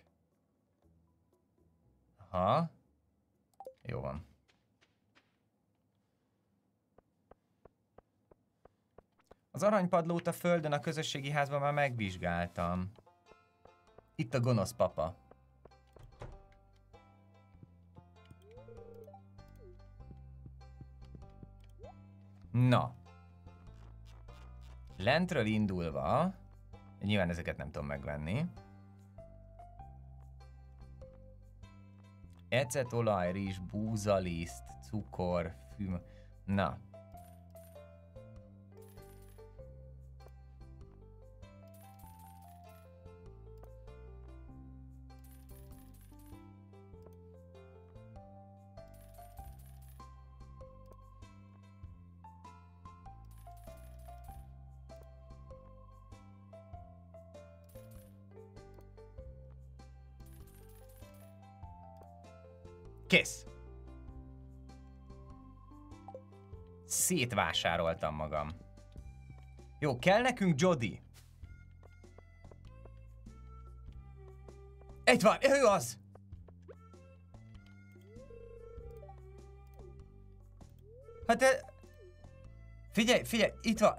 Aha. Jó van. Az aranypadlót a földön a közösségi házban már megvizsgáltam. Itt a gonosz papa. Na. Lentről indulva, nyilván ezeket nem tudom megvenni. Ecet, olaj, rizs, búzaliszt, cukor, füm... Na. Kész! Szétvásároltam magam. Jó, kell nekünk Jody. Itt van, ő az! Hát figyelj, itt van.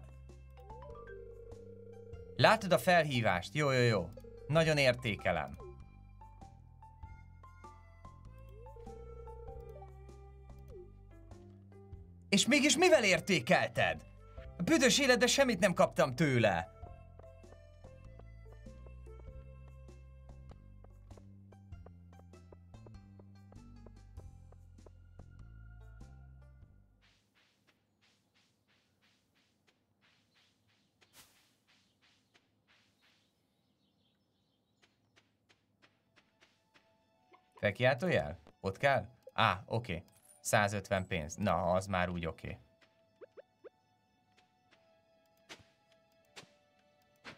Látod a felhívást? Jó. Nagyon értékelem. És mégis mivel értékelted? A büdös életben semmit nem kaptam tőle. Felkiáltójel? Ott kell? Oké. 150 pénz. Na, az már úgy oké.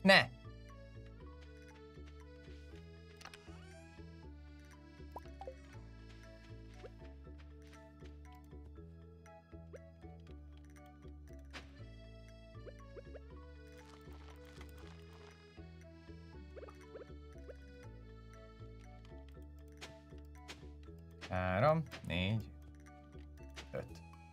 Ne! Három, négy, öt.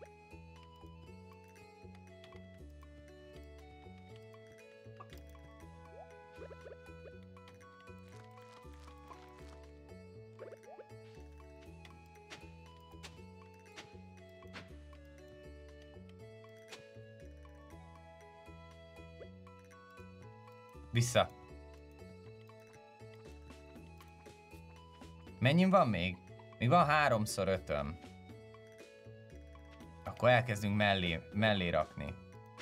Vissza. Mennyi van még? Még van 3x5-öm. Akkor elkezdünk mellé rakni.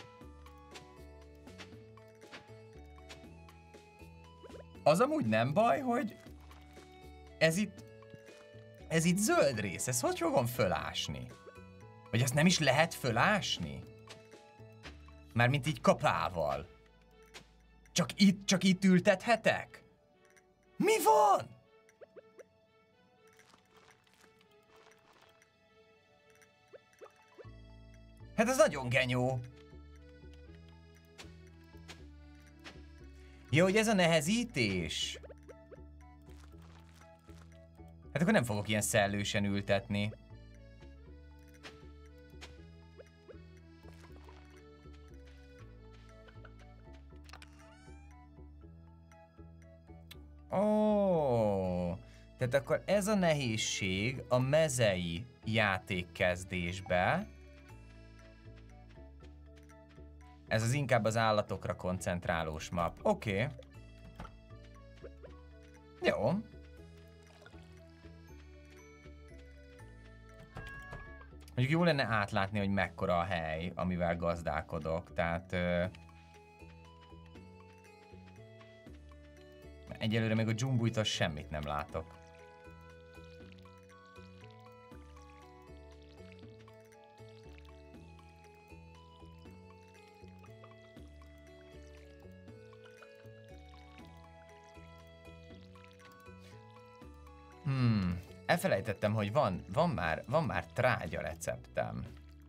Az amúgy nem baj, hogy ez itt zöld rész. Ezt hogy fogom fölásni? Vagy ezt nem is lehet fölásni? Mármint így kapával. Csak itt ültethetek? Mi van? Hát ez nagyon genyó. Jó, hogy ez a nehezítés. Hát akkor nem fogok ilyen szellősen ültetni. Ó, tehát akkor ez a nehézség a mezei játékkezdésbe. Ez az inkább az állatokra koncentrálós map. Oké. Jó. Mondjuk jó lenne átlátni, hogy mekkora a hely, amivel gazdálkodok, tehát... egyelőre még a dzsumbújtól semmit nem látok. Elfelejtettem, hogy van már trágya receptem.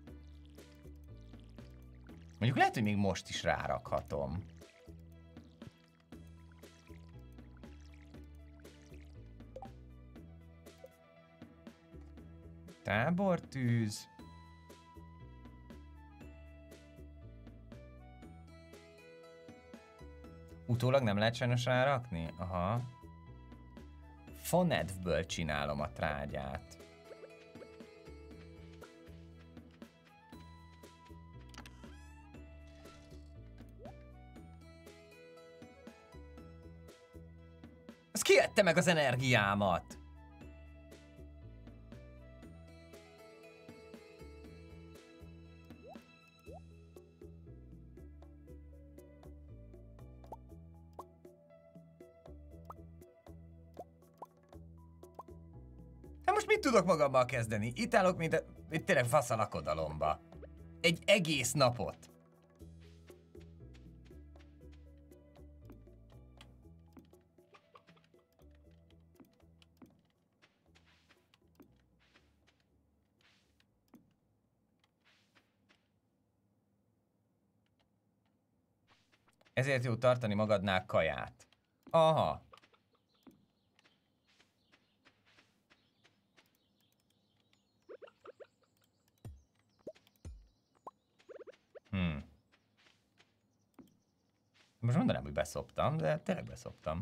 Mondjuk lehet, hogy még most is rárakhatom. Tábortűz. Utólag nem lehet sajnos rárakni? Aha. Fonedvből csinálom a trágyát. Ez ki ette meg az energiámat? Mit tudok magammal kezdeni? Itt állok, mint tényleg fasz a lakodalomba. Egy egész napot. Ezért jó tartani magadnál kaját. Aha. Most mondanám, hogy beszoptam, de tényleg beszoptam.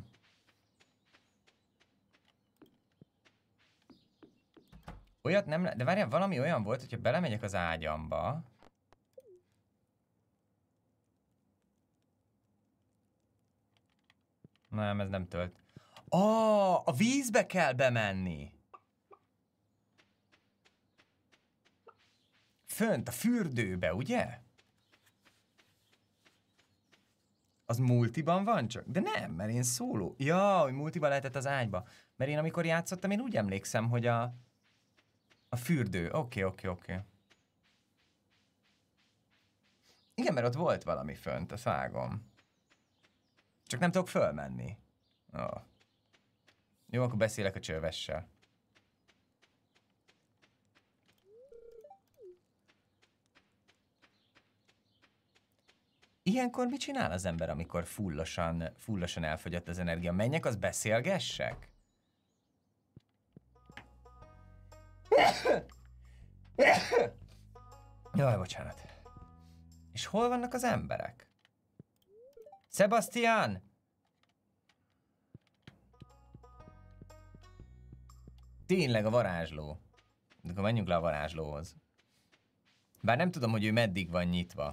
Olyat nem de várjál, valami olyan volt, hogyha belemegyek az ágyamba. Nem, ez nem tölt. A vízbe kell bemenni. Fönt, a fürdőbe, ugye? Az multiban van csak? De nem, mert én szóló. Ja, hogy multiban lehetett az ágyba. Mert én amikor játszottam, én úgy emlékszem, hogy a fürdő. Oké. Igen, mert ott volt valami fönt, azt vágom. Csak nem tudok fölmenni. Oh. Jó, akkor beszélek a csövessel. Ilyenkor mit csinál az ember, amikor fullosan elfogyott az energia? Menjek, az beszélgessek? Jaj, bocsánat. És hol vannak az emberek? Sebastian! Tényleg a varázsló. Akkor menjünk le a varázslóhoz. Bár nem tudom, hogy ő meddig van nyitva.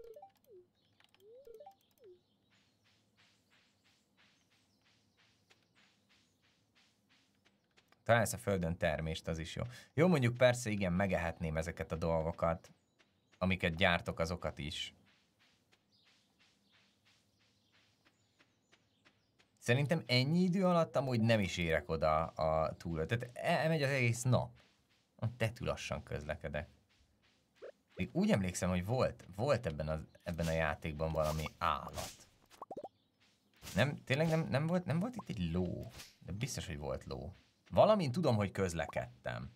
Talán ez a földön termést, az is jó. Jó, mondjuk persze igen, megehetném ezeket a dolgokat, amiket gyártok, azokat is. Szerintem ennyi idő alatt amúgy nem is érek oda a túlra. Tehát elmegy az egész nap. Tetű lassan közlekedek. Még úgy emlékszem, hogy volt ebben a játékban valami állat. Tényleg nem volt itt egy ló. De biztos, hogy volt ló. Valamint tudom, hogy közlekedtem.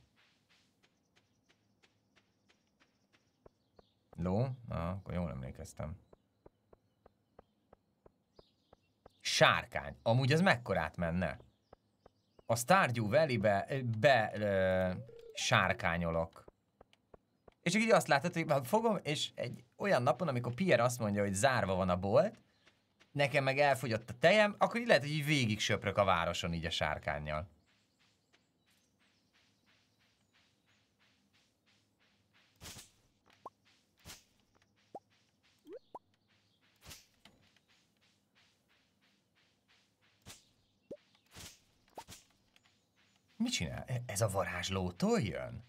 Ló? Akkor jól emlékeztem. Sárkány. Amúgy az mekkorát menne? A Stardew Valley-be sárkányolok. És így azt látod, hogy fogom, és egy olyan napon, amikor Pierre azt mondja, hogy zárva van a bolt, nekem meg elfogyott a tejem, akkor így lehet, hogy így végig söprök a városon így a sárkánnyal. Mit csinál? Ez a varázslótól jön?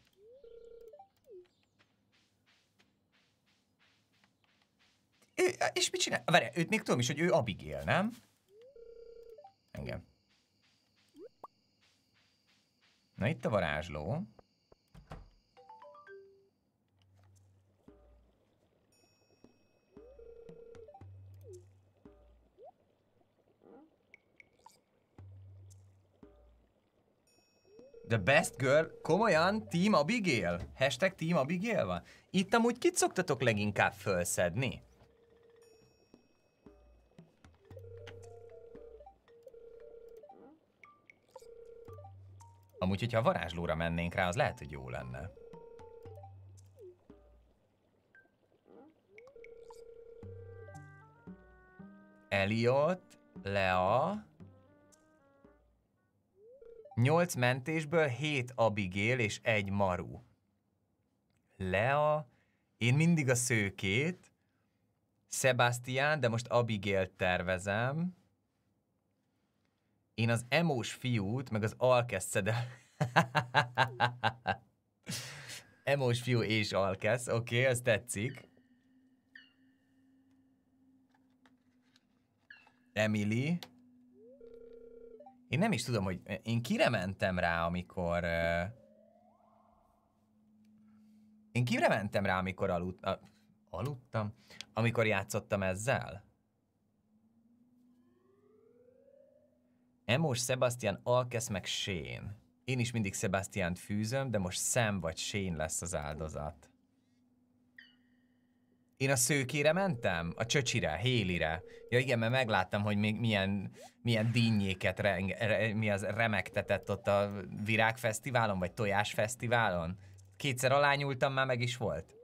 És mit csinál? Várjál, őt még tudom is, hogy ő Abigail, nem? Engem. Na itt a varázsló. The best girl, komolyan, Team Abigail? Hashtag Team Abigail van? Itt amúgy kit szoktatok leginkább fölszedni? Amúgy, hogyha a varázslóra mennénk rá, az lehet, hogy jó lenne. Elliot, Lea... 8 mentésből 7 Abigail és 1 Maru. Lea, én mindig a szőkét, Sebastian, de most Abigail tervezem. Én az emós fiút, meg az Alkesz szedem. Emós fiú és Alkesz, oké, ez tetszik. Emily. Én nem is tudom, hogy én kire mentem rá, amikor... Én kire mentem rá, amikor aludtam? Amikor játszottam ezzel? Emos, Sebastian, Alkesz meg Shane. Én is mindig Sebastiant fűzöm, de most Sam vagy Shane lesz az áldozat. Én a szőkére mentem? A csöcsire, Haleyre. Ja igen, mert megláttam, hogy még milyen dinnyéket remegtetett ott a virágfesztiválon, vagy tojásfesztiválon. 2-szer alányultam, már meg is volt.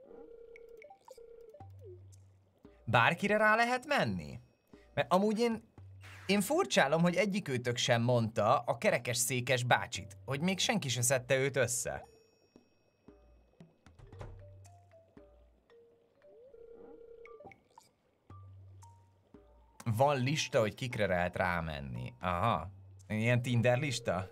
Bárkire rá lehet menni? Mert amúgy én furcsálom, hogy egyikőtök sem mondta a kerekes székes bácsit, hogy még senki se szedte őt össze. Van lista, hogy kikre lehet rámenni. Aha. Ilyen Tinder lista?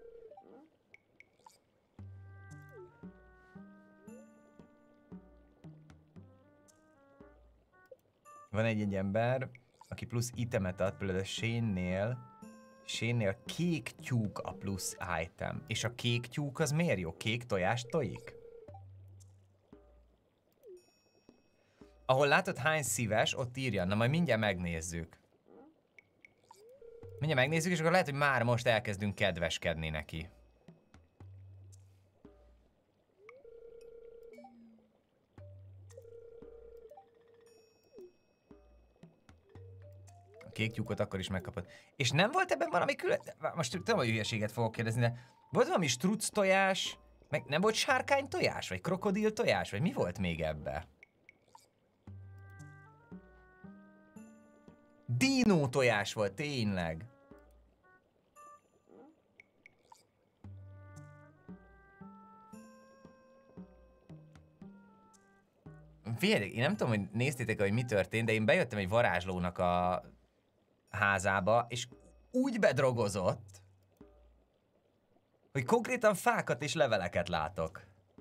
Van egy ember, aki plusz itemet ad, például a Shane-nél kék tyúk a plusz item. És a kék tyúk az miért jó? Kék tojást tojik? Ahol látod hány szíves, ott írja. Na majd mindjárt megnézzük. Mindjárt megnézzük, és akkor lehet, hogy már most elkezdünk kedveskedni neki. A kék tyúkot akkor is megkapod. És nem volt ebben valami külön... Most tudom, hogy hülyeséget fogok kérdezni, de volt valami struc tojás, meg nem volt sárkány tojás, vagy krokodil tojás, vagy mi volt még ebbe? Dino tojás volt, tényleg. Figyelj, én nem tudom, hogy néztétek, hogy mi történt, de én bejöttem egy varázslónak a házába, és úgy bedrogozott, hogy konkrétan fákat és leveleket látok.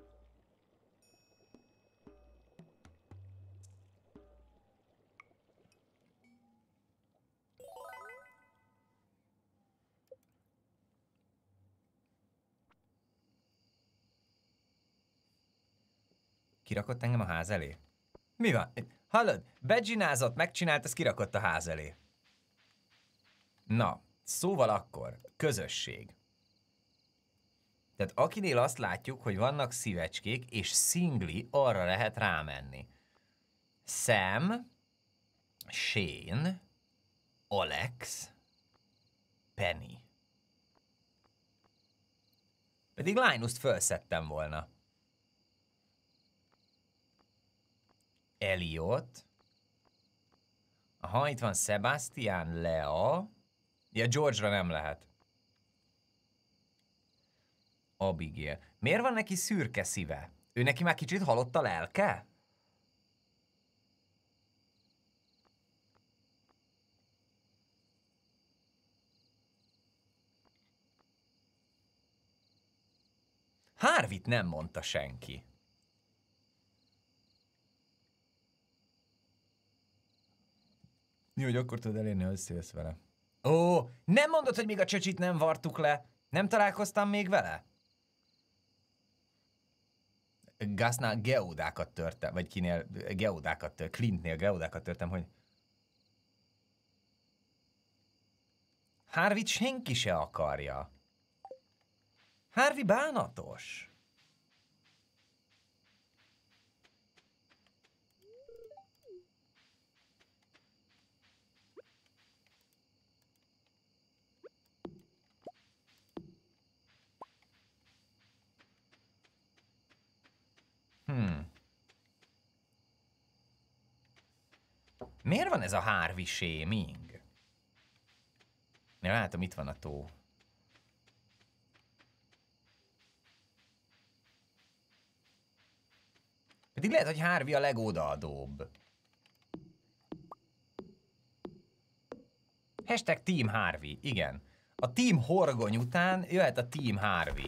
Kirakott engem a ház elé? Mi van? Hallod? Begyinázott, megcsinált, ezt kirakott a ház elé. Na, szóval akkor, közösség. Tehát akinél azt látjuk, hogy vannak szívecskék, és szingli, arra lehet rámenni. Sam, Shane, Alex, Penny. Pedig Linus-t felszettem volna. Elliot. Aha, itt van Sebastian, Lea. Ja, George-ra nem lehet. Abigail. Miért van neki szürke szíve? Ő neki már kicsit halott a lelke? Harvey-t nem mondta senki. Jó, hogy akkor tudod elérni, hogy összejössz vele. Ó, nem mondod, hogy még a csöcsit nem vartuk le? Nem találkoztam még vele? Gusnál geódákat törtem, vagy kinél geódákat, Clintnél geódákat törtem, hogy... Harvey-t senki se akarja. Harvey bánatos. Miért van ez a Harvey shaming? Ja, látom, itt van a tó. Pedig lehet, hogy Harvey a legodaadóbb. Hashtag Team Harvey, igen. A Team Horgony után jöhet a Team Harvey.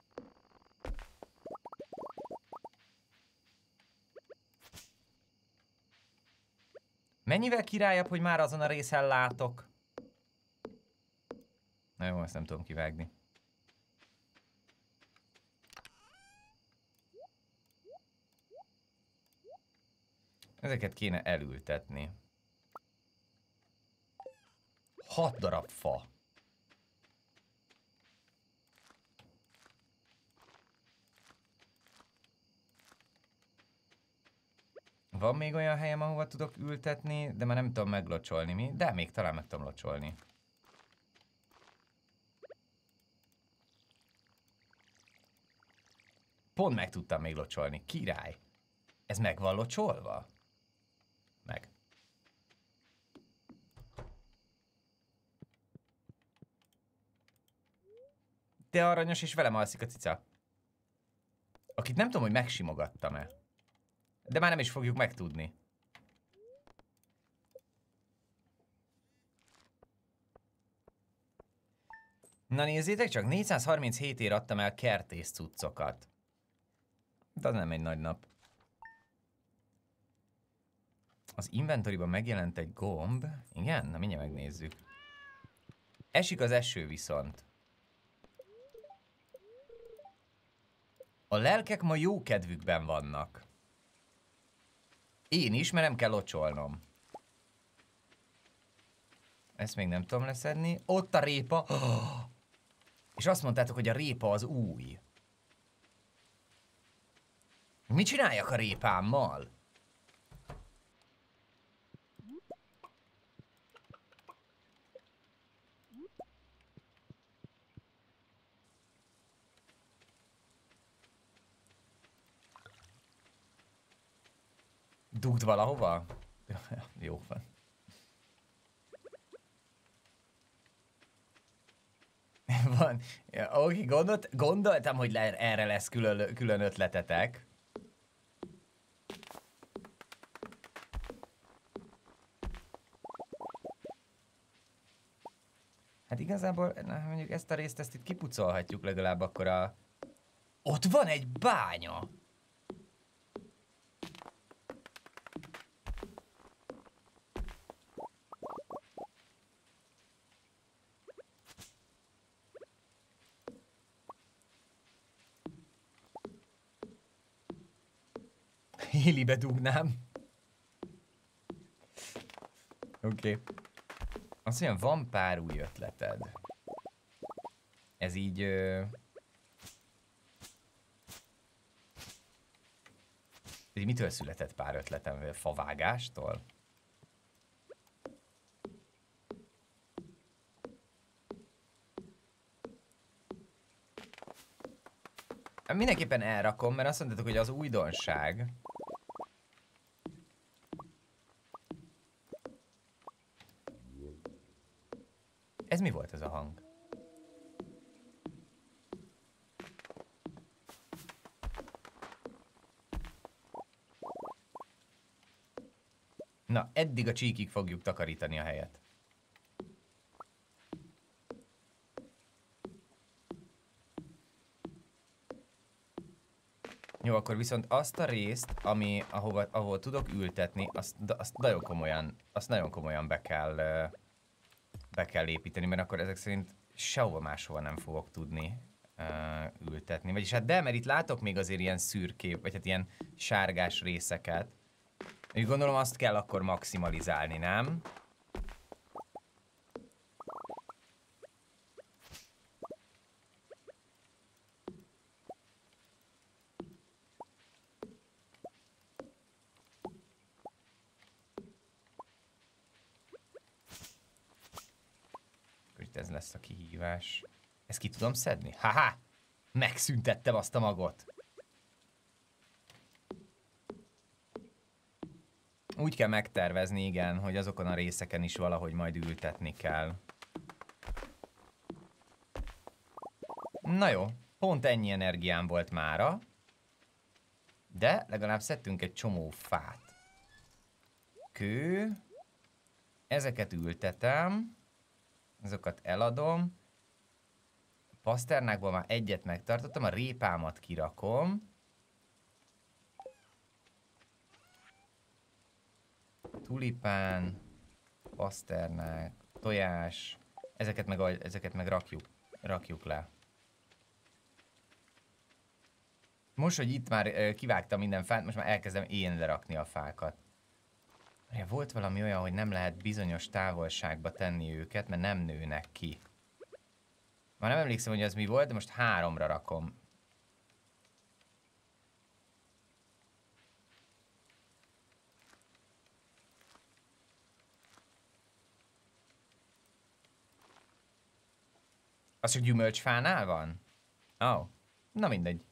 Mennyivel királyabb, hogy már azon a részen látok? Na jó, ezt nem tudom kivágni. Ezeket kéne elültetni. 6 darab fa. Van még olyan helyem, ahova tudok ültetni, de már nem tudom meglocsolni mi, de még talán meg tudom locsolni. Pont meg tudtam még locsolni, király. Ez meg van locsolva? Meg. De aranyos, és velem alszik a cica. Akit nem tudom, hogy megsimogattam-e. De már nem is fogjuk megtudni. Na nézzétek csak, 437 ér adtam el kertész cuccokat. De az nem egy nagy nap. Az inventoryban megjelent egy gomb. Igen? Na mindjárt megnézzük. Esik az eső viszont. A lelkek ma jó kedvükben vannak. Én is, mert nem kell locsolnom. Ezt még nem tudom leszedni. Ott a répa. Oh! És azt mondtátok, hogy a répa az új. Mit csináljak a répámmal? Dugd valahova? Jó van. Van. Ja, oké, gondoltam, hogy erre lesz külön ötletetek. Hát igazából, mondjuk ezt a részt, ezt itt kipucolhatjuk legalább akkor a... Ott van egy bánya! Hélibe dugnám. Oké. Azt mondjam, van pár új ötleted. Ez így... mitől született pár ötletem? Favágástól? Mindenképpen elrakom, mert azt mondtátok, hogy az újdonság. Ez mi volt ez a hang? Na, eddig a csíkig fogjuk takarítani a helyet. Jó, akkor viszont azt a részt, ahol tudok ültetni, azt nagyon komolyan be kell építeni, mert akkor ezek szerint sehova máshova nem fogok tudni ültetni. Vagyis hát de, mert itt látok még azért ilyen szürké, vagy hát ilyen sárgás részeket. Úgy gondolom azt kell akkor maximalizálni, nem? Ez lesz a kihívás. Ezt ki tudom szedni? Haha! Megszüntettem azt a magot. Úgy kell megtervezni, igen, hogy azokon a részeken is valahogy majd ültetni kell. Na jó, pont ennyi energiám volt mára. De legalább szedtünk egy csomó fát. Kő. Ezeket ültetem. Azokat eladom. A paszternákból már egyet megtartottam, a répámat kirakom. Tulipán, paszternák, tojás. Ezeket meg rakjuk le. Most, hogy itt már kivágtam minden fát, most már elkezdem én lerakni a fákat. Volt valami olyan, hogy nem lehet bizonyos távolságba tenni őket, mert nem nőnek ki. Már nem emlékszem, hogy az mi volt, de most 3-ra rakom. Az csak gyümölcsfánál van? Ó, na mindegy.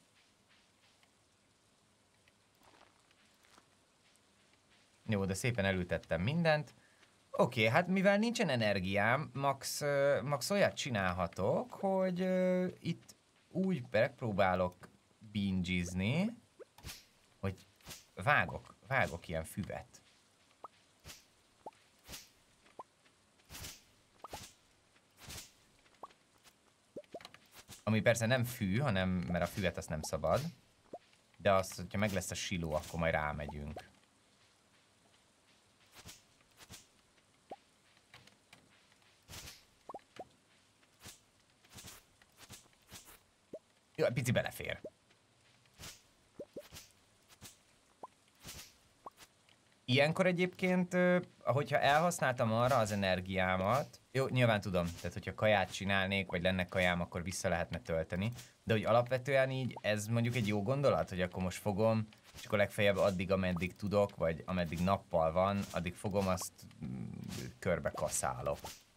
Jó, de szépen elültettem mindent. Oké, hát mivel nincsen energiám, max olyat csinálhatok, hogy itt úgy megpróbálok bingizni, hogy vágok ilyen füvet. Ami persze nem fű, hanem, mert a füvet azt nem szabad. De azt, hogyha meg lesz a siló, akkor majd rámegyünk. Jó, egy pici belefér. Ilyenkor egyébként, ahogyha elhasználtam arra az energiámat, jó, nyilván tudom, tehát hogyha kaját csinálnék, vagy lenne kajám, akkor vissza lehetne tölteni, de hogy alapvetően így ez mondjuk egy jó gondolat, hogy akkor most fogom, és akkor legfeljebb addig, ameddig tudok, vagy ameddig nappal van, addig fogom, azt körbe kaszálok.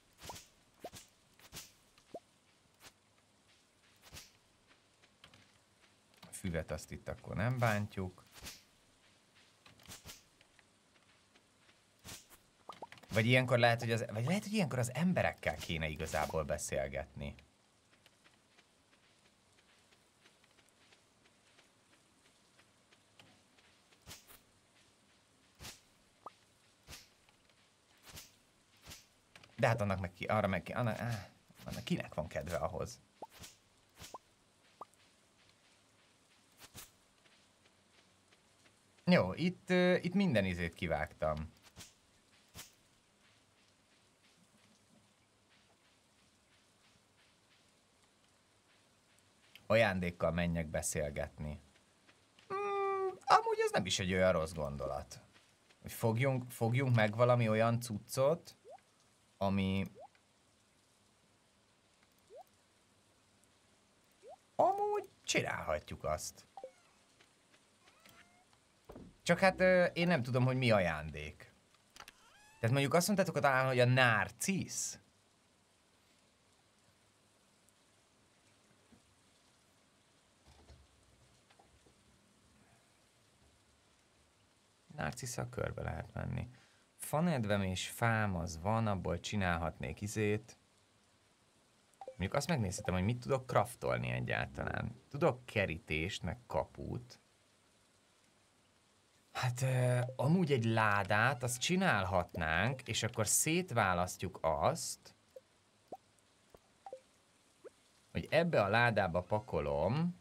A füvet azt itt akkor nem bántjuk. Vagy ilyenkor lehet, hogy ilyenkor az emberekkel kéne igazából beszélgetni. De hát annak meg ki, arra meg ki, annak kinek van kedve ahhoz? Jó, itt minden izét kivágtam. Ajándékkal menjek beszélgetni. Amúgy ez nem is egy olyan rossz gondolat. Hogy fogjunk meg valami olyan cuccot, ami... Amúgy csinálhatjuk azt. Csak hát én nem tudom, hogy mi ajándék. Tehát mondjuk azt mondtátok talán, hogy a Narcisz. Narcisszal körbe lehet menni. Fanedvem és fám az van, abból csinálhatnék izét. Mondjuk azt megnézhetem, hogy mit tudok craftolni egyáltalán. Tudok kerítést, meg kaput. Hát amúgy egy ládát, azt csinálhatnánk, és akkor szétválasztjuk azt, hogy ebbe a ládába pakolom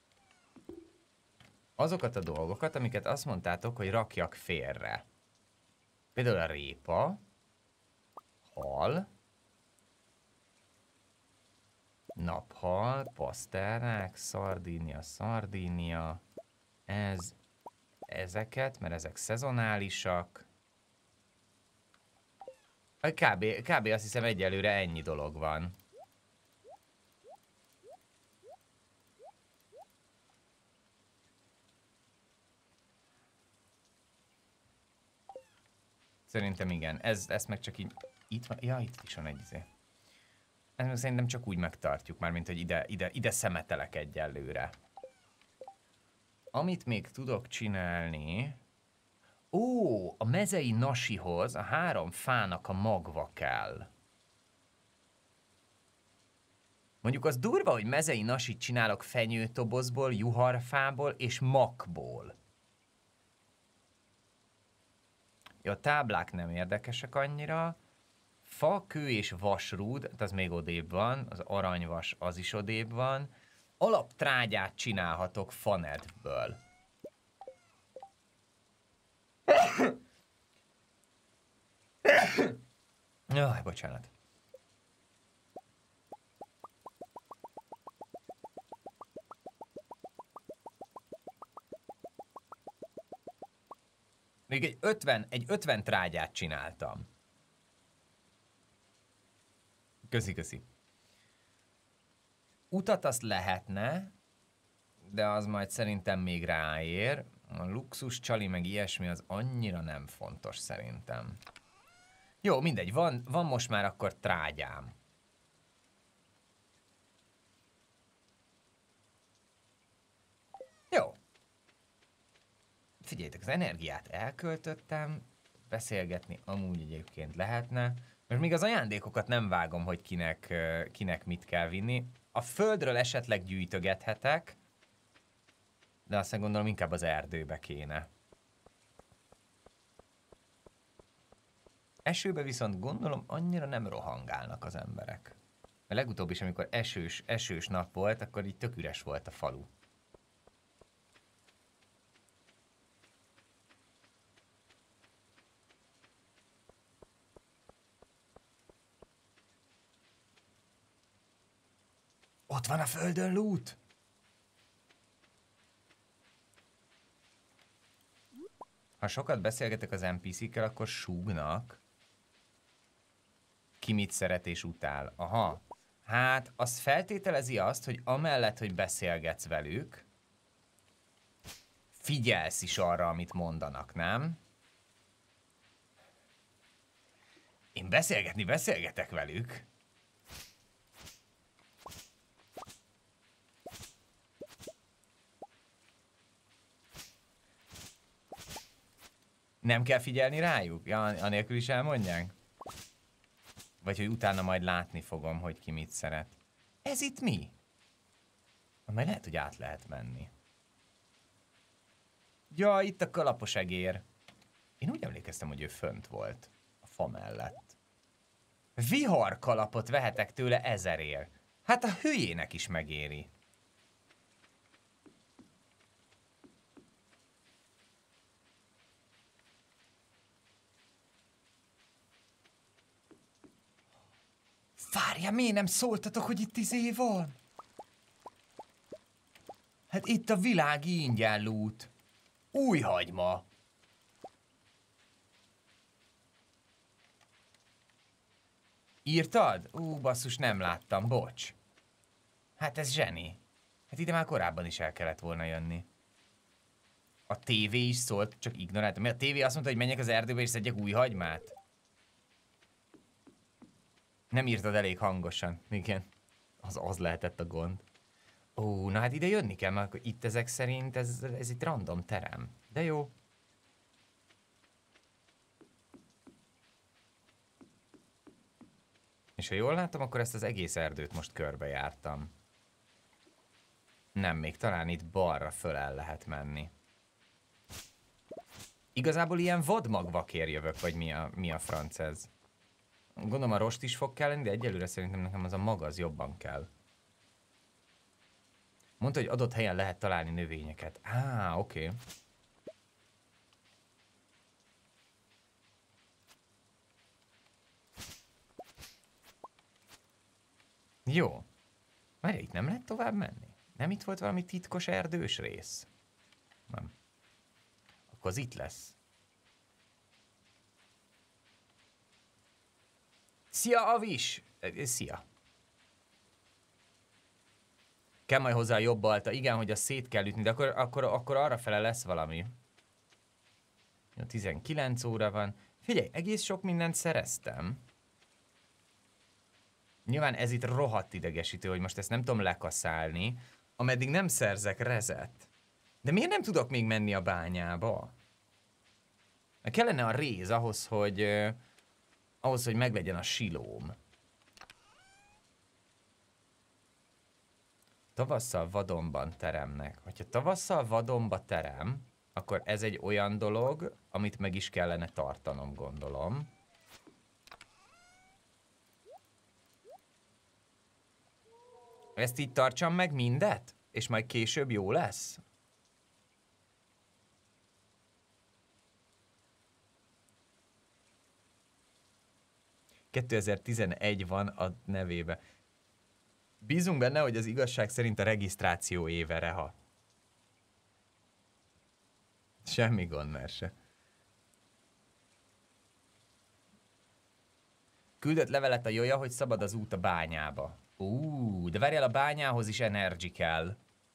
azokat a dolgokat, amiket azt mondtátok, hogy rakjak félre. Például a répa, hal, naphal, paszternák, szardínia, ezeket, mert ezek szezonálisak. Kb. Azt hiszem egyelőre ennyi dolog van. Szerintem igen. Ezt meg csak így... Itt van? Ja, itt is van egy izé. Ezt meg szerintem csak úgy megtartjuk már, mint hogy ide szemetelek egyelőre. Amit még tudok csinálni... Ó, a mezei nasihoz a 3 fának a magva kell. Mondjuk az durva, hogy mezei nasit csinálok fenyőtobozból, juharfából és makból. Ja, a táblák nem érdekesek annyira. Fa, kő és vasrúd, az még odébb van, az aranyvas az is odébb van. Alaptrágyát csinálhatok fanedből. Jaj, bocsánat. Még egy 50 trágyát csináltam. Köszi. Utat azt lehetne, de az majd szerintem még ráér. A luxus csali meg ilyesmi az annyira nem fontos szerintem. Jó, mindegy, van most már akkor trágyám. Jó. Figyeljetek, az energiát elköltöttem, beszélgetni amúgy egyébként lehetne. Most még az ajándékokat nem vágom, hogy kinek mit kell vinni. A földről esetleg gyűjtögethetek, de azt gondolom inkább az erdőbe kéne. Esőbe viszont gondolom annyira nem rohangálnak az emberek. A legutóbb is, amikor esős nap volt, akkor így tök üres volt a falu. Ott van a földön loot! Ha sokat beszélgetek az NPC-kkel, akkor súgnak. Ki mit szeret és utál. Aha. Hát, az feltételezi azt, hogy amellett, hogy beszélgetsz velük, figyelsz is arra, amit mondanak, nem? Én beszélgetek velük. Nem kell figyelni rájuk? Ja, anélkül is elmondják? Vagy hogy utána majd látni fogom, hogy ki mit szeret. Ez itt mi? Majd lehet, hogy át lehet menni. Ja, itt a kalapos egér. Én úgy emlékeztem, hogy ő fönt volt. A fa mellett. Viharkalapot vehetek tőle 1000-ért. Hát a hülyének is megéri. Várja, miért nem szóltatok, hogy itt izé van? Hát itt a világi ingyen loot. Új hagyma. Írtad? Basszus, nem láttam, bocs. Hát ez zseni. Hát ide már korábban is el kellett volna jönni. A tévé is szólt, csak ignoráltam. A tévé azt mondta, hogy menjek az erdőbe és szedjek új hagymát? Nem írtad elég hangosan. Igen. Az lehetett a gond. Ó, na hát ide jönni kell, mert akkor itt ezek szerint ez itt random terem. De jó. És ha jól látom, akkor ezt az egész erdőt most körbejártam. Nem, még talán itt balra föl el lehet menni. Igazából ilyen vadmagvakér jövök, vagy mi a franc ez? Gondolom a rost is fog kelleni, de egyelőre szerintem nekem az a mag az jobban kell. Mondta, hogy adott helyen lehet találni növényeket. Oké. Jó. Várj, itt nem lehet tovább menni? Nem itt volt valami titkos erdős rész? Nem. Akkor az itt lesz. Szia, Avis! Szia. Kell majd hozzá a jobb alta. Igen, hogy azt szét kell ütni, de akkor arrafele lesz valami. Jó, 19 óra van. Figyelj, egész sok mindent szereztem. Nyilván ez itt rohadt idegesítő, hogy most ezt nem tudom lekaszálni, ameddig nem szerzek rezet. De miért nem tudok még menni a bányába? Kellene a réz ahhoz, hogy meglegyen a silóm. Tavasszal vadonban teremnek. Hogyha tavasszal vadonba terem, akkor ez egy olyan dolog, amit meg is kellene tartanom, gondolom. Ezt így tartsam meg mindet? És majd később jó lesz? ...2011 van a nevébe. Bízunk benne, hogy az igazság szerint a regisztráció éve, Reha. Semmi gond, Merse. Küldött levelet a Joja, hogy szabad az út a bányába. De várjál, a bányához is energy kell.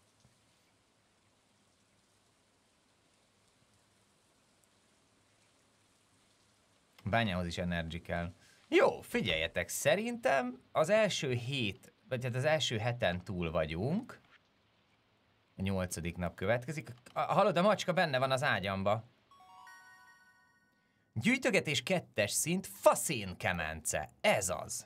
Bányához is energy kell. Jó, figyeljetek, szerintem az első hét, vagy hát az első heten túl vagyunk. A 8. nap következik. Hallod, a macska benne van az ágyamba. Gyűjtögetés 2-es szint, faszén kemence. Ez az.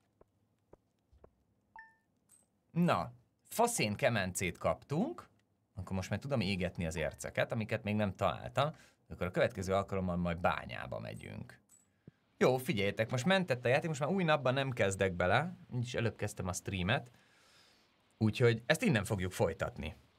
Na, faszén kemencét kaptunk. Akkor most már tudom égetni az érceket, amiket még nem találtam. Akkor a következő alkalommal majd bányába megyünk. Jó, figyeljetek, most mentett a játék, most már új napban nem kezdek bele. Így is előbb kezdtem a streamet. Úgyhogy ezt innen fogjuk folytatni.